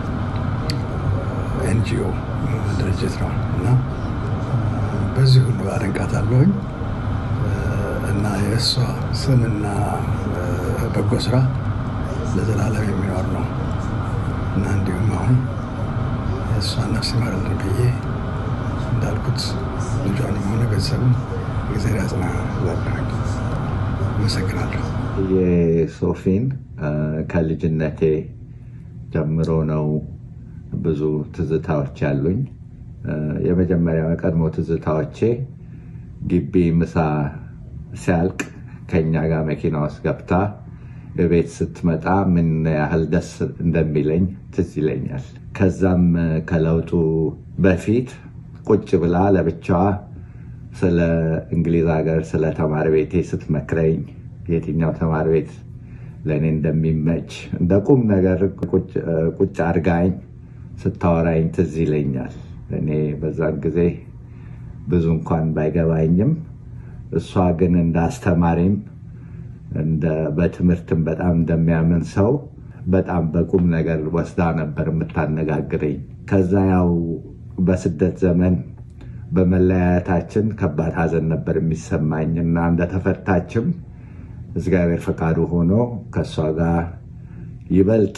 [SPEAKER 14] ኤንጂኦ ድርጅት ነው እና በዚህ ሁሉ አደንቃታለሁኝ እና የእሷ ስምና በጎ ስራ ለዘላለም የሚኖር ነው እና እንዲሁም አሁን የእሷን ነፍስ ይማርልን ብዬ እንዳልኩት ልጇንም ሆነ ቤተሰቡን እግዚአብሔር ያጽና እላለሁኝ። አመሰግናለሁ።
[SPEAKER 15] የሶፊን ከልጅነቴ ጀምሮ ነው ብዙ ትዝታዎች ያሉኝ። የመጀመሪያው የቀድሞ ትዝታዎቼ ግቢ ምሳ ሲያልቅ ከኛ ጋር መኪና ውስጥ ገብታ ቤት ስትመጣ ምን ያህል ደስ እንደሚለኝ ትዝ ይለኛል። ከዛም ከለውጡ በፊት ቁጭ ብላ ለብቻዋ ስለ እንግሊዝ ሀገር ስለ ተማሪ ቤቴ ስትመክረኝ የትኛው ተማሪ ቤት ለኔ እንደሚመች እንደ ቁም ነገር ቁጭ አርጋኝ ስታወራኝ ትዝ ይለኛል። እኔ በዛን ጊዜ ብዙ እንኳን ባይገባኝም እሷ ግን እንዳስተማሪም እንደ በትምህርትም በጣም እንደሚያምን ሰው በጣም በቁም ነገር ወስዳ ነበር የምታነጋግረኝ። ከዛ ያው በስደት ዘመን በመለያየታችን ከባድ ሐዘን ነበር የሚሰማኝና እንደተፈታችም እግዚአብሔር ፈቃዱ ሆኖ ከሷ ጋር ይበልጥ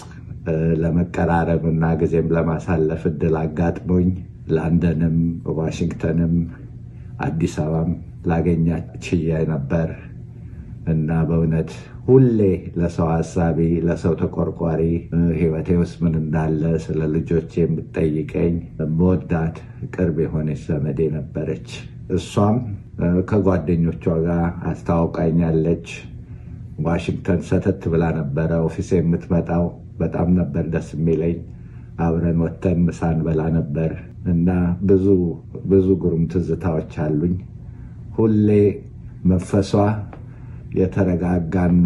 [SPEAKER 15] ለመቀራረብና ጊዜም ለማሳለፍ እድል አጋጥሞኝ ለንደንም ዋሽንግተንም አዲስ አበባም ላገኛት ችዬ ነበር እና በእውነት ሁሌ ለሰው ሐሳቢ ለሰው ተቆርቋሪ ህይወቴ ውስጥ ምን እንዳለ ስለ ልጆቼ የምትጠይቀኝ በወዳት ቅርብ የሆነች ዘመዴ ነበረች። እሷም ከጓደኞቿ ጋር አስተዋውቃኛለች። ዋሽንግተን ሰተት ብላ ነበረ ኦፊሴ የምትመጣው። በጣም ነበር ደስ የሚለኝ። አብረን ወተን ምሳን በላ ነበር እና ብዙ ብዙ ግሩም ትዝታዎች አሉኝ። ሁሌ መንፈሷ የተረጋጋና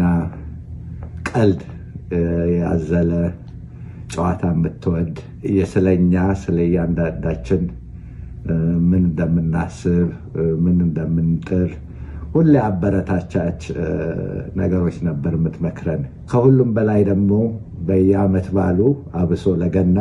[SPEAKER 15] ቀልድ ያዘለ ጨዋታ የምትወድ የስለኛ ስለያንዳንዳችን ምን እንደምናስብ ምን እንደምንጥር ሁሌ አበረታቻች ነገሮች ነበር የምትመክረን። ከሁሉም በላይ ደግሞ በየዓመት ባሉ አብሶ ለገና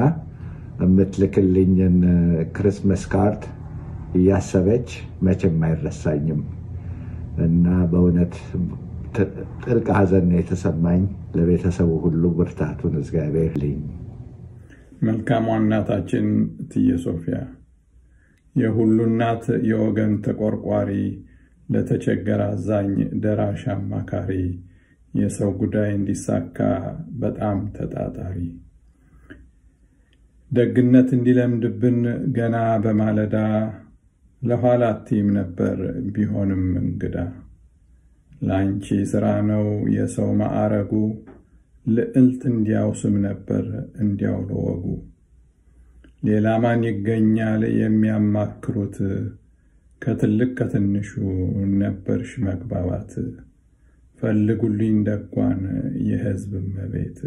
[SPEAKER 15] የምትልክልኝን ክሪስማስ ካርድ እያሰበች መቼም አይረሳኝም እና በእውነት ጥልቅ ሐዘን የተሰማኝ ለቤተሰቡ ሁሉ ብርታቱን እግዚአብሔር ልኝ።
[SPEAKER 16] መልካሟ እናታችን እትዬ ሶፊያ የሁሉ እናት የወገን ተቆርቋሪ ለተቸገረ አዛኝ ደራሽ አማካሪ የሰው ጉዳይ እንዲሳካ በጣም ተጣጣሪ ደግነት እንዲለምድብን ገና በማለዳ ለኋላ አትይም ነበር ቢሆንም እንግዳ ላንቺ ስራ ነው የሰው ማዕረጉ ልዕልት እንዲያው ስም ነበር እንዲያው ለወጉ ሌላ ማን ይገኛል የሚያማክሩት ከትልቅ ከትንሹ ነበርሽ መግባባት ፈልጉልኝ ደጓን የህዝብ መቤት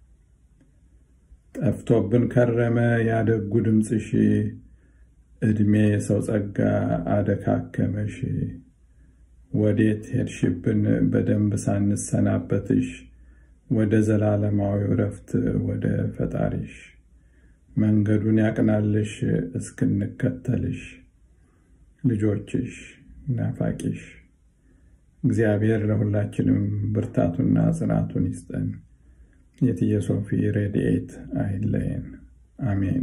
[SPEAKER 16] ጠፍቶብን ከረመ ያደጉ ድምጽሽ እድሜ ሰው ጸጋ አደካከመሽ ወዴት ሄድሽብን በደንብ ሳንሰናበትሽ ወደ ዘላለማዊ ረፍት ወደ ፈጣሪሽ መንገዱን ያቅናልሽ እስክንከተልሽ ልጆችሽ ናፋቂሽ እግዚአብሔር ለሁላችንም ብርታቱና ጽናቱን ይስጠን። የእትዬ ሶፊ ረድኤት አይለየን። አሜን።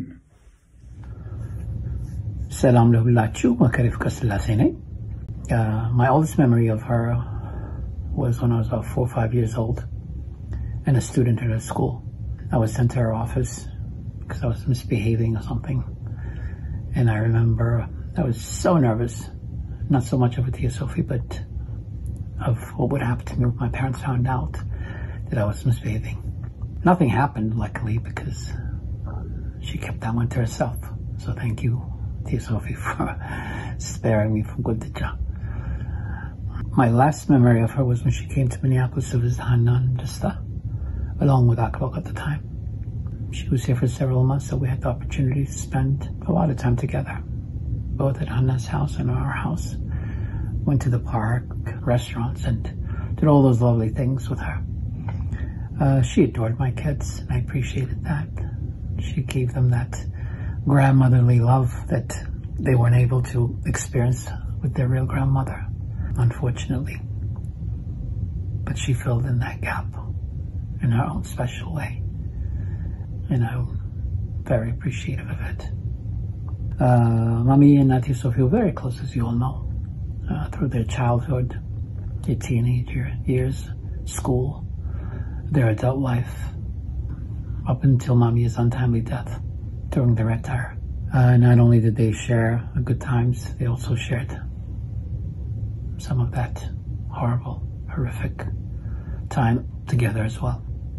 [SPEAKER 17] ሰላም ለሁላችሁ። መከሬ ፍቅረ-ስላሴ ነኝ። My oldest memory of her was when I was about four or five years old and a student at her school. I was sent to her office because I was misbehaving or something. And I remember I was so nervous, not so much of Ethio Sophie, but of what would happen to me if my parents found out that I was misbehaving. Nothing happened, luckily, because she kept that one to herself. So thank you, Ethio Sophie, for sparing me from Gudija. My last memory of her was when she came to Minneapolis to visit Hannah and Desta, along with Aklok at the time. She was here for several months, so we had the opportunity to spend a lot of time together, both at Hannah's house and our house. Went to the park, restaurants, and did all those lovely things with her. Uh, she adored my kids, and I appreciated that. She gave them that grandmotherly love that they weren't able to experience with their real grandmother, unfortunately. But she filled in that gap in her own special way, and I'm very appreciative of it. Uh, Mommy and Ethio Sophie were very close, as you all know, uh, through their childhood, their teenager years, school, their adult life, up until Mommy's untimely death during the Red Terror. Uh, not only did they share good times, they also shared some of that horrible, horrific time together as well.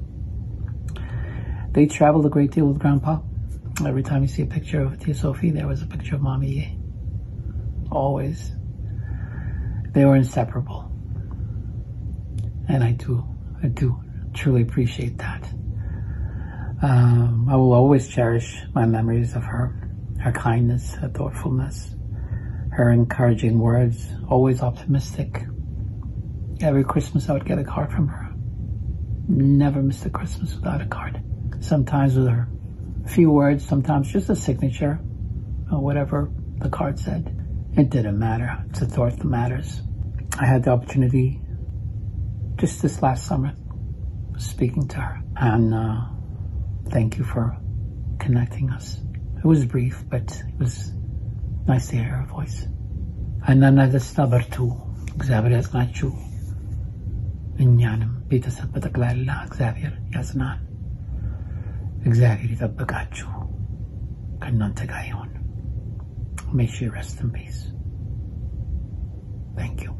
[SPEAKER 17] They traveled a great deal with Grandpa. Every time you see a picture of Ethio Sophie, there was a picture of Mommy. Always. They were inseparable. And I do, I do truly appreciate that. Um, I will always cherish my memories of her, her kindness, her thoughtfulness, her encouraging words, always optimistic. Every Christmas I would get a card from her. Never missed a Christmas without a card. Sometimes with her few words, sometimes just a signature or whatever the card said. It didn't matter. It's a thought that matters. I had the opportunity just this last summer speaking to her, and uh, thank you for connecting us. It was brief, but it was nice to hear her voice. እናና ደስታ በርቱ፣ እግዚአብሔር ያጽናችሁ፣ እኛንም ቤተሰብ በጠቅላላ እግዚአብሔር ያጽናን፣ እግዚአብሔር ይጠብቃችሁ፣ ከእናንተ ጋር ይሁን። May she rest in peace. Thank you.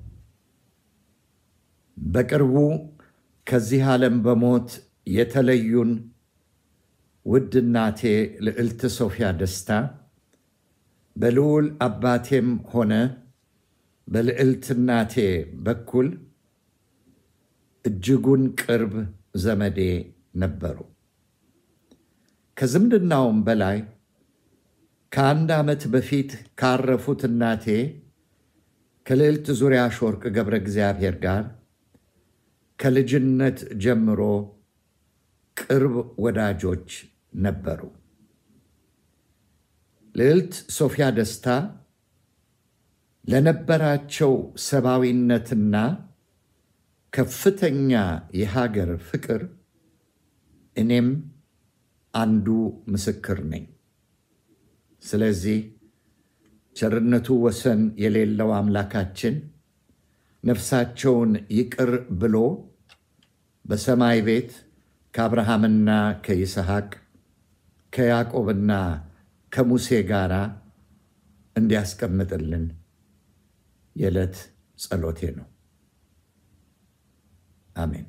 [SPEAKER 15] በቅርቡ ከዚህ ዓለም በሞት የተለዩን ውድ እናቴ ልዕልት ሶፊያ ደስታ በልዑል አባቴም ሆነ በልዕልት እናቴ በኩል እጅጉን ቅርብ ዘመዴ ነበሩ። ከዝምድናውም በላይ ከአንድ ዓመት በፊት ካረፉት እናቴ ከልዕልት ዙሪያ ሾርቅ ገብረ እግዚአብሔር ጋር ከልጅነት ጀምሮ ቅርብ ወዳጆች ነበሩ። ልዕልት ሶፊያ ደስታ ለነበራቸው ሰብአዊነትና ከፍተኛ የሀገር ፍቅር እኔም አንዱ ምስክር ነኝ። ስለዚህ ቸርነቱ ወሰን የሌለው አምላካችን ነፍሳቸውን ይቅር ብሎ በሰማይ ቤት ከአብርሃምና ከይስሐቅ ከያዕቆብና ከሙሴ ጋር እንዲያስቀምጥልን የዕለት ጸሎቴ ነው። አሜን።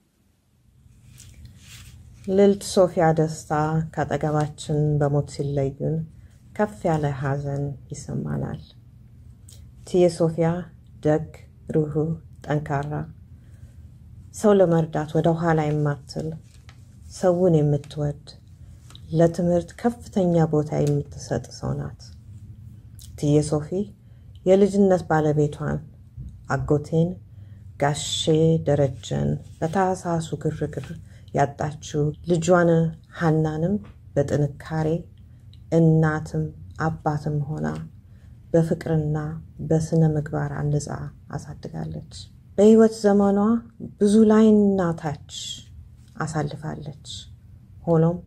[SPEAKER 18] ልዕልት ሶፊያ ደስታ ካጠገባችን በሞት ሲለዩን ከፍ ያለ ሐዘን ይሰማናል። እትዬ ሶፊያ ደግ፣ ሩህሩህ፣ ጠንካራ፣ ሰው ለመርዳት ወደ ኋላ የማትል፣ ሰውን የምትወድ፣ ለትምህርት ከፍተኛ ቦታ የምትሰጥ ሰው ናት። እትዬ ሶፊ የልጅነት ባለቤቷን አጎቴን ጋሼ ደረጀን በታሳሱ ግርግር ያጣችው ልጇን ሐናንም በጥንካሬ እናትም አባትም ሆና በፍቅርና በስነ ምግባር አንጻ አሳድጋለች። በህይወት ዘመኗ ብዙ ላይና ታች አሳልፋለች። ሆኖም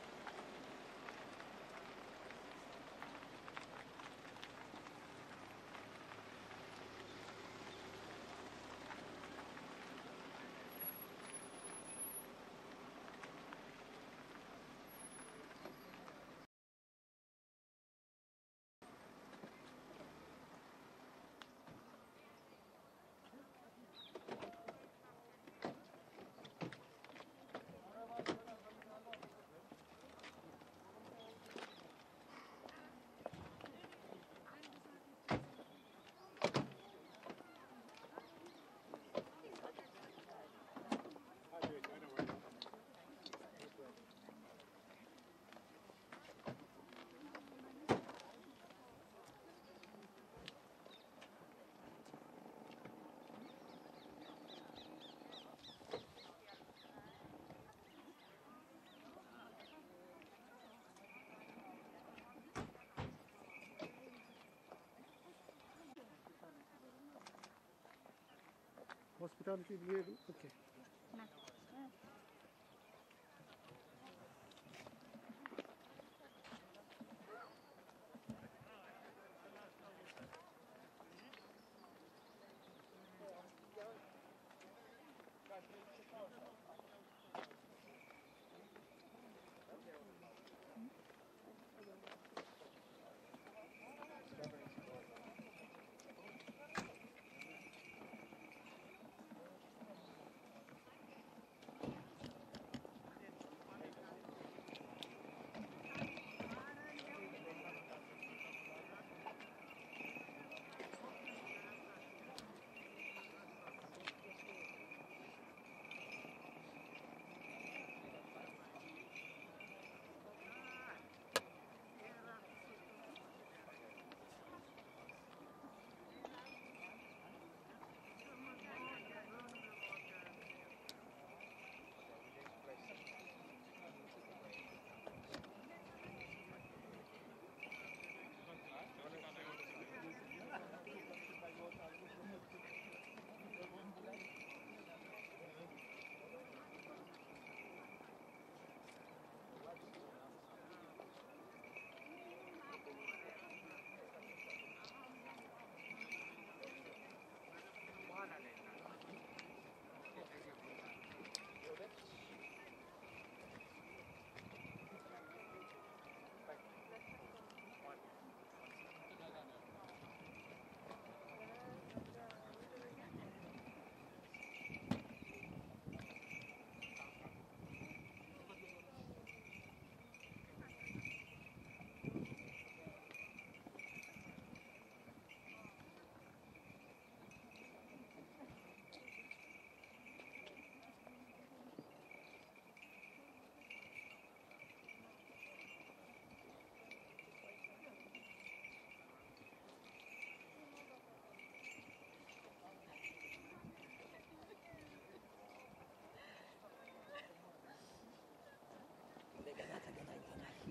[SPEAKER 3] hospitality will be okay.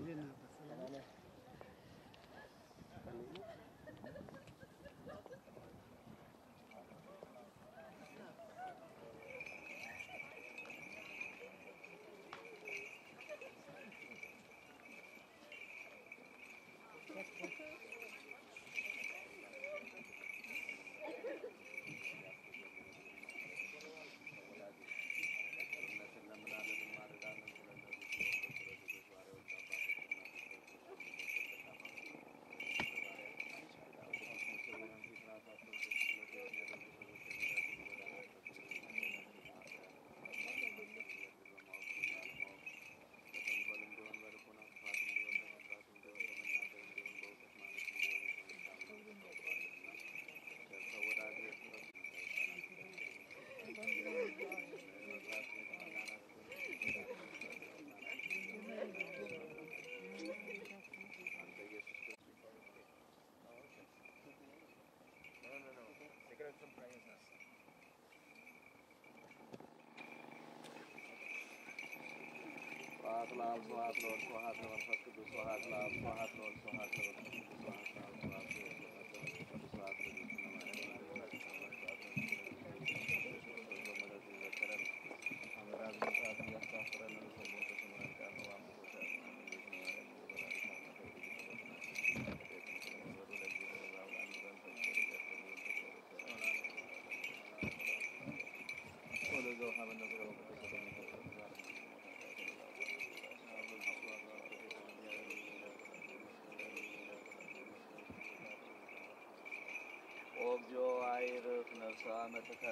[SPEAKER 2] ኦግዚዮ አይርፍ ነፍሰ አመትከ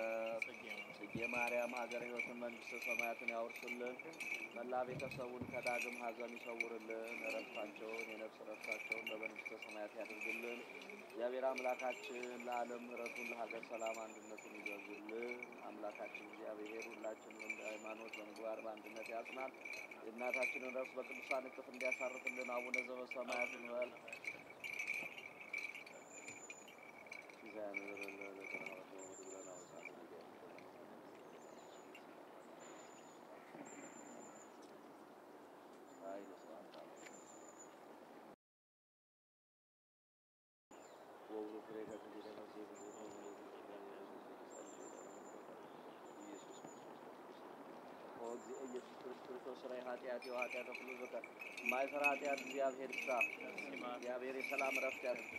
[SPEAKER 2] ጽጌ ማርያም ሀገረ ሕይወትን መንግሥተ ሰማያትን ያውርስልን። መላ ቤተሰቡን ከዳግም ሐዘን ይሰውርልን። እረፍታቸውን የነፍስ እረፍታቸውን በመንግሥተ ሰማያት ያድርግልን። እግዚአብሔር አምላካችን ለዓለም ምሕረቱን ለሀገር ሰላም አንድነቱን ይገዙልን። አምላካችን እግዚአብሔር ሁላችንን እንደ ሃይማኖት በምግባር በአንድነት ያጽናል። የእናታችንን ነፍስ በቅዱሳን እቅፍ እንዲያሳርፍልን አቡነ ዘበሰማያት እንበል። ኢየሱስ ክርስቶስ ስራይ ኃጢአት የኃጢአት ሁሉ በቀር ማይሰራ ኃጢአት እግዚአብሔር ይፍታ። እግዚአብሔር የሰላም ረፍት ያድርግ።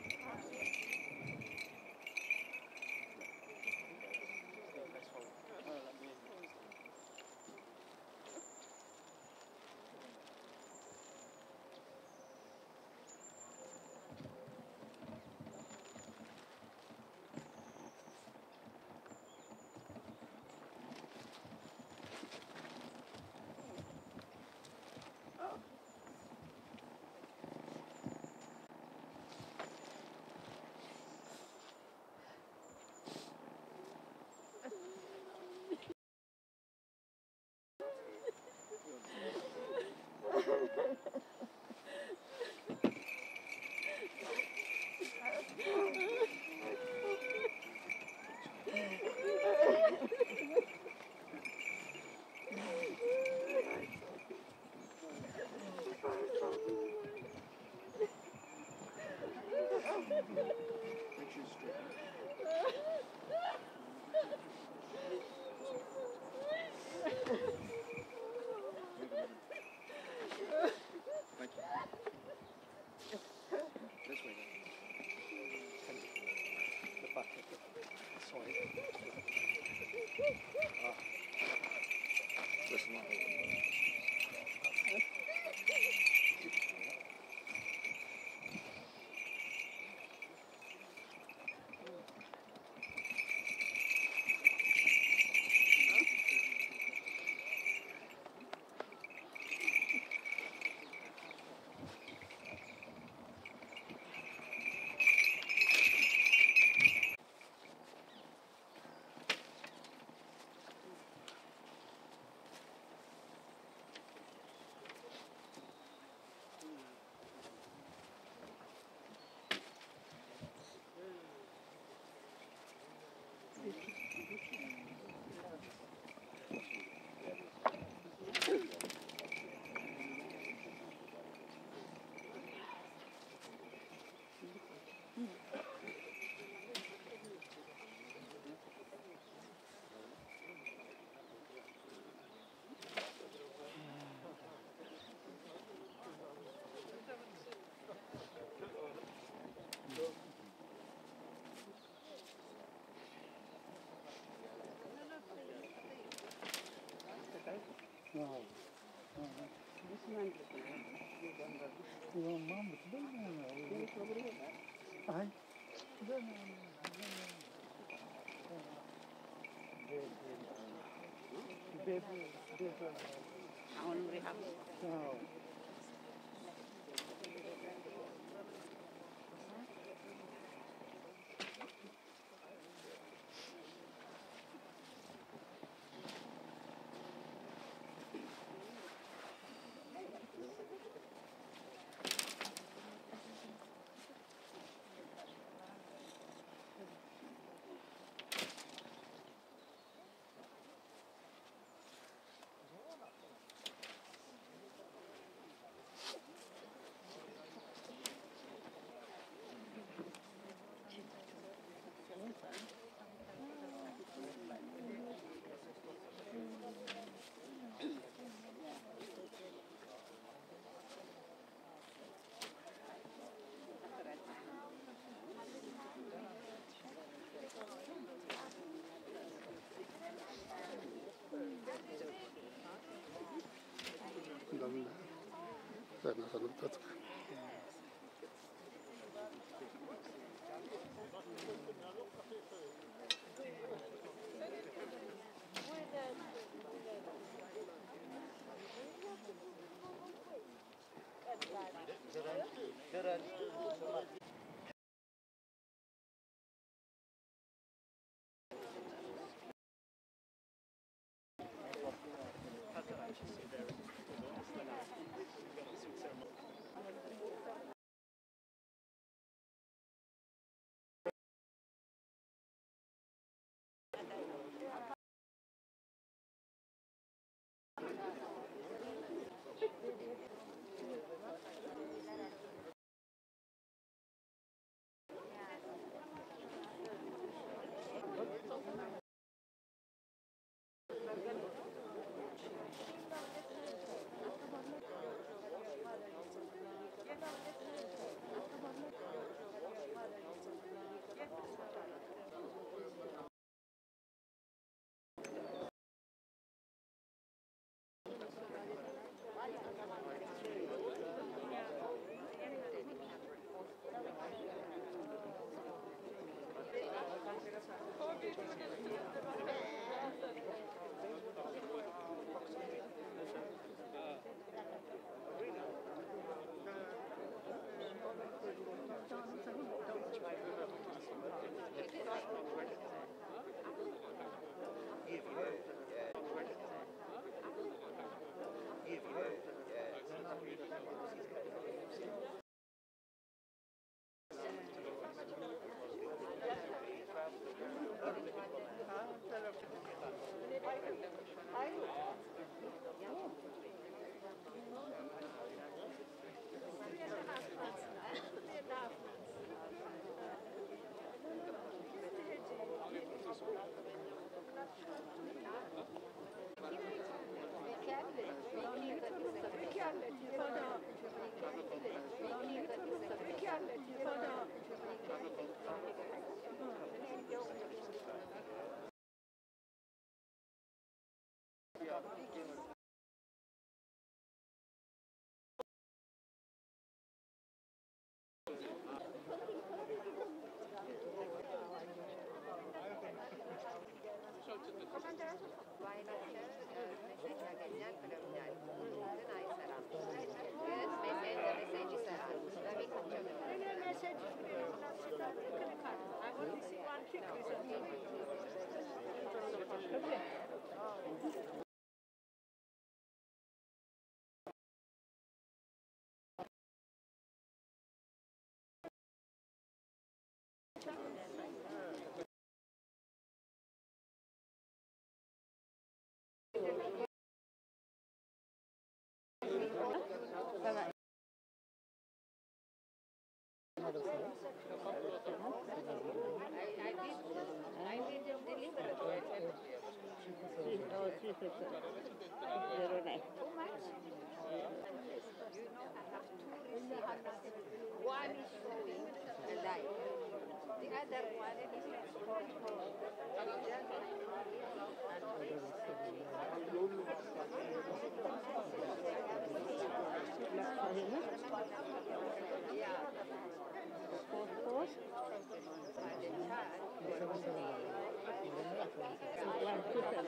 [SPEAKER 21] One is showing the light. The other one is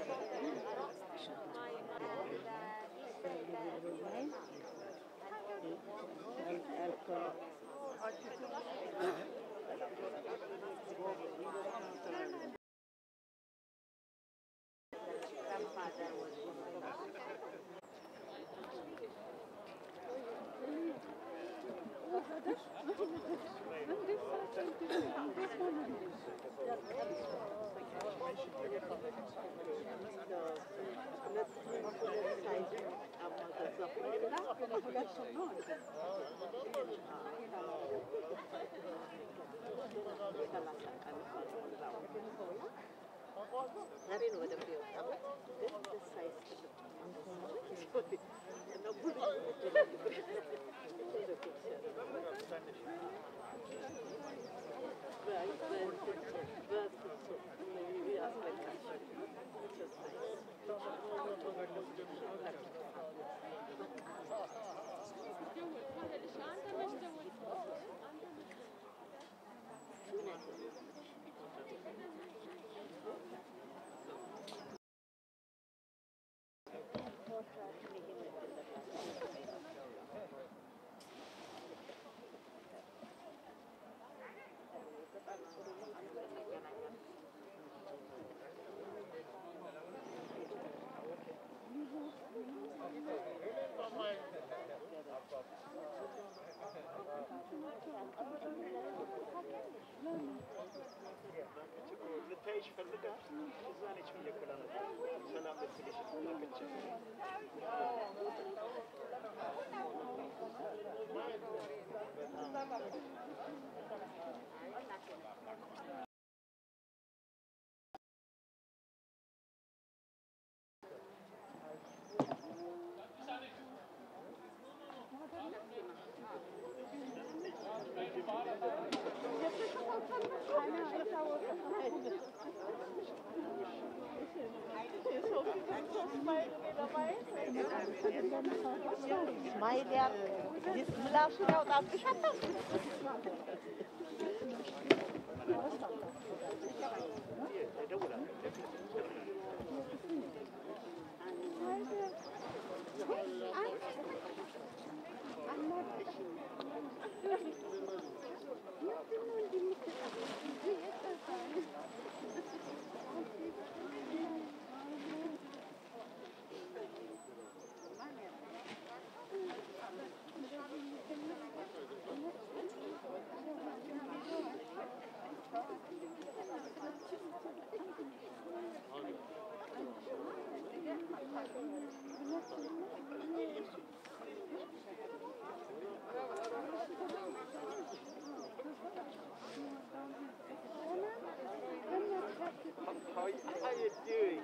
[SPEAKER 3] How are you doing?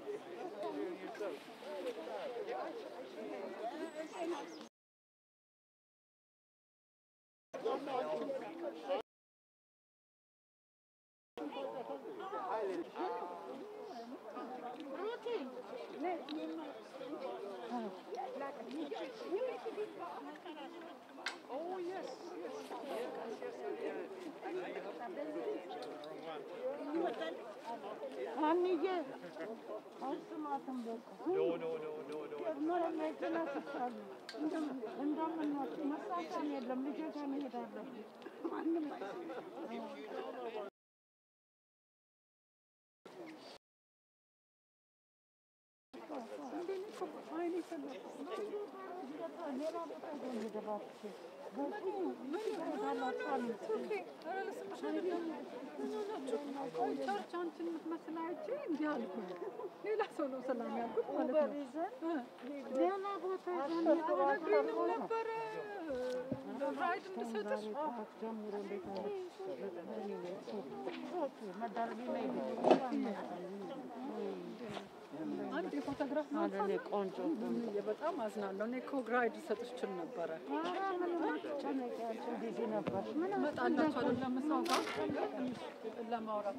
[SPEAKER 3] Oh yes, yes, No, no, no, no, no.
[SPEAKER 1] አንድ የፎቶግራፍ ማንሳት ቆንጆ በጣም አዝናለሁ። እኔ እኮ ግራይድ ሰጥሽ ችል ነበረ። አራ ምን ማጨነቂያችን ቢዚ ነበር። ምን መጣላችሁ ለምሳው ጋር ለማውራት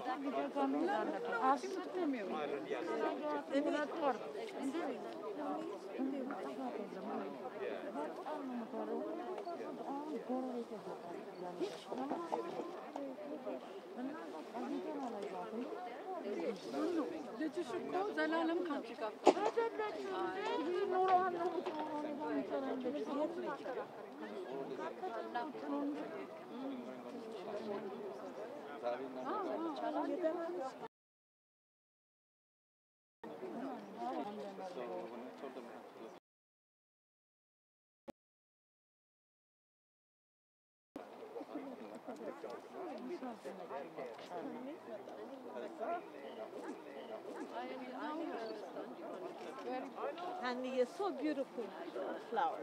[SPEAKER 1] ልጅሽ እኮ ዘላለም ካንቺ ጋር
[SPEAKER 4] And you're so beautiful flowers.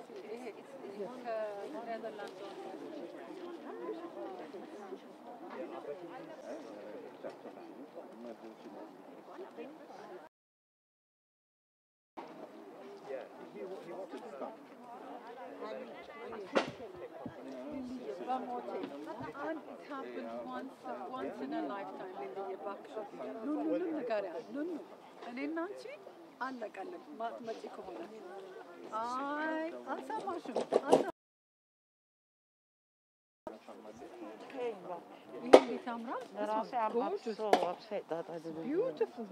[SPEAKER 1] And it happens once, once in a lifetime in the Yabakibra. No, no, no, Nagaria. No, no. And in Nanchi, and the Kalak, Matmachiko. I, Asa Mashu. Asa. The camera?
[SPEAKER 22] I'm gorgeous. So upset that I didn't.
[SPEAKER 1] Beautiful.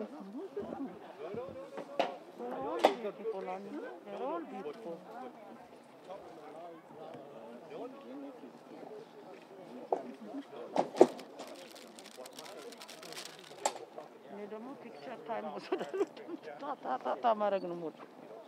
[SPEAKER 22] They're all beautiful, Annie. They're all beautiful. እኔ ደግሞ ፒክቸር ታይም ወሰዳለሁ ታታ ታታ ማድረግ ነው ሞት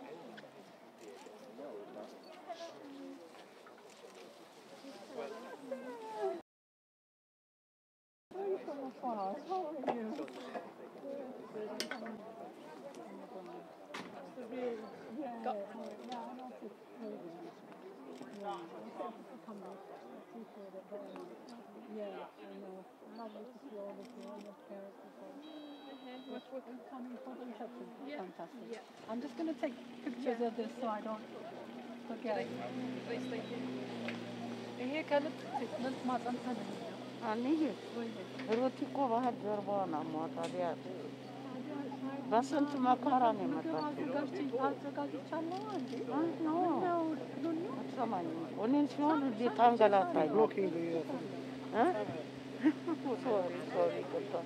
[SPEAKER 1] Yeah, I know. Lovely to see all of you and your parents as well. What's what is coming for the reception? Yeah. Fantastic. Yeah. I'm just going to take pictures yeah. of this so I don't forget. Please, thank you. ይሄ ከልብ ልብ ማጸንተን ነው
[SPEAKER 22] አንዬ ሮቲ እኮ ባህር ጀርባዋን አሟታዲያ በስንት መከራ ነው የመጣችው
[SPEAKER 1] አዘጋጅቻለሁ እንዴ
[SPEAKER 22] ነው አትሰማኝም እኔን ሲሆን እንዴ ታንገላታኝ እ ሶሪ ሶሪ ቆጣ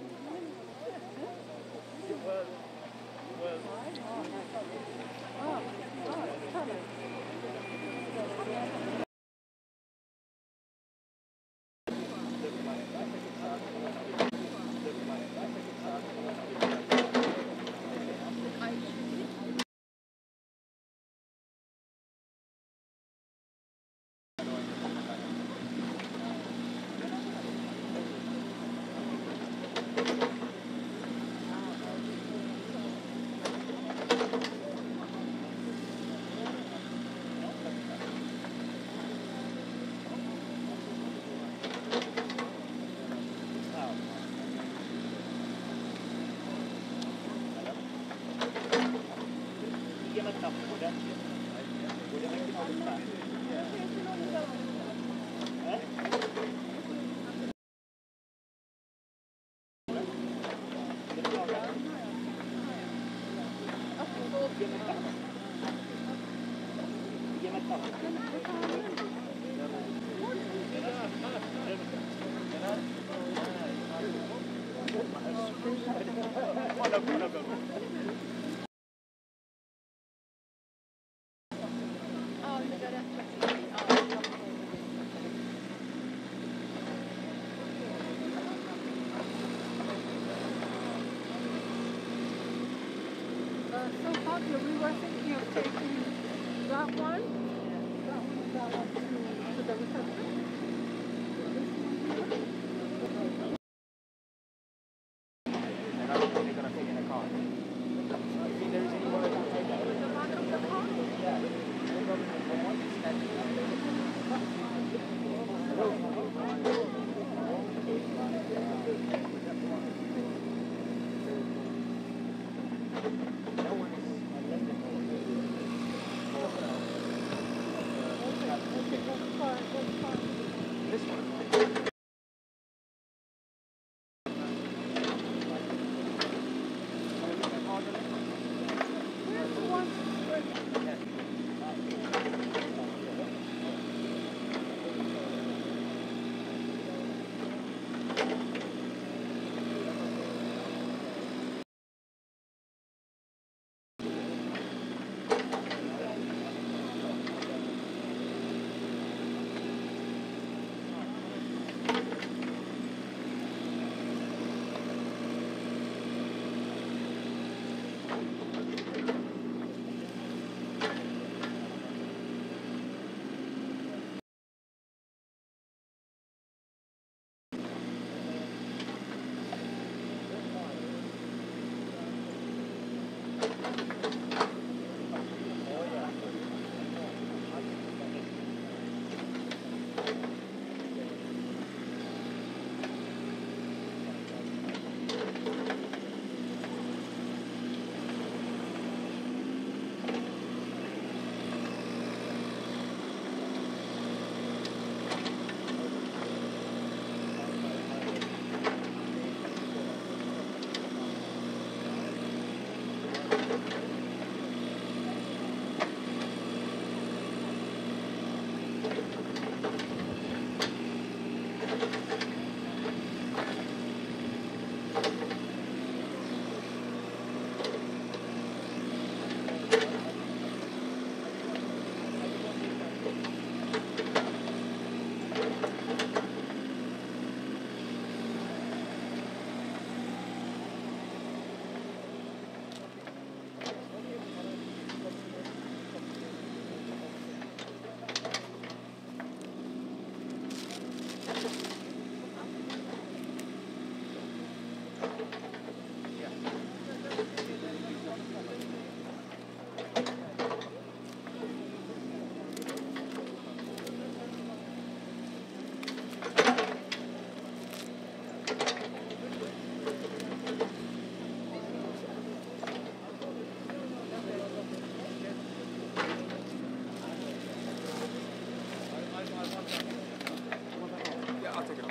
[SPEAKER 1] We were thinking of taking that one, that one, that one to, to the reception.
[SPEAKER 5] Yeah, I'll take it off.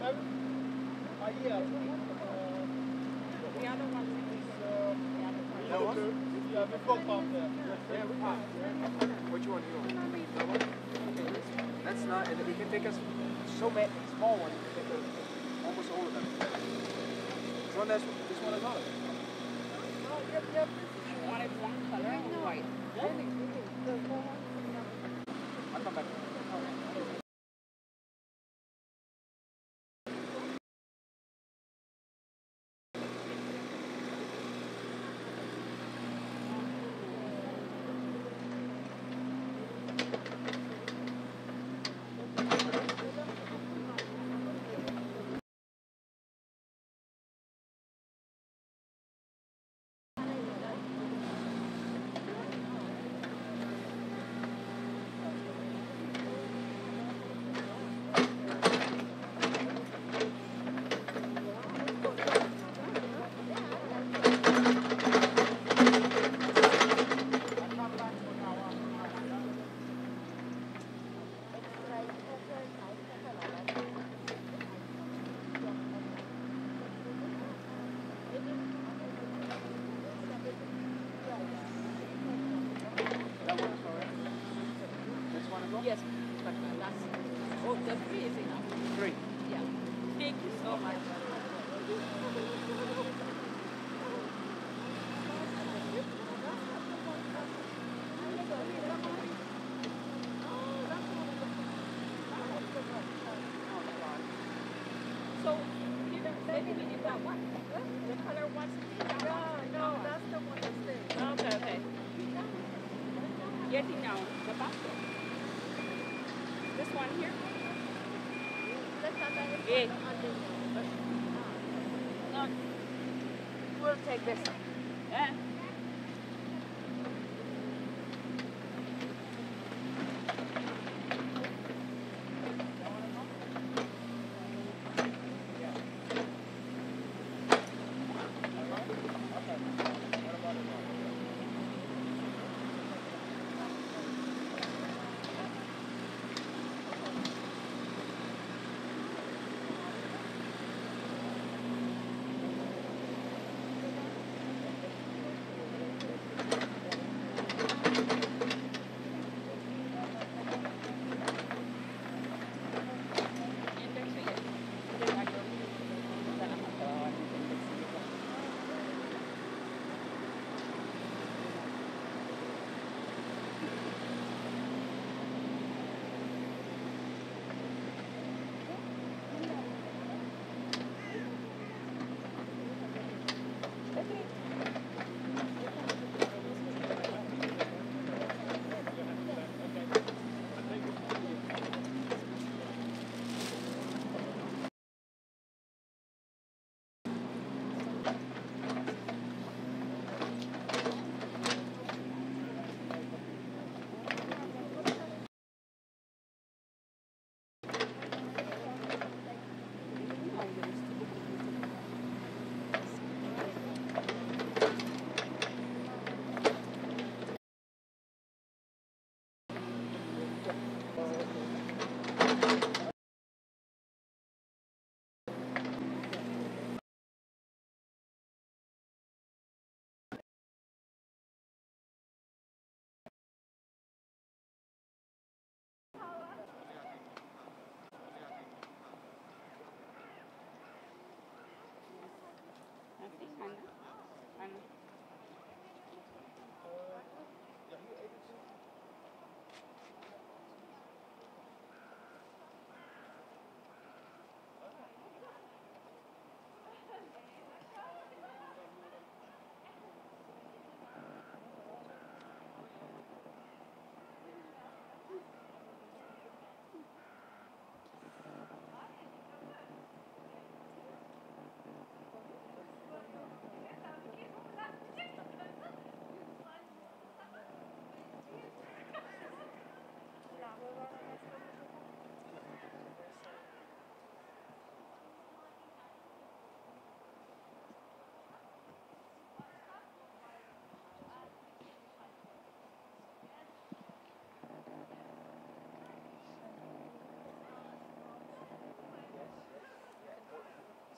[SPEAKER 3] yeah. The other one is uh, the other one. Yeah, we've got one there.
[SPEAKER 5] Which one do you want? That one? Okay. That's not, and we can take us so many small ones. We can take us almost all of them. This one, that's, this one as well.
[SPEAKER 3] Oh, yep, yep. You wanted one color or white?
[SPEAKER 5] I'll come back.
[SPEAKER 3] Yes, but that's, oh, the three is enough.
[SPEAKER 5] Three?
[SPEAKER 3] Yeah. Thank you so much. So, you know, maybe we need that one. The color wants to be that one. No, no, that's the one that's there. Okay, okay. Getting down the basket. This one here? Yeah. No. We'll take this one. Yeah.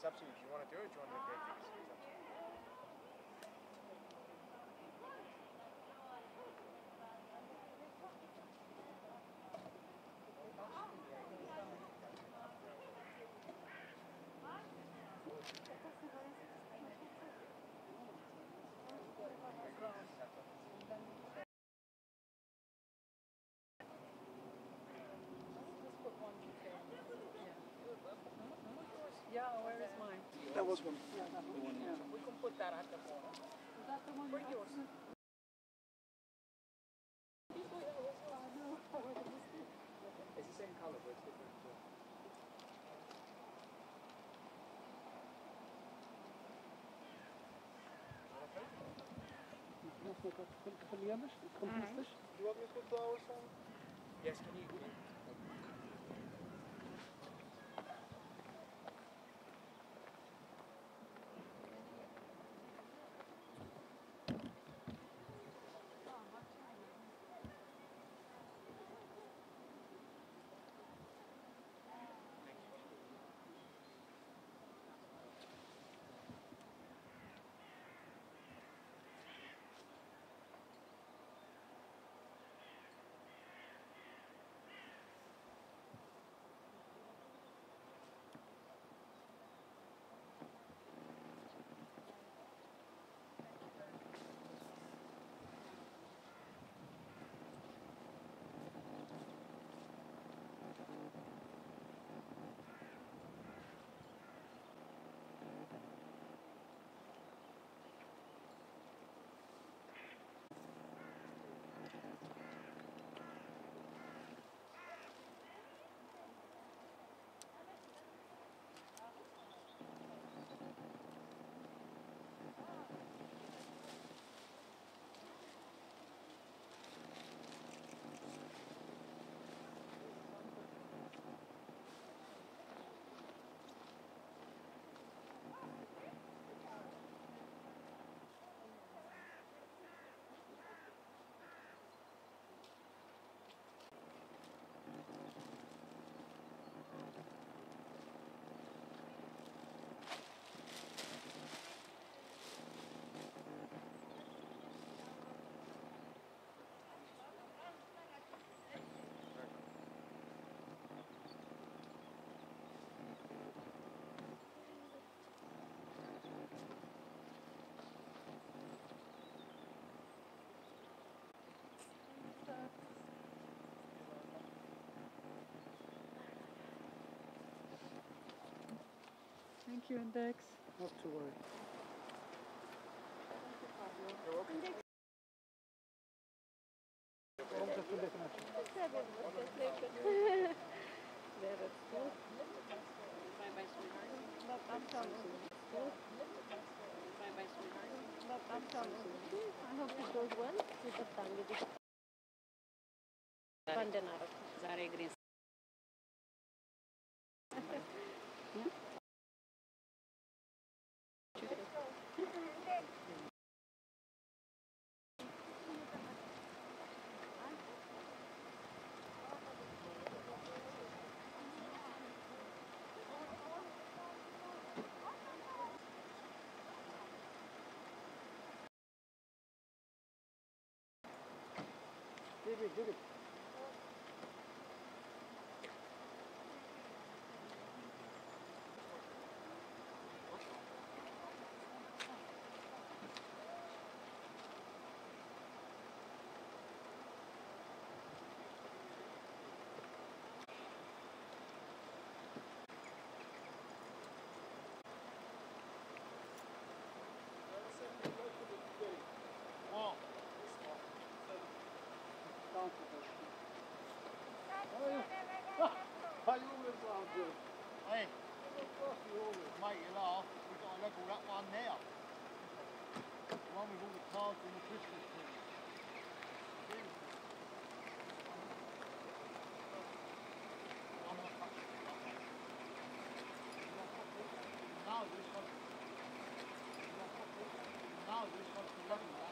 [SPEAKER 5] up to you. If you want to do it, you want to make it.
[SPEAKER 1] Yeah, where is mine?
[SPEAKER 5] That was one.
[SPEAKER 1] Yeah, that one. Yeah. We can put that at the corner. Is that the one? For yours.
[SPEAKER 5] It's the same color, but it's different.
[SPEAKER 7] Do you want me to put flowers on?
[SPEAKER 5] Yes, can you?
[SPEAKER 1] Thank you, Index.
[SPEAKER 7] Not to worry.
[SPEAKER 5] You're welcome.
[SPEAKER 4] I hope it goes well with the family.
[SPEAKER 22] ዛሬ ግሬን
[SPEAKER 7] David, David.
[SPEAKER 8] Hey, mate, you laugh. We've got to level that one now. The one with all the cards and the Christmas tree. I'm not touching it. No, this one. No, this one's the level.